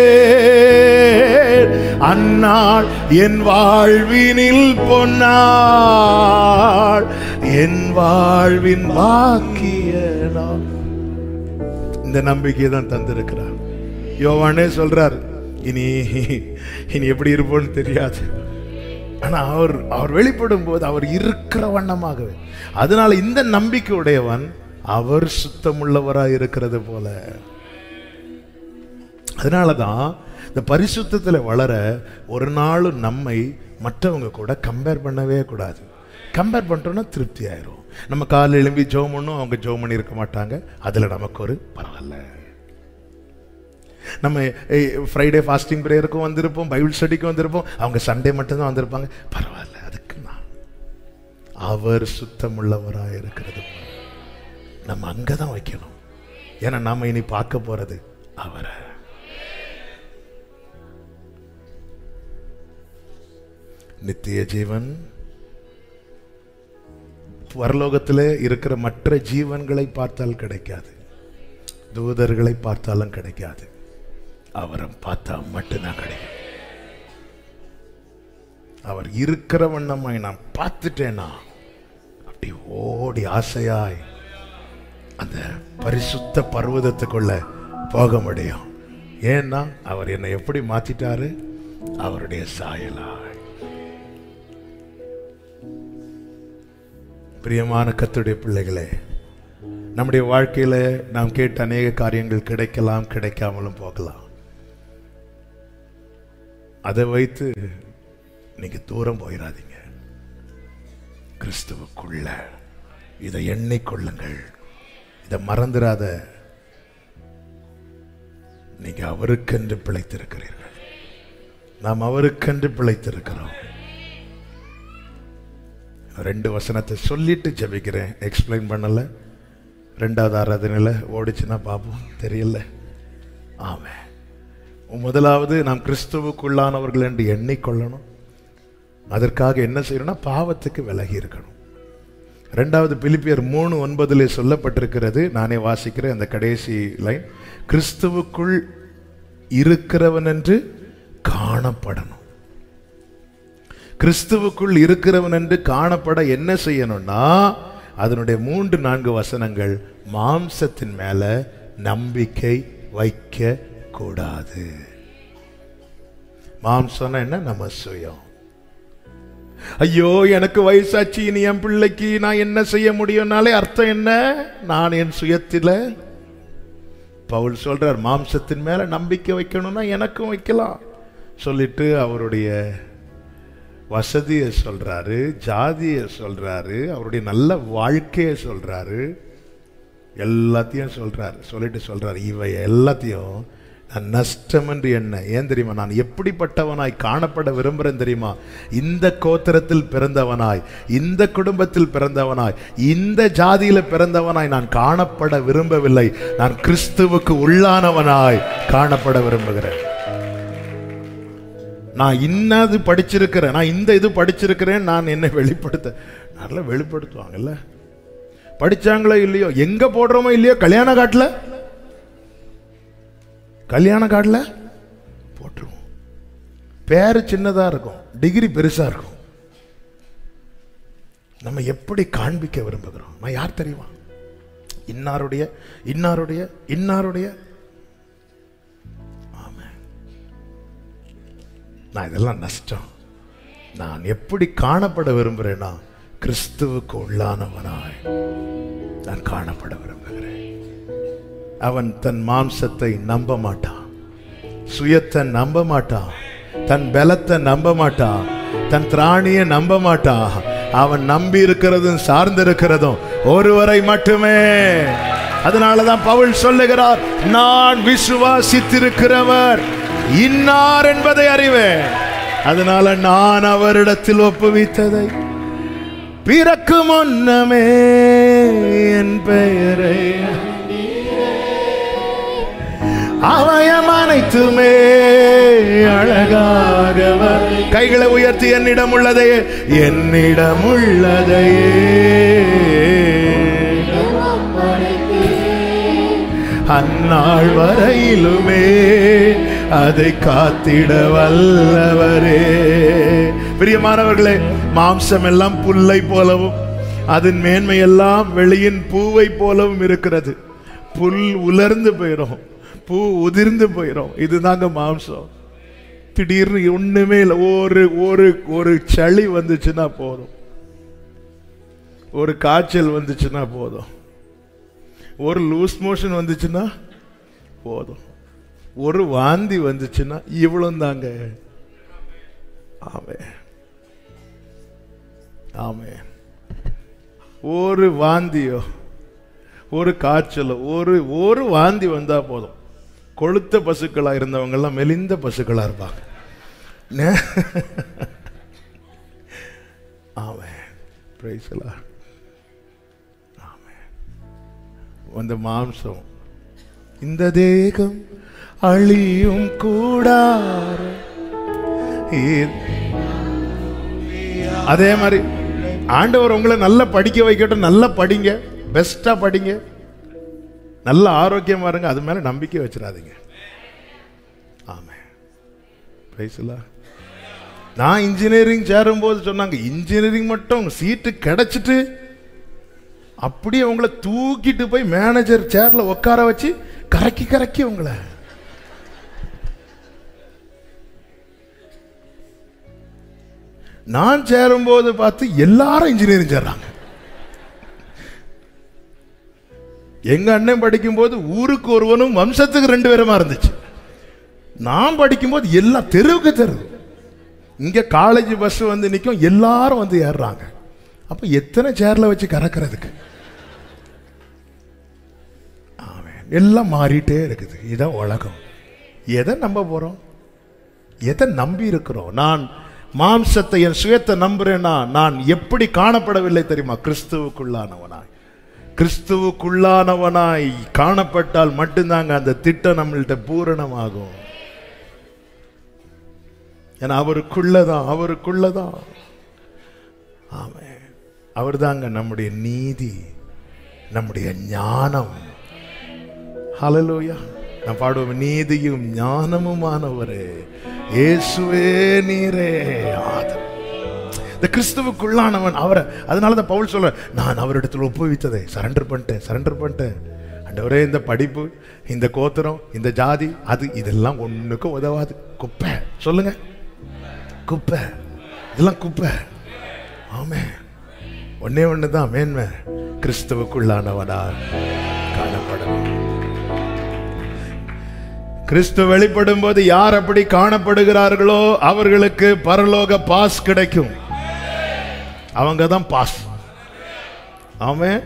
அந்நாள் என் வாழ்வினில் பொன்னாள், என் வாழ்வின் பாக்கிய நாள். இந்த நம்பிக்கையை தான் தந்திருக்கிறார். யோவானே சொல்றார், இனி இனி எப்படி இருப்போன்னு தெரியாது. ஆனா அவர் அவர் வெளிப்படும் போது அவர் இருக்கிற வண்ணமாகவே. அதனால இந்த நம்பிக்கை உடையவன் அவர் சுத்தமுள்ளவராய் இருக்கிறது போல. அதனாலதான் இந்த பரிசுத்தத்தில் வளர ஒரு நாளும் நம்மை மற்றவங்க கூட கம்பேர் பண்ணவே கூடாது. கம்பேர் பண்றோம்னா திருப்தி ஆயிரும். நம்ம காலையில் எழும்பி ஜெபம் பண்ணும், அவங்க ஜெபம் பண்ணி இருக்க மாட்டாங்க, அதுல நமக்கு ஒரு பரவாயில்ல. நம்ம ஃப்ரைடே ஃபாஸ்டிங் பிரேயருக்கும் வந்திருப்போம், பைபிள் ஸ்டடிக்கும் வந்திருப்போம், அவங்க சண்டே மட்டும்தான் வந்திருப்பாங்க, பரவாயில்ல. அதுக்கு நான் அவர் சுத்தமுள்ளவராக இருக்கிறது நம்ம அங்கதான் வைக்கணும். ஏன்னா நாம இனி பார்க்க போறது அவரை. நித்திய ஜீவன் பரலோகத்தில் இருக்கிற மற்ற ஜீவன்களை பார்த்தால் கிடைக்காது, தூதர்களை பார்த்தாலும் கிடைக்காது, அவரை பார்த்தா மட்டும்தான் கிடைக்கும். அவர் இருக்கிற வண்ணமாய் நான் பார்த்துட்டேனா அப்படி ஓடி ஆசையாய் அந்த பரிசுத்த பர்வதத்துக்குள்ள போக முடியும். ஏன்னா அவர் என்னை எப்படி மாத்திட்டாரு? அவருடைய சாயலாய். பிரியமான கர்த்தருடைய பிள்ளைகளே, நம்முடைய வாழ்க்கையில நாம் கேட்ட அநேக காரியங்கள் கிடைக்கலாம், கிடைக்காமலும் போகலாம். அதை வைத்து நீங்க தூரம் போயிடாதீங்க. கிறிஸ்துவுக்குள்ள இதை எண்ணிக்கொள்ளுங்கள், இதை மறந்துடாத. நீங்க அவருக்கென்று பிழைத்திருக்கிறீர்கள், நாம் அவருக்கென்று பிழைத்திருக்கிறோம். ரெண்டு வசனத்தை சொல்லிட்டு ஜெபிக்கிறேன், எக்ஸ்பிளைன் பண்ணல. ரெண்டாவது ஆராதனையில் ஓடிச்சுன்னா பார்ப்போம், தெரியல. ஆமென். முதலாவது நாம் கிறிஸ்துவுக்குள்ளானவர்கள் என்று எண்ணிக்கொள்ளணும். அதற்காக என்ன செய்யணும்னா பாவத்துக்கு விலகி இருக்கணும். ரெண்டாவது பிலிப்பியர் மூணு ஒன்பதுல சொல்லப்பட்டிருக்கிறது, நானே வாசிக்கிறேன் அந்த கடைசி லைன், கிறிஸ்துவுக்குள் இருக்கிறவன் என்று காணப்படணும். கிறிஸ்துவுக்குள் இருக்கிறவன் என்று காணப்பட என்ன செய்யணும்னா, அதனுடைய மூன்று நான்கு வசனங்கள், மாம்சத்தின் மேல நம்பிக்கை வைக்க கூடாது. மாம்சம்னா என்ன? நம்ம சுயம். ஐயோ எனக்கு வயசாச்சு, இனி என் பிள்ளைக்கு நான் என்ன செய்ய முடியும்னாலே அர்த்தம் என்ன? நான் என் சுயத்தில். பவுல் சொல்றார், மாம்சத்தின் மேல நம்பிக்கை வைக்கணும்னா எனக்கும் வைக்கலாம் சொல்லிட்டு அவருடைய வசதியை சொல்றாரு, ஜாதியை சொல்றாரு, அவருடைய நல்ல வாழ்க்கையை சொல்றாரு, எல்லாத்தையும் சொல்றாரு. சொல்லிட்டு சொல்றாரு, இவை எல்லாத்தையும் நான் நஷ்டம் என்று என்ன. ஏன் தெரியுமா? நான் எப்படிப்பட்டவனாய் காணப்பட விரும்புறேன் தெரியுமா? இந்த கோத்திரத்தில் பிறந்தவனாய், இந்த குடும்பத்தில் பிறந்தவனாய், இந்த ஜாதியில பிறந்தவனாய் நான் காணப்பட விரும்பவில்லை. நான் கிறிஸ்துவுக்கு உள்ளானவனாய் காணப்பட விரும்புகிறேன். நான் இன்னது படிச்சிருக்கிறேன், நான் இந்த இது படிச்சிருக்கிறேன், நான் என்னை வெளிப்படுத்த நல்லா வெளிப்படுத்துவாங்கல்ல. படிச்சாங்களோ இல்லையோ, எங்க போடுறோமோ இல்லையோ, கல்யாண காட்டுல கல்யாண காட்டுல போட்டுருவோம். பேரு சின்னதா இருக்கும், டிகிரி பெருசா இருக்கும். நம்ம எப்படி காண்பிக்க விரும்புகிறோம்? நான் யார் தெரியுமா? இன்னாருடைய இன்னாருடைய இன்னாருடைய. ஆமா, நான் இதெல்லாம் நஷ்டம். நான் எப்படி காணப்பட விரும்புகிறேன்னா, கிறிஸ்துவுக்கு உள்ளானவனாய் நான் காணப்பட விரும்புகிறேன். அவன் தன் மாம்சத்தை நம்ப மாட்டான், சுயத்தை நம்ப மாட்டான், தன் பலத்தை நம்ப மாட்டான், தன் திராணியை நம்ப மாட்டான். அவன் நம்பி இருக்கிறதும் சார்ந்திருக்கிறதும் ஒருவரை மட்டுமே. அதனாலதான் பவுல் சொல்லுகிறார், நான் விசுவாசித்திருக்கிறவர் இன்னார் என்பதை அறிவேன், அதனால நான் அவரிடத்தில் ஒப்புவித்ததை பிறக்கும் முன்னமே என் பெயரை அவயம் அனைத்துமே அழகாகவர். கைகளை உயர்த்தி, என்னிடம் உள்ளதையே என்னிடம் உள்ளதையே அந்நாள் வரையிலுமே அதை காத்திட வல்லவரே. பிரியமானவர்களே, மாம்சம் எல்லாம் புல்லை போலவும் அதன் மேன்மை எல்லாம் வெளியின் பூவை போலவும் இருக்கிறது. புல் உலர்ந்து போயிடும், பூ உதிர்ந்து போயிடும். இதுதாங்க மாம்சம். திடீர்னு ஒண்ணுமே இல்லை. ஒரு ஒரு ஒரு சளி வந்துச்சுன்னா போதும், ஒரு காய்ச்சல் வந்துச்சுன்னா போதும், ஒரு லூஸ் மோஷன் வந்துச்சுன்னா போதும், ஒரு வாந்தி வந்துச்சுன்னா இவ்வளவு தாங்க. ஆமே ஆமே. ஒரு வாந்தியோ ஒரு காய்ச்சலோ ஒரு ஒரு வாந்தி வந்தா போதும், கொழுத்த பசுக்களா இருந்தவங்க எல்லாம் மெலிந்த பசுக்களா இருப்பாங்க. Amen, praise the Lord. Amen. அந்த மாம்சம், இந்த தேகம் அழியும் கூடாரம். அதே மாதிரி ஆண்டவர் உங்களை நல்லா படிக்க வைக்கட்டும். நல்லா படிங்க, பெஸ்டா படிங்க, நல்ல ஆரோக்கியமா இருங்க. அது மேல நம்பிக்கை வச்சிடாதீங்க. Amen, praise the Lord. நான் இன்ஜினியரிங் சேரும் போது சொன்னாங்க, இன்ஜினியரிங் மட்டும் சீட்டு கிடைச்சிட்டு அப்படியே உங்களை தூக்கிட்டு போய் மேனேஜர் சேர்ல உட்கார வச்சு கரக்கி கரக்கி உங்களை. நான் சேரும்போது பார்த்து எல்லாரும் இன்ஜினியரிங் சேர்றாங்க. எங்க அண்ணன் படிக்கும் போது ஊருக்கு ஒருவனும் வம்சத்துக்கு ரெண்டு பேருமா இருந்துச்சு. நான் படிக்கும் போது எல்லா தெருவுக்கு தெரு. இங்க காலேஜ் பஸ் வந்து நிற்கும், எல்லாரும் வந்து ஏறுறாங்க. அப்ப எத்தனை சேர்ல வச்சு கறக்கிறதுக்கு? எல்லாம் மாறிட்டே இருக்குது. இதான் உலகம். எதை நம்ப போறோம்? எதை நம்பி இருக்கிறோம்? நான் மாம்சத்தை, என் சுயத்தை நம்புறேன்னா நான் எப்படி காணப்படவில்லை தெரியுமா? கிறிஸ்துவுக்குள்ளானவனாய். கிறிஸ்துவுக்குள்ளானவனாய் காணப்பட்டால் மட்டும்தாங்க அந்த திட்டம் நம்மள்கிட்ட பூரணமாகும். ஏன்னா அவருக்குள்ளதான், அவருக்குள்ளதான். ஆமென். அவர் தாங்க நம்முடைய நீதி, நம்முடைய ஞானம். ஹல்லேலூயா. நான் பாடுவோம், நீதியும் ஞானமுமானவரே இயேசுவே நீரே ஆதம். இந்த கிறிஸ்துவுக்குள்ளானவன் அவரை. அதனால தான் பவுல் சொல்ற, நான் அவரிடத்தில் ஒப்புவித்ததை சரண்டர் பண்ணிட்டேன், சரண்டர் பண்ணிட்டேன். ஆண்டவரே, இந்த படிப்பு, இந்த கோத்திரம், இந்த ஜாதி, அது இதெல்லாம் ஒண்ணுக்கும் உதவாது. குப்பை. சொல்லுங்க, குப்பை. இதெல்லாம் குப்பை. ஆமே. ஒன்னே ஒண்ணுதான் மேன்மை, கிறிஸ்துவுக்குள்ளானவனா காணப்படும். கிறிஸ்து வெளிப்படும் போது யார் அப்படி காணப்படுகிறார்களோ அவர்களுக்கு பரலோக பாஸ் கிடைக்கும். அவங்க தான் பாஸ். ஆமென்.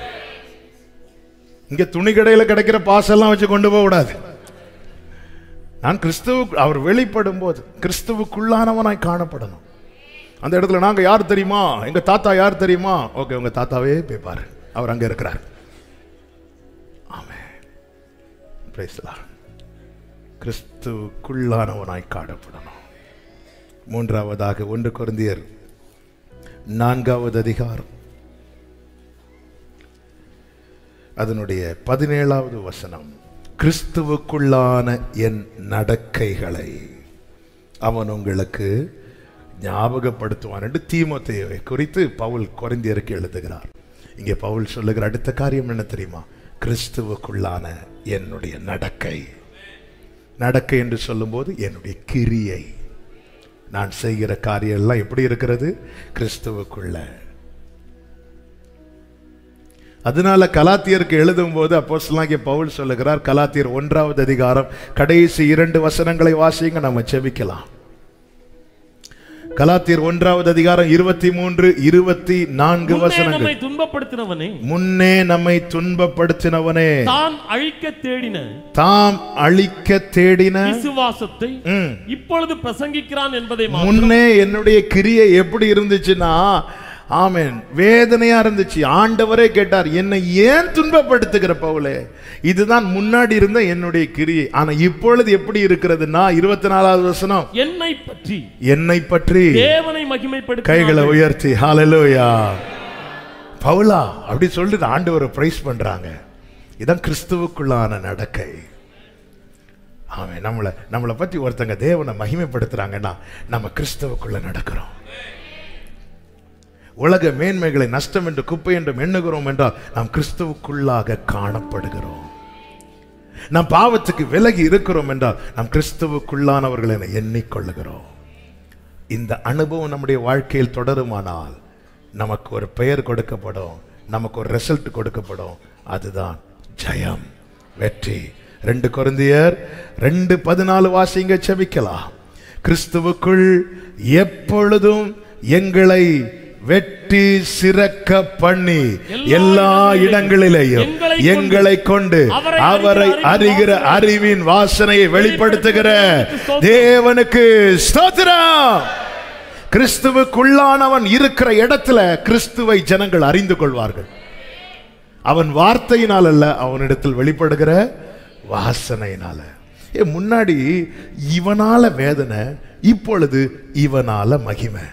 இங்க துணி கடையில கிடைக்கிற பாஸ் எல்லாம் வச்சு கொண்டு போக கூடாது. நான் கிறிஸ்துவ அவர் வெளிப்படும் போது கிறிஸ்துவுக்குள்ளானவனாய் காணப்படணும். அந்த இடத்துல நாங்க யார் தெரியுமா, எங்க தாத்தா யார் தெரியுமா, ஓகே உங்க தாத்தாவே பேப்பாரு, அவர் அங்க இருக்கிறார். ஆமென். Praise the Lord. கிறிஸ்துவுக்குள்ளானவனாய் காணப்படணும். மூன்றாவதாக ஒன்று கொரிந்தியர் நான்காவது அதிகாரம் அதனுடைய பதினேழாவது வசனம். கிறிஸ்துவுக்குள்ளான என் நடக்கைகளை அவன் உங்களுக்கு ஞாபகப்படுத்துவான் என்று தீமோத்தேயுவை குறித்து பவுல் கொரிந்தியருக்கு எழுதுகிறார். இங்கே பவுல் சொல்லுகிற அடுத்த காரியம் என்ன தெரியுமா? கிறிஸ்துவுக்குள்ளான என்னுடைய நடக்கை. நடக்கை என்று சொல்லும்போது என்னுடைய கிரியை, நான் செய்கிற காரியம் எல்லாம் எப்படி இருக்கிறது? கிறிஸ்துவுக்குள்ள. அதனால கலாத்தியருக்கு எழுதும் போது அப்போஸ்தலனாகிய பவுல் சொல்லுகிறார், கலாத்தியர் ஒன்றாவது அதிகாரம் கடைசி இரண்டு வசனங்களை வாசிங்க, நம்ம செபிக்கலாம். கலாத்தியர் ஒன்றாவது அதிகாரம் இருபத்தி மூன்று இருபத்தி நான்கு வசனங்கள். துன்பப்படுத்தினவனே, முன்னே நம்மை துன்பப்படுத்தினவனே, தாம் அழிக்க தேடின தாம் அழிக்க தேடின விசுவாசத்தை இப்பொழுது பிரசங்கிக்கிறான் என்பதை. முன்னே என்னுடைய கிரியை எப்படி இருந்துச்சுன்னா, ஆமென், வேதனையா இருந்துச்சு. ஆண்டவரே கேட்டார், என்னை ஏன் துன்பப்படுத்துகிற பவுலே? இதுதான் முன்னாடி இருந்த என்னுடைய கிரியை. ஆனா இப்பொழுது எப்படி இருக்கிறதுனா, இருபத்தி நாலாவது வசனம், என்னை பற்றி என்னை பற்றி தேவனை மகிமைப்படுத்த. கைகளை உயர்த்தி ஹalleluya. பவுலா அப்படி சொல்லிட்டு ஆண்டவரை பிரைஸ் பண்றாங்க. இதான் கிறிஸ்துவுக்குள்ளான நடக்கை. ஆமென். நம்மளை நம்மளை பத்தி ஒருத்தங்க தேவனை மகிமைப்படுத்துறாங்கன்னா நம்ம கிறிஸ்துவுக்குள்ள நடக்கிறோம். உலக மேன்மைகளை நஷ்டம் என்று குப்பை என்று எண்ணுகிறோம் என்றால் நாம் கிறிஸ்துவுக்குள்ளாக காணப்படுகிறோம். நாம் பாவத்துக்கு விலகி இருக்கிறோம் என்றால் நாம் கிறிஸ்துவுக்குள்ளானவர்கள் என எண்ணிக்கொள்ளுகிறோம். இந்த அனுபவம் நம்முடைய வாழ்க்கையில் தொடருமானால் நமக்கு ஒரு பெயர் கொடுக்கப்படும், நமக்கு ஒரு ரிசல்ட் கொடுக்கப்படும். அதுதான் ஜெயம், வெற்றி. ரெண்டு கொரிந்தியர் ரெண்டு பதினாலு வாசிங்க, செபிக்கலாம். கிறிஸ்துவுக்குள் எப்பொழுதும் எங்களை வெற்றி சிறக்க பண்ணி எல்லா இடங்களிலேயும் எங்களை கொண்டு அவரை அறிகிற அறிவின் வாசனையை வெளிப்படுத்துகிற தேவனுக்கு ஸ்தோத்திரம். கிறிஸ்துவுக்குள்ளானவன் இருக்கிற இடத்துல கிறிஸ்துவை ஜனங்கள் அறிந்து கொள்வார்கள். அவன் வார்த்தையினால் அல்ல, அவனிடத்தில் வெளிப்படுகிற வாசனையினால. ஏ முன்னாடி இவனால வேதனை, இப்பொழுது இவனால மகிமை.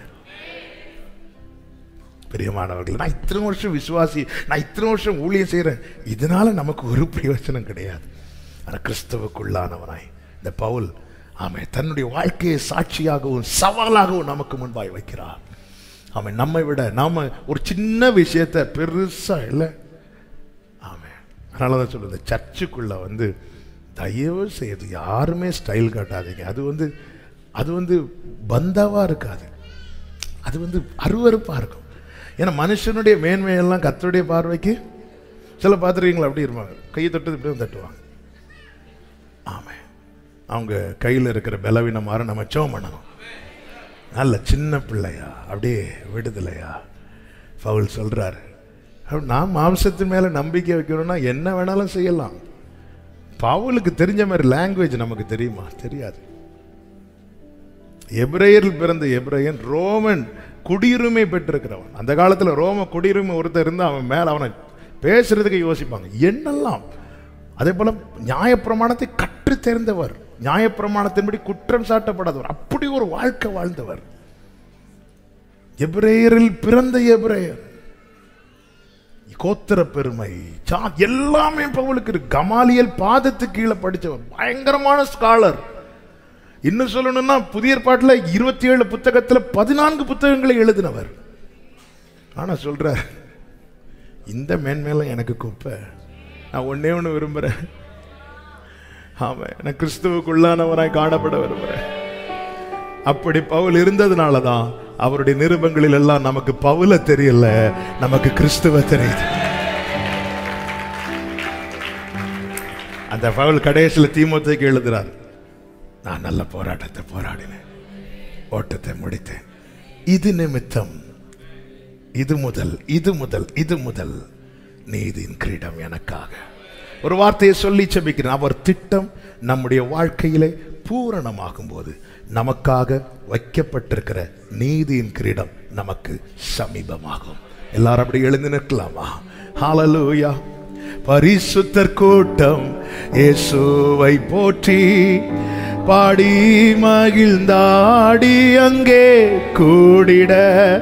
பிரியமானவர்கள், நான் இத்தனை வருஷம் விசுவாசி, நான் இத்தனை வருஷம் ஊழியம் செய்கிறேன், இதனால நமக்கு ஒரு பிரயோஜனம் கிடையாது. ஆனால் கிறிஸ்துவுக்குள்ளானவனாய் இந்த பவுல் ஆமென் தன்னுடைய வாழ்க்கையை சாட்சியாகவும் சவாலாகவும் நமக்கு முன்பாய் வைக்கிறார். ஆமென். நம்மை விட நாம ஒரு சின்ன விஷயத்தை பெருசா இல்லை. ஆமென். அதனால தான் சொல்லுது, சர்ச்சுக்குள்ள வந்து தயவு செய்து யாருமே ஸ்டைல் காட்டாதீங்க. அது வந்து அது வந்து பந்தாவா இருக்காது, அது வந்து அருவருப்பா இருக்கும். ஏன்னா மனுஷனுடைய மேன்மையெல்லாம் கர்த்தருடைய பார்வைக்கு சில பார்த்துருக்கீங்களா அப்படி இருப்பாங்க, கையை தொட்டு இப்படி தட்டுவாங்க. ஆமாம், அவங்க கையில் இருக்கிற பலவீனமாற நம்ம ஜெபம் பண்ணணும். நல்ல சின்ன பிள்ளையா அப்படியே விடுதலையா. பவுல் சொல்றாரு, நான் மாம்சத்தின் மேல நம்பிக்கை வைக்கணும்னா என்ன வேணாலும் செய்யலாம். பவுலுக்கு தெரிஞ்ச மாதிரி லாங்குவேஜ் நமக்கு தெரியுமா? தெரியாது. எபிரேயரில் பிறந்த எபிரேயன் ரோமன் குடியுரிமை பெற்றிருக்கிறவன். அந்த காலத்தில் ரோம குடியுரிமை ஒருத்தர் இருந்தால் அவன் மேலே அவனை பேசுறதுக்கு யோசிப்பாங்க என்னெல்லாம். அதே போல நியாயப்பிரமாணத்தை கற்று தேர்ந்தவர், நியாயப்பிரமாணத்தின்படி குற்றம் சாட்டப்படாதவர், அப்படி ஒரு வாழ்க்கை வாழ்ந்தவர். எபிரேயரில் பிறந்த எபிரேயர், கோத்திர பெருமை எல்லாமே பவுலுக்கு இருக்கு. கமாலியல் பாதத்துக்கு கீழே படித்தவர், பயங்கரமான ஸ்காலர். இன்னும் சொல்லணும்னா புதிய ஏற்பாட்டில் இருபத்தி ஏழு புத்தகத்தில் பதினான்கு புத்தகங்களை எழுதினவர். ஆனா சொல்ற இந்த மேன்மேலும் எனக்கு குப்பை, நான் ஒன்னே ஒன்று விரும்புறேன். ஆமா, நான் கிறிஸ்துவுக்குள்ளானவராய் காணப்பட விரும்புறேன். அப்படி பவுல் இருந்ததுனால தான் அவருடைய நிருபங்களில் எல்லாம் நமக்கு பவுல தெரியல, நமக்கு கிறிஸ்துவ தெரியுது. அந்த அந்த பவுல் கடைசியில் தீமோத்தேயுக்கு எழுதுறார், நான் நல்ல போராட்டத்தை போராடினேன், ஓட்டத்தை முடித்தேன், இது நிமித்தம் இது முதல் இது முதல் இது முதல் நீதியின் கிரீடம் எனக்காக. ஒரு வார்த்தையை சொல்லி செபிக்கிறேன். அவர் திட்டம் நம்முடைய வாழ்க்கையிலே பூரணமாகும் போது நமக்காக வைக்கப்பட்டிருக்கிற நீதியின் கிரீடம் நமக்கு சமீபமாகும். எல்லாரும் அப்படி எழுந்து நிற்கலாமா? ஹல்லேலூயா. பரிசுத்தர் கூட்டம் இயேசுவை போற்றி பாடி மகிழ்ந்தாடி அங்கே கூடிட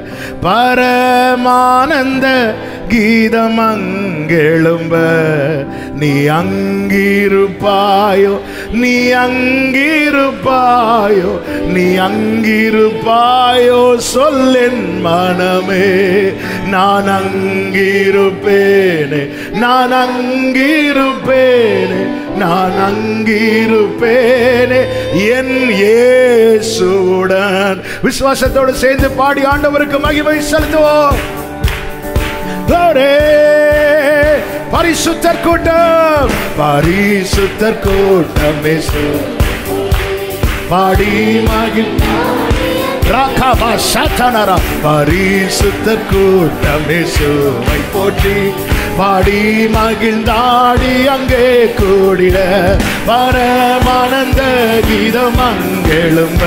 பரமானந்த கீதம் அங்கெழும்ப நீ அங்கிருப்பாயோ நீ அங்கிருப்பாயோ நீ அங்கிருப்பாயோ சொல்லென் மனமே. நான் அங்கிருப்பேனே நான் அங்கிருப்பேனே நான் அங்கிருப்பேனே என் இயேசுவுடன். விசுவாசத்தோடு சேர்ந்து பாடி ஆண்டவருக்கு மகிமை செலுத்துவோம். பரிசுத்தர் கூட்டம் பரிசுத்தர் கூட்டம் பாடி மகிழ் பரிசுத்தர் கூட்டம் இயேசுவை போற்றி பாடி மகிழ்ந்தாடி அங்கே கூடிட பரமானந்த கீதம் அங்கெழும்ப.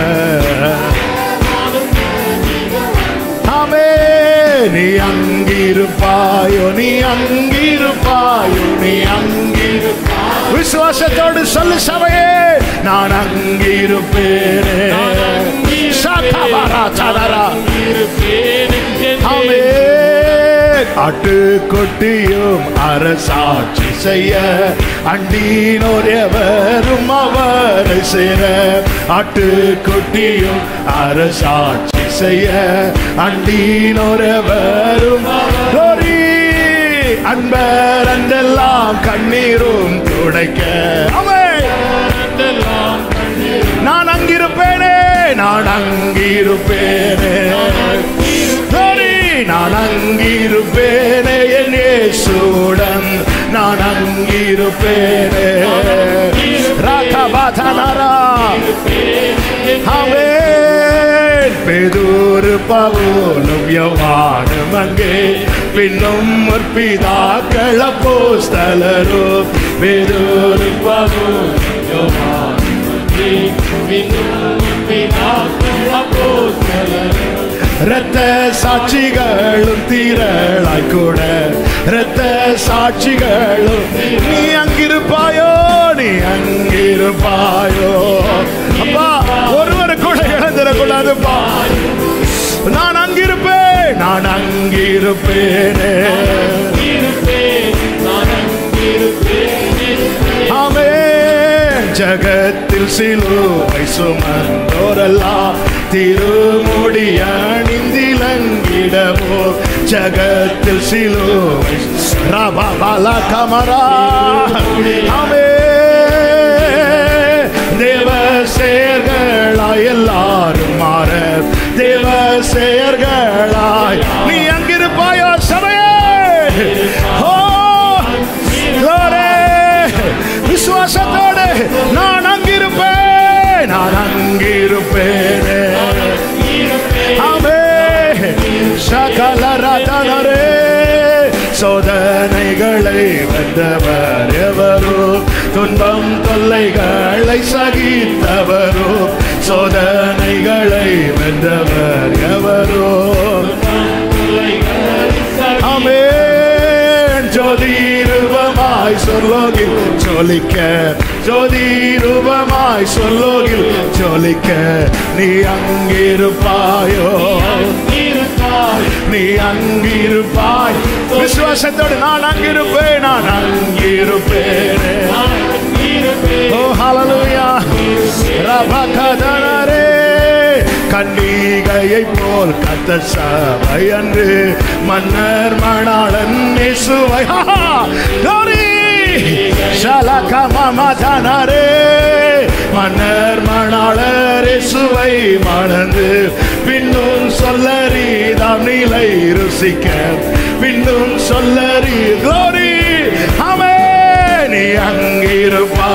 ஆமே. நீ அங்கிருப்பாயோ நீ அங்கிருப்பாயோ நீ அங்கிருப்பாயோ. விசுவாசத்தோடு சொல்லு சபையே, நான் அங்கிருப்பேனே. ஆட்டுக்குட்டியும் அரசாட்சி செய்ய அண்டீனோரெவரும் அவரை சேர. ஆட்டுக்குட்டியும் அரசாட்சி செய்ய அண்டீனோரெவரும் அன்பர் அன்றெல்லாம் கண்ணீரும் துடைக்க. நான் அங்கிருப்பேனே நான் அங்கிருப்பேனே நான் அங்கிருப்பேனே என் இயேசுவுடன் நான் அங்கிருப்பேனே. ராகபாதனரா ஆமென். பேதுரு பவுலும் யோவானும் அங்கே பின்னும் முற்பிதாக்கள் அப்போஸ்தலரும். பேதுரு பவுலும் யோவானும் அங்கே பின்னும் முற்பிதாக்கள் அப்போஸ்தலரும். இரத்த சாட்சிகளும் தீரளாய் கூட இரத்த சாட்சிகளும். நீ அங்கிருப்பாயோ நீ அங்கிருப்பாயோ. அப்பா ஒருவர் கூட இழந்துடக்கூடாதுப்பா. நான் அங்கிருப்பேன் நான் அங்கிருப்பேனே. ஆமென். ஜகத்தில் சிலுவை சுமந்தோரெல்லாம் திருமுடி அணிந்திலங்கிடவோ. ஜகத்தில் சிலுவை ரபபல கமரா. ஆமென். தேவ செயல்களாய் எல்லாரும் மாற தேவ செயல்களாய் நீ அங்கிருப்பாயோ சபையே. ஓ விசுவாசத்தோடு நான் அங்கிருப்பேன் நான் அங்கிருப்பேனே. ஆமென். சகல ரதனரே சோதனைகளை வென்றவர் எவரோ. துன்பம் தொல்லைகளை சகித்தவரோ. சோதனைகளை வென்றவர் எவரோ. ஆமென். ஜோதி ரூபமாய் சொல்லோகில் ஜொலிக்க ஜோதி ரூபமாய் சொல்லோகில் ஜொலிக்க நீ அங்கிருப்பாயோ நீ அங்கிருப்பாய். விசுவாசத்தோடு நான் அங்கிருப்பேன் நான் அங்கிருப்பேன். ஓ ஹல்லேலூயா. ரபகதனரே கன்னிகையை போல் கர்த்தர் சபை அன்று மன்னர் மணாளன் இயேசுவை. ஷலகமமதனரே மன்னர் மணாளர் இயேசுவை மணந்து பின்னும் சொல்லறிதாம் நிலை ருசிக்க பின்னும் சொல்லறி. glory ஆமென். நீ அங்கிருப்பா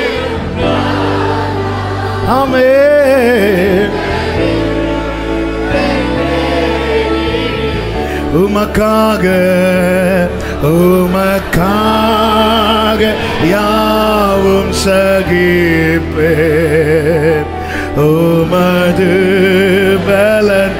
உமக்காக உமக்காக யாவும் சகிப்பேன். உமது பலன்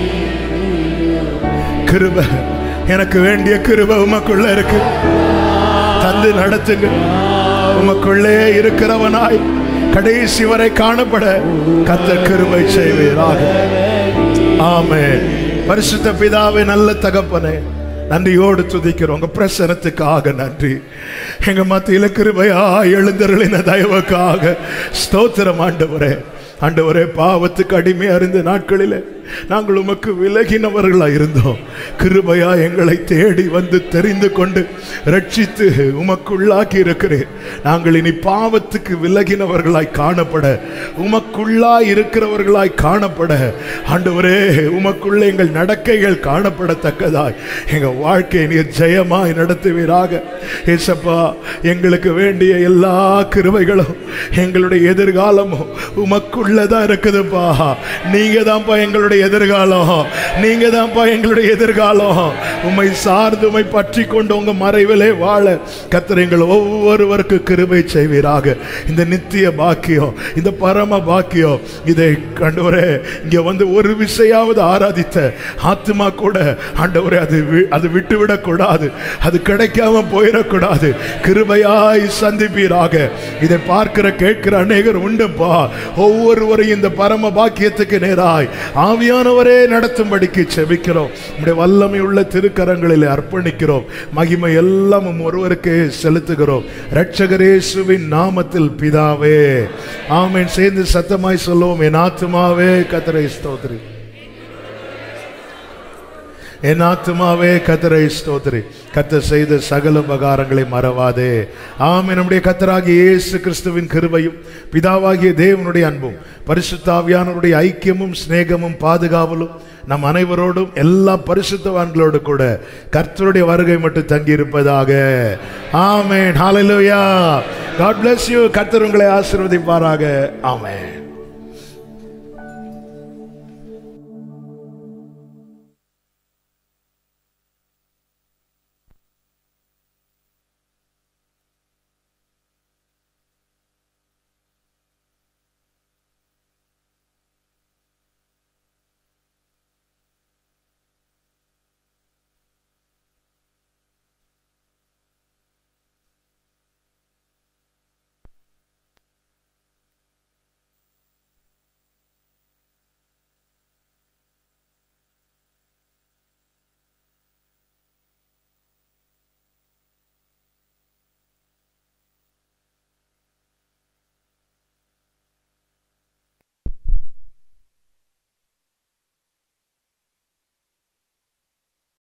கிருபை, எனக்கு வேண்டிய கிருபை உமக்குள்ள இருக்கு. தந்து நடத்துங்க. உமக்குள்ளே இருக்கிறவனாய் கடைசி வரை காணப்பட கர்த்தர் கிருபை செய்வீராக. ஆமென். பரிசுத்த பிதாவே, நல்ல தகப்பனே, நன்றியோடு துதிக்கிறோம். உங்க பிரசனத்துக்காக நன்றி. எங்க மத்தியில கிருபையா எழுந்தருளின தயவுக்காக ஸ்தோத்திரம் ஆண்டவரே. ஆண்டவரே, பாவத்துக்கு அடிமையா இருந்த நாட்களிலே நாங்கள் உமக்கு விலகினவர்களாக இருந்தோம். கிருபையா எங்களை தேடி வந்து தெரிந்து கொண்டு ரட்சித்து உமக்குள்ளாக்கி இருக்கிறேன். நாங்கள் இனி பாவத்துக்கு விலகினவர்களாய் காணப்பட, உமக்குள்ளாய் இருக்கிறவர்களாய் காணப்பட, ஆண்டவரே உமக்குள்ள எங்கள் நடக்கைகள் காணப்படத்தக்கதாய் எங்கள் வாழ்க்கையை நீர் ஜெயமாய் நடத்துவீராக. ஏசப்பா, எங்களுக்கு வேண்டிய எல்லா கிருபைகளும் எங்களுடைய எதிர்காலமும் உமக்குள்ளதான் இருக்குதுப்பா. நீங்க தான்ப்பா எங்களுடைய எதிர்காலம். நீங்க தான்ப்பா எங்களுடைய எதிர்காலம். உம்மை சார்ந்து உம்மை பற்றி கொண்டு உங்க மறைவிலே வாழ கர்த்தர் எங்கள் ஒவ்வொருவருக்கு கிருபை செய்வீராக. இந்த நித்திய பாக்கியம், இந்த பரம பாக்கியம், இதை ஆண்டவரே இங்க வந்து ஒரு விஷயாவது ஆராதித்த ஆத்மா கூட ஆண்டவரே அது அது விட்டுவிடக் கூடாது. அது கிடைக்காம போயிடக்கூடாது. கிருபையாய் சந்திப்பீராக. இதை பார்க்கிற கேட்கிற அநேகர் உண்டுப்பா. ஒவ்வொருவரையும் இந்த பரம பாக்கியத்துக்கு நேராய் ஆவியானவரே நடத்தும்படிக்கு செபிக்கிறோம். நம்முடைய வல்லமை உள்ள திருக்கரங்களில் அர்ப்பணிக்கிறோம். மகிமை எல்லாம் ஒருவருக்கே செலுத்துகிறோம். இரட்சகர் இயேசுவின் நாமத்தில் பிதாவே, ஆமென். சேர்ந்து சத்தமாய் சொல்லுவோம். என் ஆத்துமாவே கர்த்தரை ஸ்தோத்திரி, என் ஆத்துமாவே கர்த்தரை ஸ்தோத்திரி. கர்த்தர் செய்த சகல உபகாரங்களை மறவாதே. ஆமென். நம்முடைய கர்த்தராகிய இயேசு கிறிஸ்துவின் கிருபையும் பிதாவாகிய தேவனுடைய அன்பும் பரிசுத்த ஆவியானவருடைய ஐக்கியமும் சிநேகமும் பாதுகாவலும் நம் அனைவரோடும் எல்லா பரிசுத்தவான்களோடு கூட கர்த்தருடைய வருகை மட்டும் தங்கி இருப்பதாக. ஆமென். ஹல்லேலூயா. God bless you. கர்த்தர் உங்களை ஆசீர்வதிப்பாராக. ஆமென்.